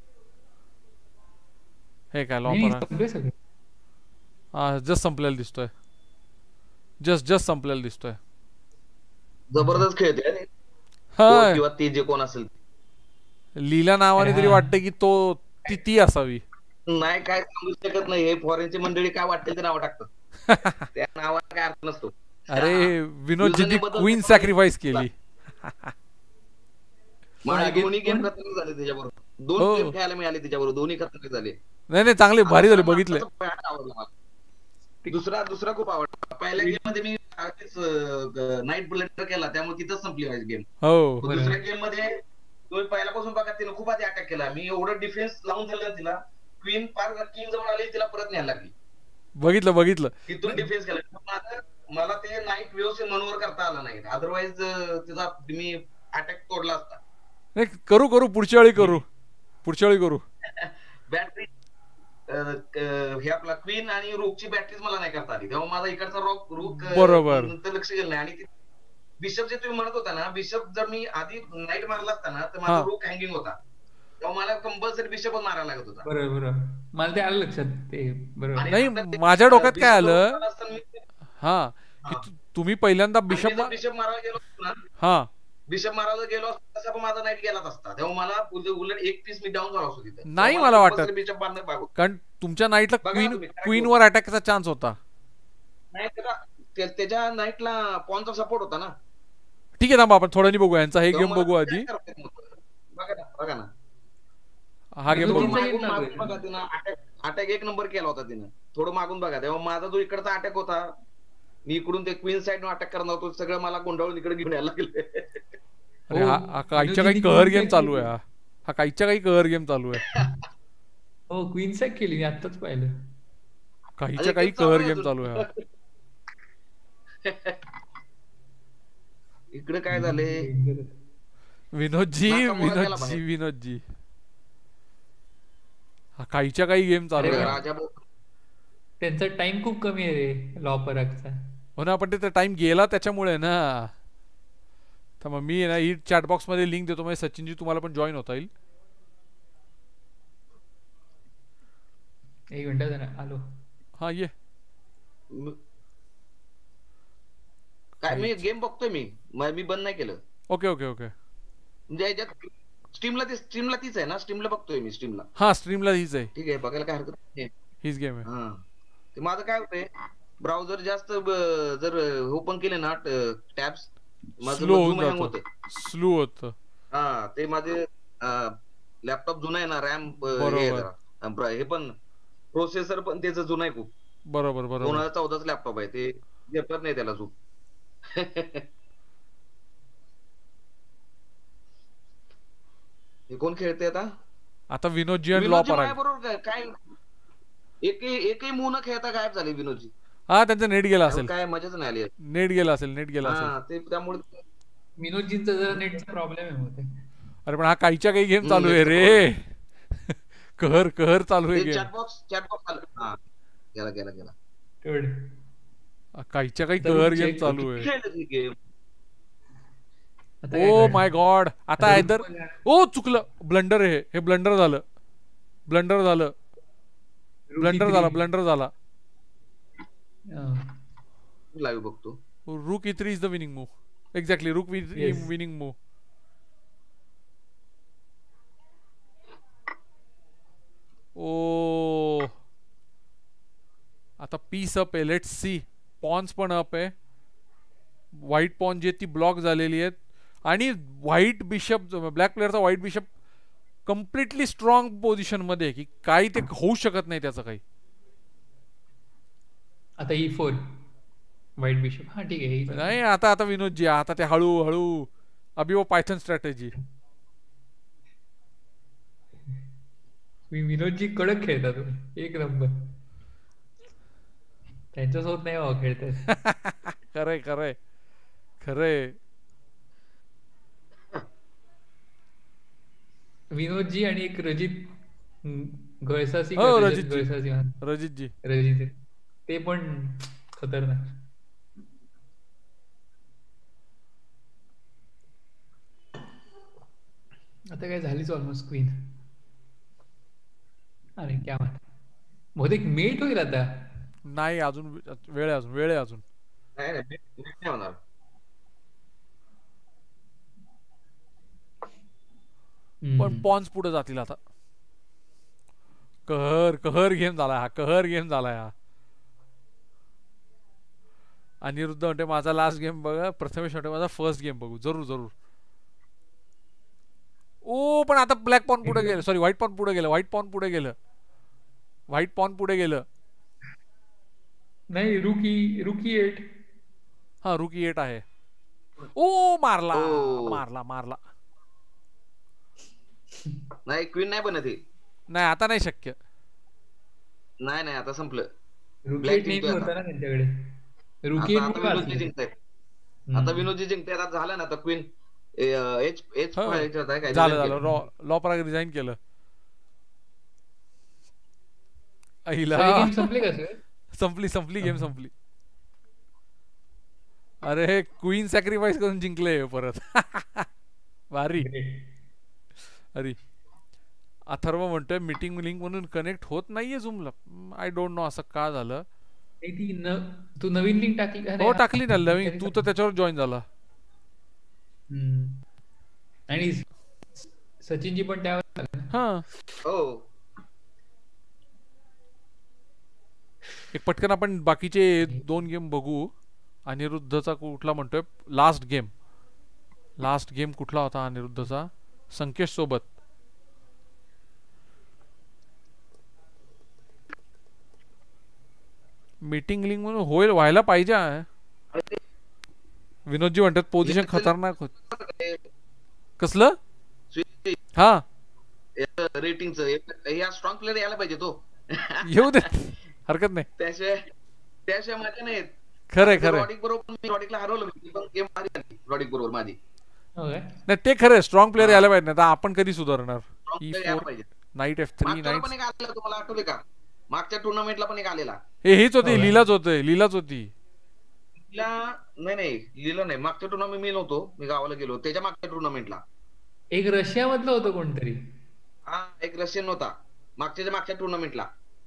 हे काय नाही, लॉपर संपले सगळे. हा जस्ट संपलेला दिसतोय. जस्ट जस्ट संपलेला दिसतोय. जबरदस्त खेळते रे. हा तो किंवा ती जे कोण असेल, लीला नावाने तरी हा. वाटतं की तो ती ती असावी. नाही काय सांगू शकत नाही. हे फॉरेनची मंडळी काय वाटेल ते नाव टाकतात. त्या नावाला काय अर्थ नसतो. अरे विनोदजींनी User बदल- क्वीन सॅक्रिफाईस केली. माझे आगे दोन्ही गेम कोण? खतरनाक झाले त्याच्याबरोबर. हो. दोन गेम खेळायला मिळाले त्याच्याबरोबर, दोन्ही खतरनाक झाले. नाही नाही चांगले भारी झाले, बघितले. आवडला मला. दुसरा दुसरा खूप आवडला. पहिल्या गेम मध्ये मी नाईट बुलेट केला, त्यामुळे तिथंच संपली माझी गेम. हो बरं. दुसऱ्या गेम मध्ये तुम्ही पहिल्यापासून बघा, तिने खूप आधी अटॅक केला. मी एवढं डिफेन्स लावून दिलं तिला, क्वीन पार किंग जवळ आली, तिला परत न्यायला लागली. बघितलं बघितलं. तिथून डिफेन्स केला. माझं- मला ते नाईट व्यवस्थित मनोवर करता आला नाही, अदरवाईज तिचा मी अटॅक तोडला असता. नाही करू करू पुढच्या वेळी करू, पुढच्या वेळी करू. बॅटरी हे आपला क्वीन आणि रूकची बॅटरीच मला नाही करता आली, तेव्हा माझा इकडचा रॉक रूक बरोबर. नंतर लक्ष गेलं नाही. आणि बिशप जे तुम्ही म्हणत होता ना, बिशप जर मी आधी नाईट मारला असता ना, तर हा. माझा रूक हँगिंग होता, तेव्हा मला कंपल्सरी बिशपच मारायला लागत होता. बरोबर बरोबर, मला ते आलं लक्षात ते. बरोबर. आणि नाही, नंतर ते माझ्या डोक्यात काय बिशप आलं? जवळ असताना मी- हा की हा. तु- तुम्ही पहिल्यांदा बिशप बिशप बिशप मारायला गेलो असतो ना, हा बिशप मारायला गेलो असतो तसा पण माझा नाईट गेलाच असता, तेव्हा मला उल- उलट एक पीस मी डाऊन झालो असतो तिथं. नाही तेव्हा मला वाटत. compulsory बिशप मारणं भाग होतं. कारण तुमच्या नाईटला बघा क्वीन तुम्ही, काय क्वीन करू? वर अटॅकचा चान्स होता. नाही त्याला त्या- त्याच्या नाईटला पॉनचा सपोर्ट होता ना. ठीक आहे थांबा आपण थोड्यानी बघूया यांचा हे तेव्हा गेम मला बघू काय आधी. करता येत नव्हतं. बघा ना बघा ना हा गेम विनोदजींचा बघू. game मागून चालू मागून आहे. बघा तिनं अटॅक अटॅक एक नंबर केला होता तिनं. थोडं मागून बघा तेव्हा माझा जो इकडचा अटॅक होता मी इकडून ते क्वीन साइड अटॅक करणार होतो सगळं मला गोंधळून इकडे घेऊन यायला लागले. अरे हो, हा हा काहीच्या काही विनोदजींनी कहर queen गेम sack चालू केली. आहे. हा हा काहीच्या काही कहर गेम चालू आहे. हो क्वीन सॅक केली मी आत्ताच पाहिलं. काहीच्या अरे काही गेम चालू कहर आहे गेम अजून. चालू आहे. हा. इकडे काय झाले विनोदजी नाकामुळं गेला विनोदजी बाहेर. विनोदजी हा काहीच्या काही गेम चालू अरे आहे. वा. राजा भाऊ त्यांचा टाइम खूप कमी आहे रे लॉ परागचा. हो ना पण ते टाइम गेला त्याच्यामुळे ना. तर मग मी ना ही चॅटबॉक्स मध्ये लिंक देतो म्हणजे सचिनजी तुम्हाला पण जॉईन होता येईल. एक मिनिट जरा आलो. हा ये. काय मी गेम बघतोय मी म- मी बंद नाही केलं ओके ओके ओके. म्हणजे याच्यात स्ट्रीमला ते स्ट्रीमला तीच आहे ना स्ट्रीमला बघतोय मी स्ट्रीमला. हा स्ट्रीमला हीच आहे. ठीक आहे बघायला काय हरकत नाही. हीच गेम आहे. हा ते माझं काय होतंय ब्राउझर जास्त ब- जर ओपन केले ना टॅब्स माझं स्लो झूम हँग होऊन होते. जातं. स्लो होतं. हा ते माझे लॅपटॉप जुना आहे ना रॅम हे बरोबर. जरा ब्र- हे पण प्रोसेसर पण त्याचं जुनं आहे खूप. बरोबर दोन बरोबर. हजार चौदाच लॅपटॉप आहे ते घेतलं नाही त्याला झूम. हे कोण खेळते आता आता विनोदजी आणि लॉ विनोदजी पराग. माझ्याबरोबर काय काय एकही एकही मूव न खेळता गायब झाले विनोदजी. हा त्यांचं नेट गेला असेल. काय मजाच नाही आली. नेट गेला असेल नेट गेला असेल. हा ते त्यामुळे विनोदजींचा जरा नेटचा प्रॉब्लेम आहे मग ते. अरे पण हा काहीच्या काही गेम हम्म, चालू आहे रे. कहर कहर चालू आहे ते गेम. चॅटबॉक्स चॅटबॉक्स आलं हा गेला गेला गेला. तेवढे. काहीच्या काही तर कहर check गेम कर. चालू आहे. खेळलं ते गेम. आता काय ओ करणार? माय गॉड आता आता आयदर ओ चुकलं ब्लंडर आहे हे ब्लंडर झालं ब्लंडर झालं Rookie ब्लंडर three. झाला ब्लंडर झाला. हा. लाईव्ह बघतो. Rook E three is the winning move. Exactly rook Yes. Winning move. Oh आता पीस अप आहे. Let's see. पॉन्स पण अप आहे. व्हाईट पॉन जी ती ब्लॉक झालेली आहेत आणि व्हाईट बिशप ब्लॅक प्लेअरचा white bishop completely strong position मध्ये आहे की काही ते होऊ शकत नाही त्याचं काही. आता ई फोर व्हाईट बिशप. हा ठीक आहे. E नाही आता आता विनोदजी आता ते हळू हळू अबी वो पायथन स्ट्रॅटेजी. मी विनोदजी कडक खेळतात एक नंबर. त्यांच्यासोबत नाही हो खेळतात. खरंय खरंय खरंय. विनोदजी आणि एक रजित हम्म, घळसासी हो, का रजत रजितजी. घळसासी म्हणा. रजितजी रजित ते पण खतरनाक. आता काय झालीच ऑलमोस्ट क्वीन. अरे क्या बात. बहुतेक मेट होईल आता. नाही अजून वेळ आहे अजून वेळ आहे अजून. नाही नाही नेट- नेट नाही होणार. हम्म. पण पॉन्स पुढे जातील आता. कहर कहर गेम झाला हा कहर गेम झाला हा. अनिरुद्ध म्हणते माझा लास्ट गेम बघा. प्रथमेश म्हणते माझा फर्स्ट गेम बघू. जरूर जरूर. ओ पण आता ब्लॅक पॉन पुढे गेलं. सॉरी व्हाईट पॉन पुढे गेलं. व्हाईट पॉन पुढे गेलं. व्हाईट पॉन पुढे गेलं. नाही रुकी रुकी एट. हा रुकी एट आहे. ओ मारला ओ. मारला मारला. नाही क्वीन नाही बनत हे. नाही आता नाही शक्य. नाही नाही आता संपलं. रुकी Black एट नेहमी जिंकतोय होता आता. ना त्यांच्याकडे. रुकी आता एट आता मुळे विनोदजी वाचले. जिंकतायत. आता विनोदजी जिंकतायत. आता झालं ना आता क्वीन एच एच हो. ह्याच्यात आहे काय झालं resign झालं केलं. लॉ लॉ पराग रिझाईन केलं. आईला गेम संपले का सर? संपली संपली गेम संपली. अरे क्वीन सॅक्रिफाईस करून जिंकले परत. भारी. अरे अथर्व म्हणतोय मीटिंग लिंक म्हणून कनेक्ट होत नाहीये झूमला. आय डोंट नो असं का झालं. नाही, ती न तू नवीन लिंक टाकली का? हो टाकली ना नवीन. तू तर त्याच्यावर जॉईन झाला. हम्म. आणि स- सचिनजी पण त्यावर आले ना. हा हो एक पटकन आपण बाकीचे दोन गेम बघू. अनिरुद्धचा कुठला म्हणतोय लास्ट गेम. लास्ट गेम कुठला होता अनिरुद्धचा? संकेश सोबत. मीटिंग लिंक म्हणून होईल, व्हायला पाहिजे. विनोदजी म्हणतात पोझिशन खतरनाक होत. कसलं? हा रेटिंगचं या स्ट्रॉंग प्लेअर यायला पाहिजे तो. येऊ दे, हरकत नाही. त्याशिवाय त्याशिवाय मजा नाही. खरंय खरंय. रॉडिक बरोबर मी रॉडिकला हरवलं, पण गेम मारी रॉडिक बरोबर माझी. नाही ते खरंय, स्ट्रॉंग प्लेअर यायला पाहिजे. आता आपण कधी सुधारणार? नाईट एफ थ्री नाईट पण एक आलेला, तुम्हाला आठवते का? मागच्या टुर्नामेंटला पण एक आलेला. हे हीच होती, लीलाच होते, लीलाच होती. लीला नाही नाही लीला नाही, मागच्या टुर्नामेंट मी नव्हतो, मी गावाला गेलो. त्याच्या मागच्या टुर्नामेंटला एक रशिया मधलं होतं कोणतरी. हा एक रशियन होता मागच्या मागच्या टुर्नामेंटला.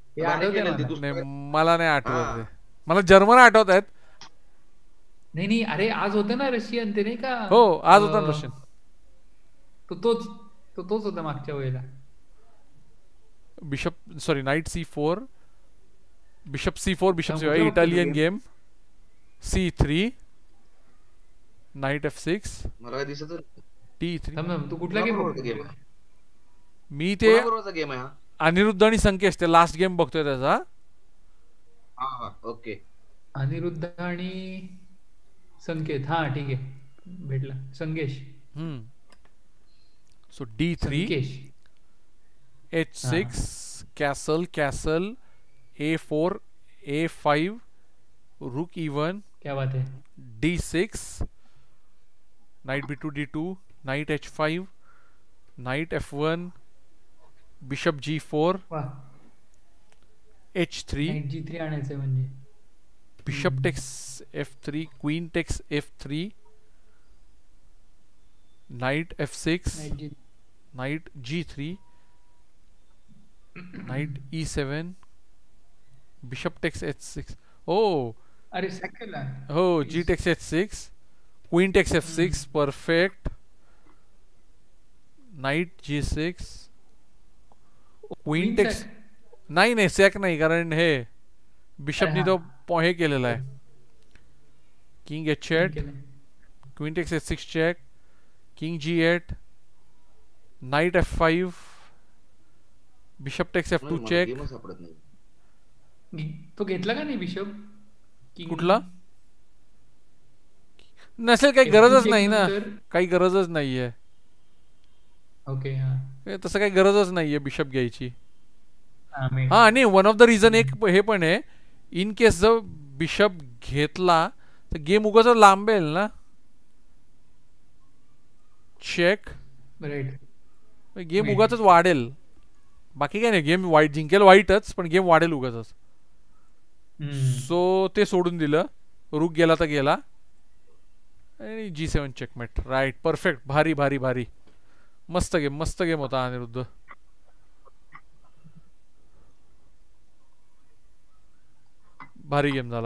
मला नाही आठवत, मला जर्मन आठवत आहेत. नाही नाही अरे आज होतं ना रशियन, ते नाही का? हो आज होता रशियन. तो तोच तो तोच होता मागच्या वेळेला. Bishop sorry knight C four, bishop C four, bishop C five, Italian game. C three, knight F six, मला दिसत टी थ्री. तू कुठला गेम? मी ते गेम आहे अनिरुद्ध आणि संकेश, ते लास्ट गेम बघतोय त्याचा. ओके. अनिरुद्ध आणि संकेत, हा ठीक आहे, भेटला Sankesh. Hmm. So D three, H six, castle castle, A four, A five, rook E one. क्या बात है. D six, knight B two D two, knight H five, knight F one, bishop G four, H three, G three आणायचं म्हणजे. Bishop takes F three, queen takes F three, knight F six, knight G three, knight E seven, bishop takes H six. Oh अरे second हो, G text H six, queen takes F six, perfect. Knight G six, queen takes नाही नाही sack नाही, कारण हे बिशपनी तो हे केलेला आहे. King H eight, queen takes H six check, king G eight, knight F five, bishop takes F two check. तो घेतला का नाही बिशप? कुठला? नसेल, काही गरजच नाही ना, काही गरजच नाहीये. ओके, तसं काही गरजच नाहीये बिशप घ्यायची. हा, आणि वन ऑफ द रिझन एक हे पण आहे, इन केस जर बिशप घेतला तर गेम उगाच लांबेल ना. चेक, राईट, गेम उगाच वाढेल. बाकी काय नाही, गेम वाईट जिंकेल वाईटच, पण गेम वाढेल उगाच. सो ते सोडून दिलं, रुक गेला तर गेला, आणि G seven checkmate. Right, perfect, भारी भारी भारी, मस्त गेम, मस्त गेम होता अनिरुद्ध. भारी गेम झाला.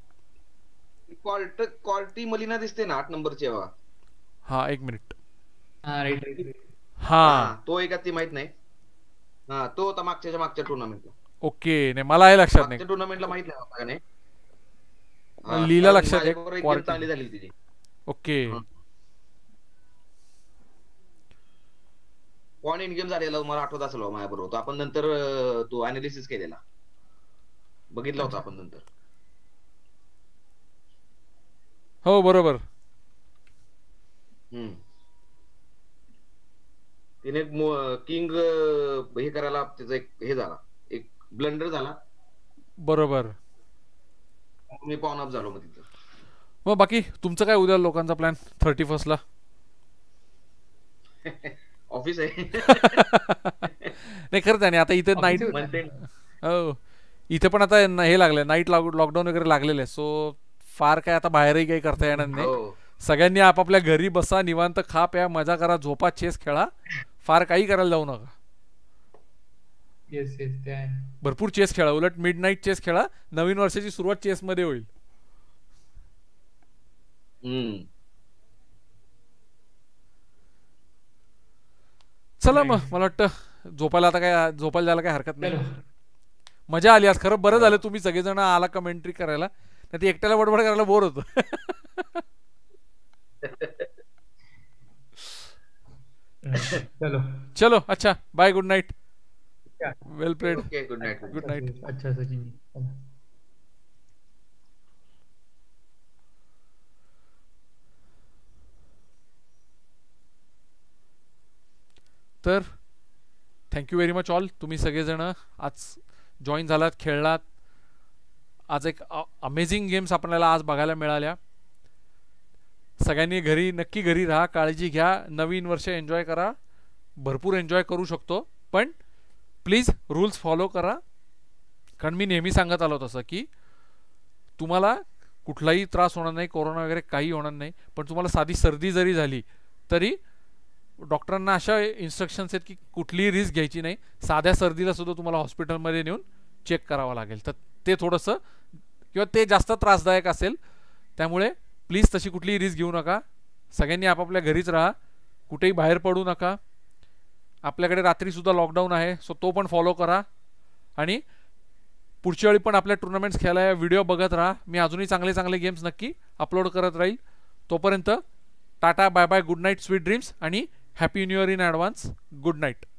क्वालिटी मलिना दिसते ना आठ नंबरची. हा एक मिनिट. हा राईट, हा तो एक ती माहित नाही. हा तो होता मागच्या मागच्या टुर्नामेंटला. ओके, नाही मला हे लक्षात नाही. मागच्या टुर्नामेंटला माहित नाही, लीला लक्षात आहे. चांगली झाली तिची. ओके, पॉइंट इन गेम झालेला मला आठवत असेल माझ्या बरोबर. आपण नंतर तो अनालिसिस केलेला, बघितला होता आपण नंतर. हो बरोबर. हम्म. तिने किंग हे करायला त्याचा एक हे झाला, एक ब्लंडर झाला. बरोबर, मी पॉन अप झालो मग तिथं. मग बाकी तुमचं काय उद्या लोकांचा प्लॅन थर्टी फर्स्ट ला? ऑफिस आहे. नाही खरंच आहे. आता इथे नाईट, हो इथे पण आता हे लागलंय, नाईट लॉकडाऊन वगैरे लागलेलं आहे. सो फार काय आता बाहेरही काही करता येणार नाही. सगळ्यांनी आपापल्या घरी बसा, निवांत खा प्या, मजा करा, झोपा, चेस खेळा. फार काही करायला जाऊ नका. येस येस, ते आहे. भरपूर चेस खेळा. उलट मिड नाईट चेस खेळा. नवीन वर्षाची सुरुवात चेस मध्ये होईल. चला मग, मला वाटतं झोपायला आता काय झोपायला जायला काय हरकत नाही. मजा आली आज, खरं बरं झालं तुम्ही सगळेजण आला कमेंट्री करायला. नाही ते एकट्याला बडबड करायला बोर होतो. चलो चलो, अच्छा, bye, good night, well played, good night. Good night. अच्छा सचिन. तर थँक्यू व्हेरी मच ऑल, तुम्ही सगळेजण आज जॉईन झालात, खेळलात. आज एक अमेझिंग गेम्स आपल्याला आज बघायला मिळाल्या. सगळ्यांनी घरी नक्की घरी राहा, काळजी घ्या, नवीन वर्ष एन्जॉय करा, भरपूर एन्जॉय करू शकतो, पण प्लीज रूल्स फॉलो करा. कारण मी नेहमी सांगत आलो तसं की तुम्हाला कुठलाही त्रास होणार नाही, कोरोना वगैरे काही होणार नाही, पण तुम्हाला साधी सर्दी जरी झाली तरी डॉक्टरांना अशा इन्स्ट्रक्शन्स आहेत की कुठलीही रिस्क घ्यायची नाही. साध्या सर्दीला सुद्धा तुम्हाला हॉस्पिटलमध्ये नेऊन चेक करावं लागेल, तर ते थोडंसं किंवा ते जास्त त्रासदायक असेल, त्यामुळे प्लीज तशी कुठलीही रिस्क घेऊ नका. सगळ्यांनी आपापल्या घरीच राहा, कुठेही बाहेर पडू नका. आपल्याकडे रात्रीसुद्धा लॉकडाऊन आहे, सो तो पण फॉलो करा. आणि पुढच्या वेळी पण आपल्या टुर्नामेंट्स खेळायला व्हिडिओ बघत राहा. मी अजूनही चांगले चांगले गेम्स नक्की अपलोड करत राहील. तोपर्यंत tata, bye bye, good night, sweet dreams आणि happy new year in advance. Good night.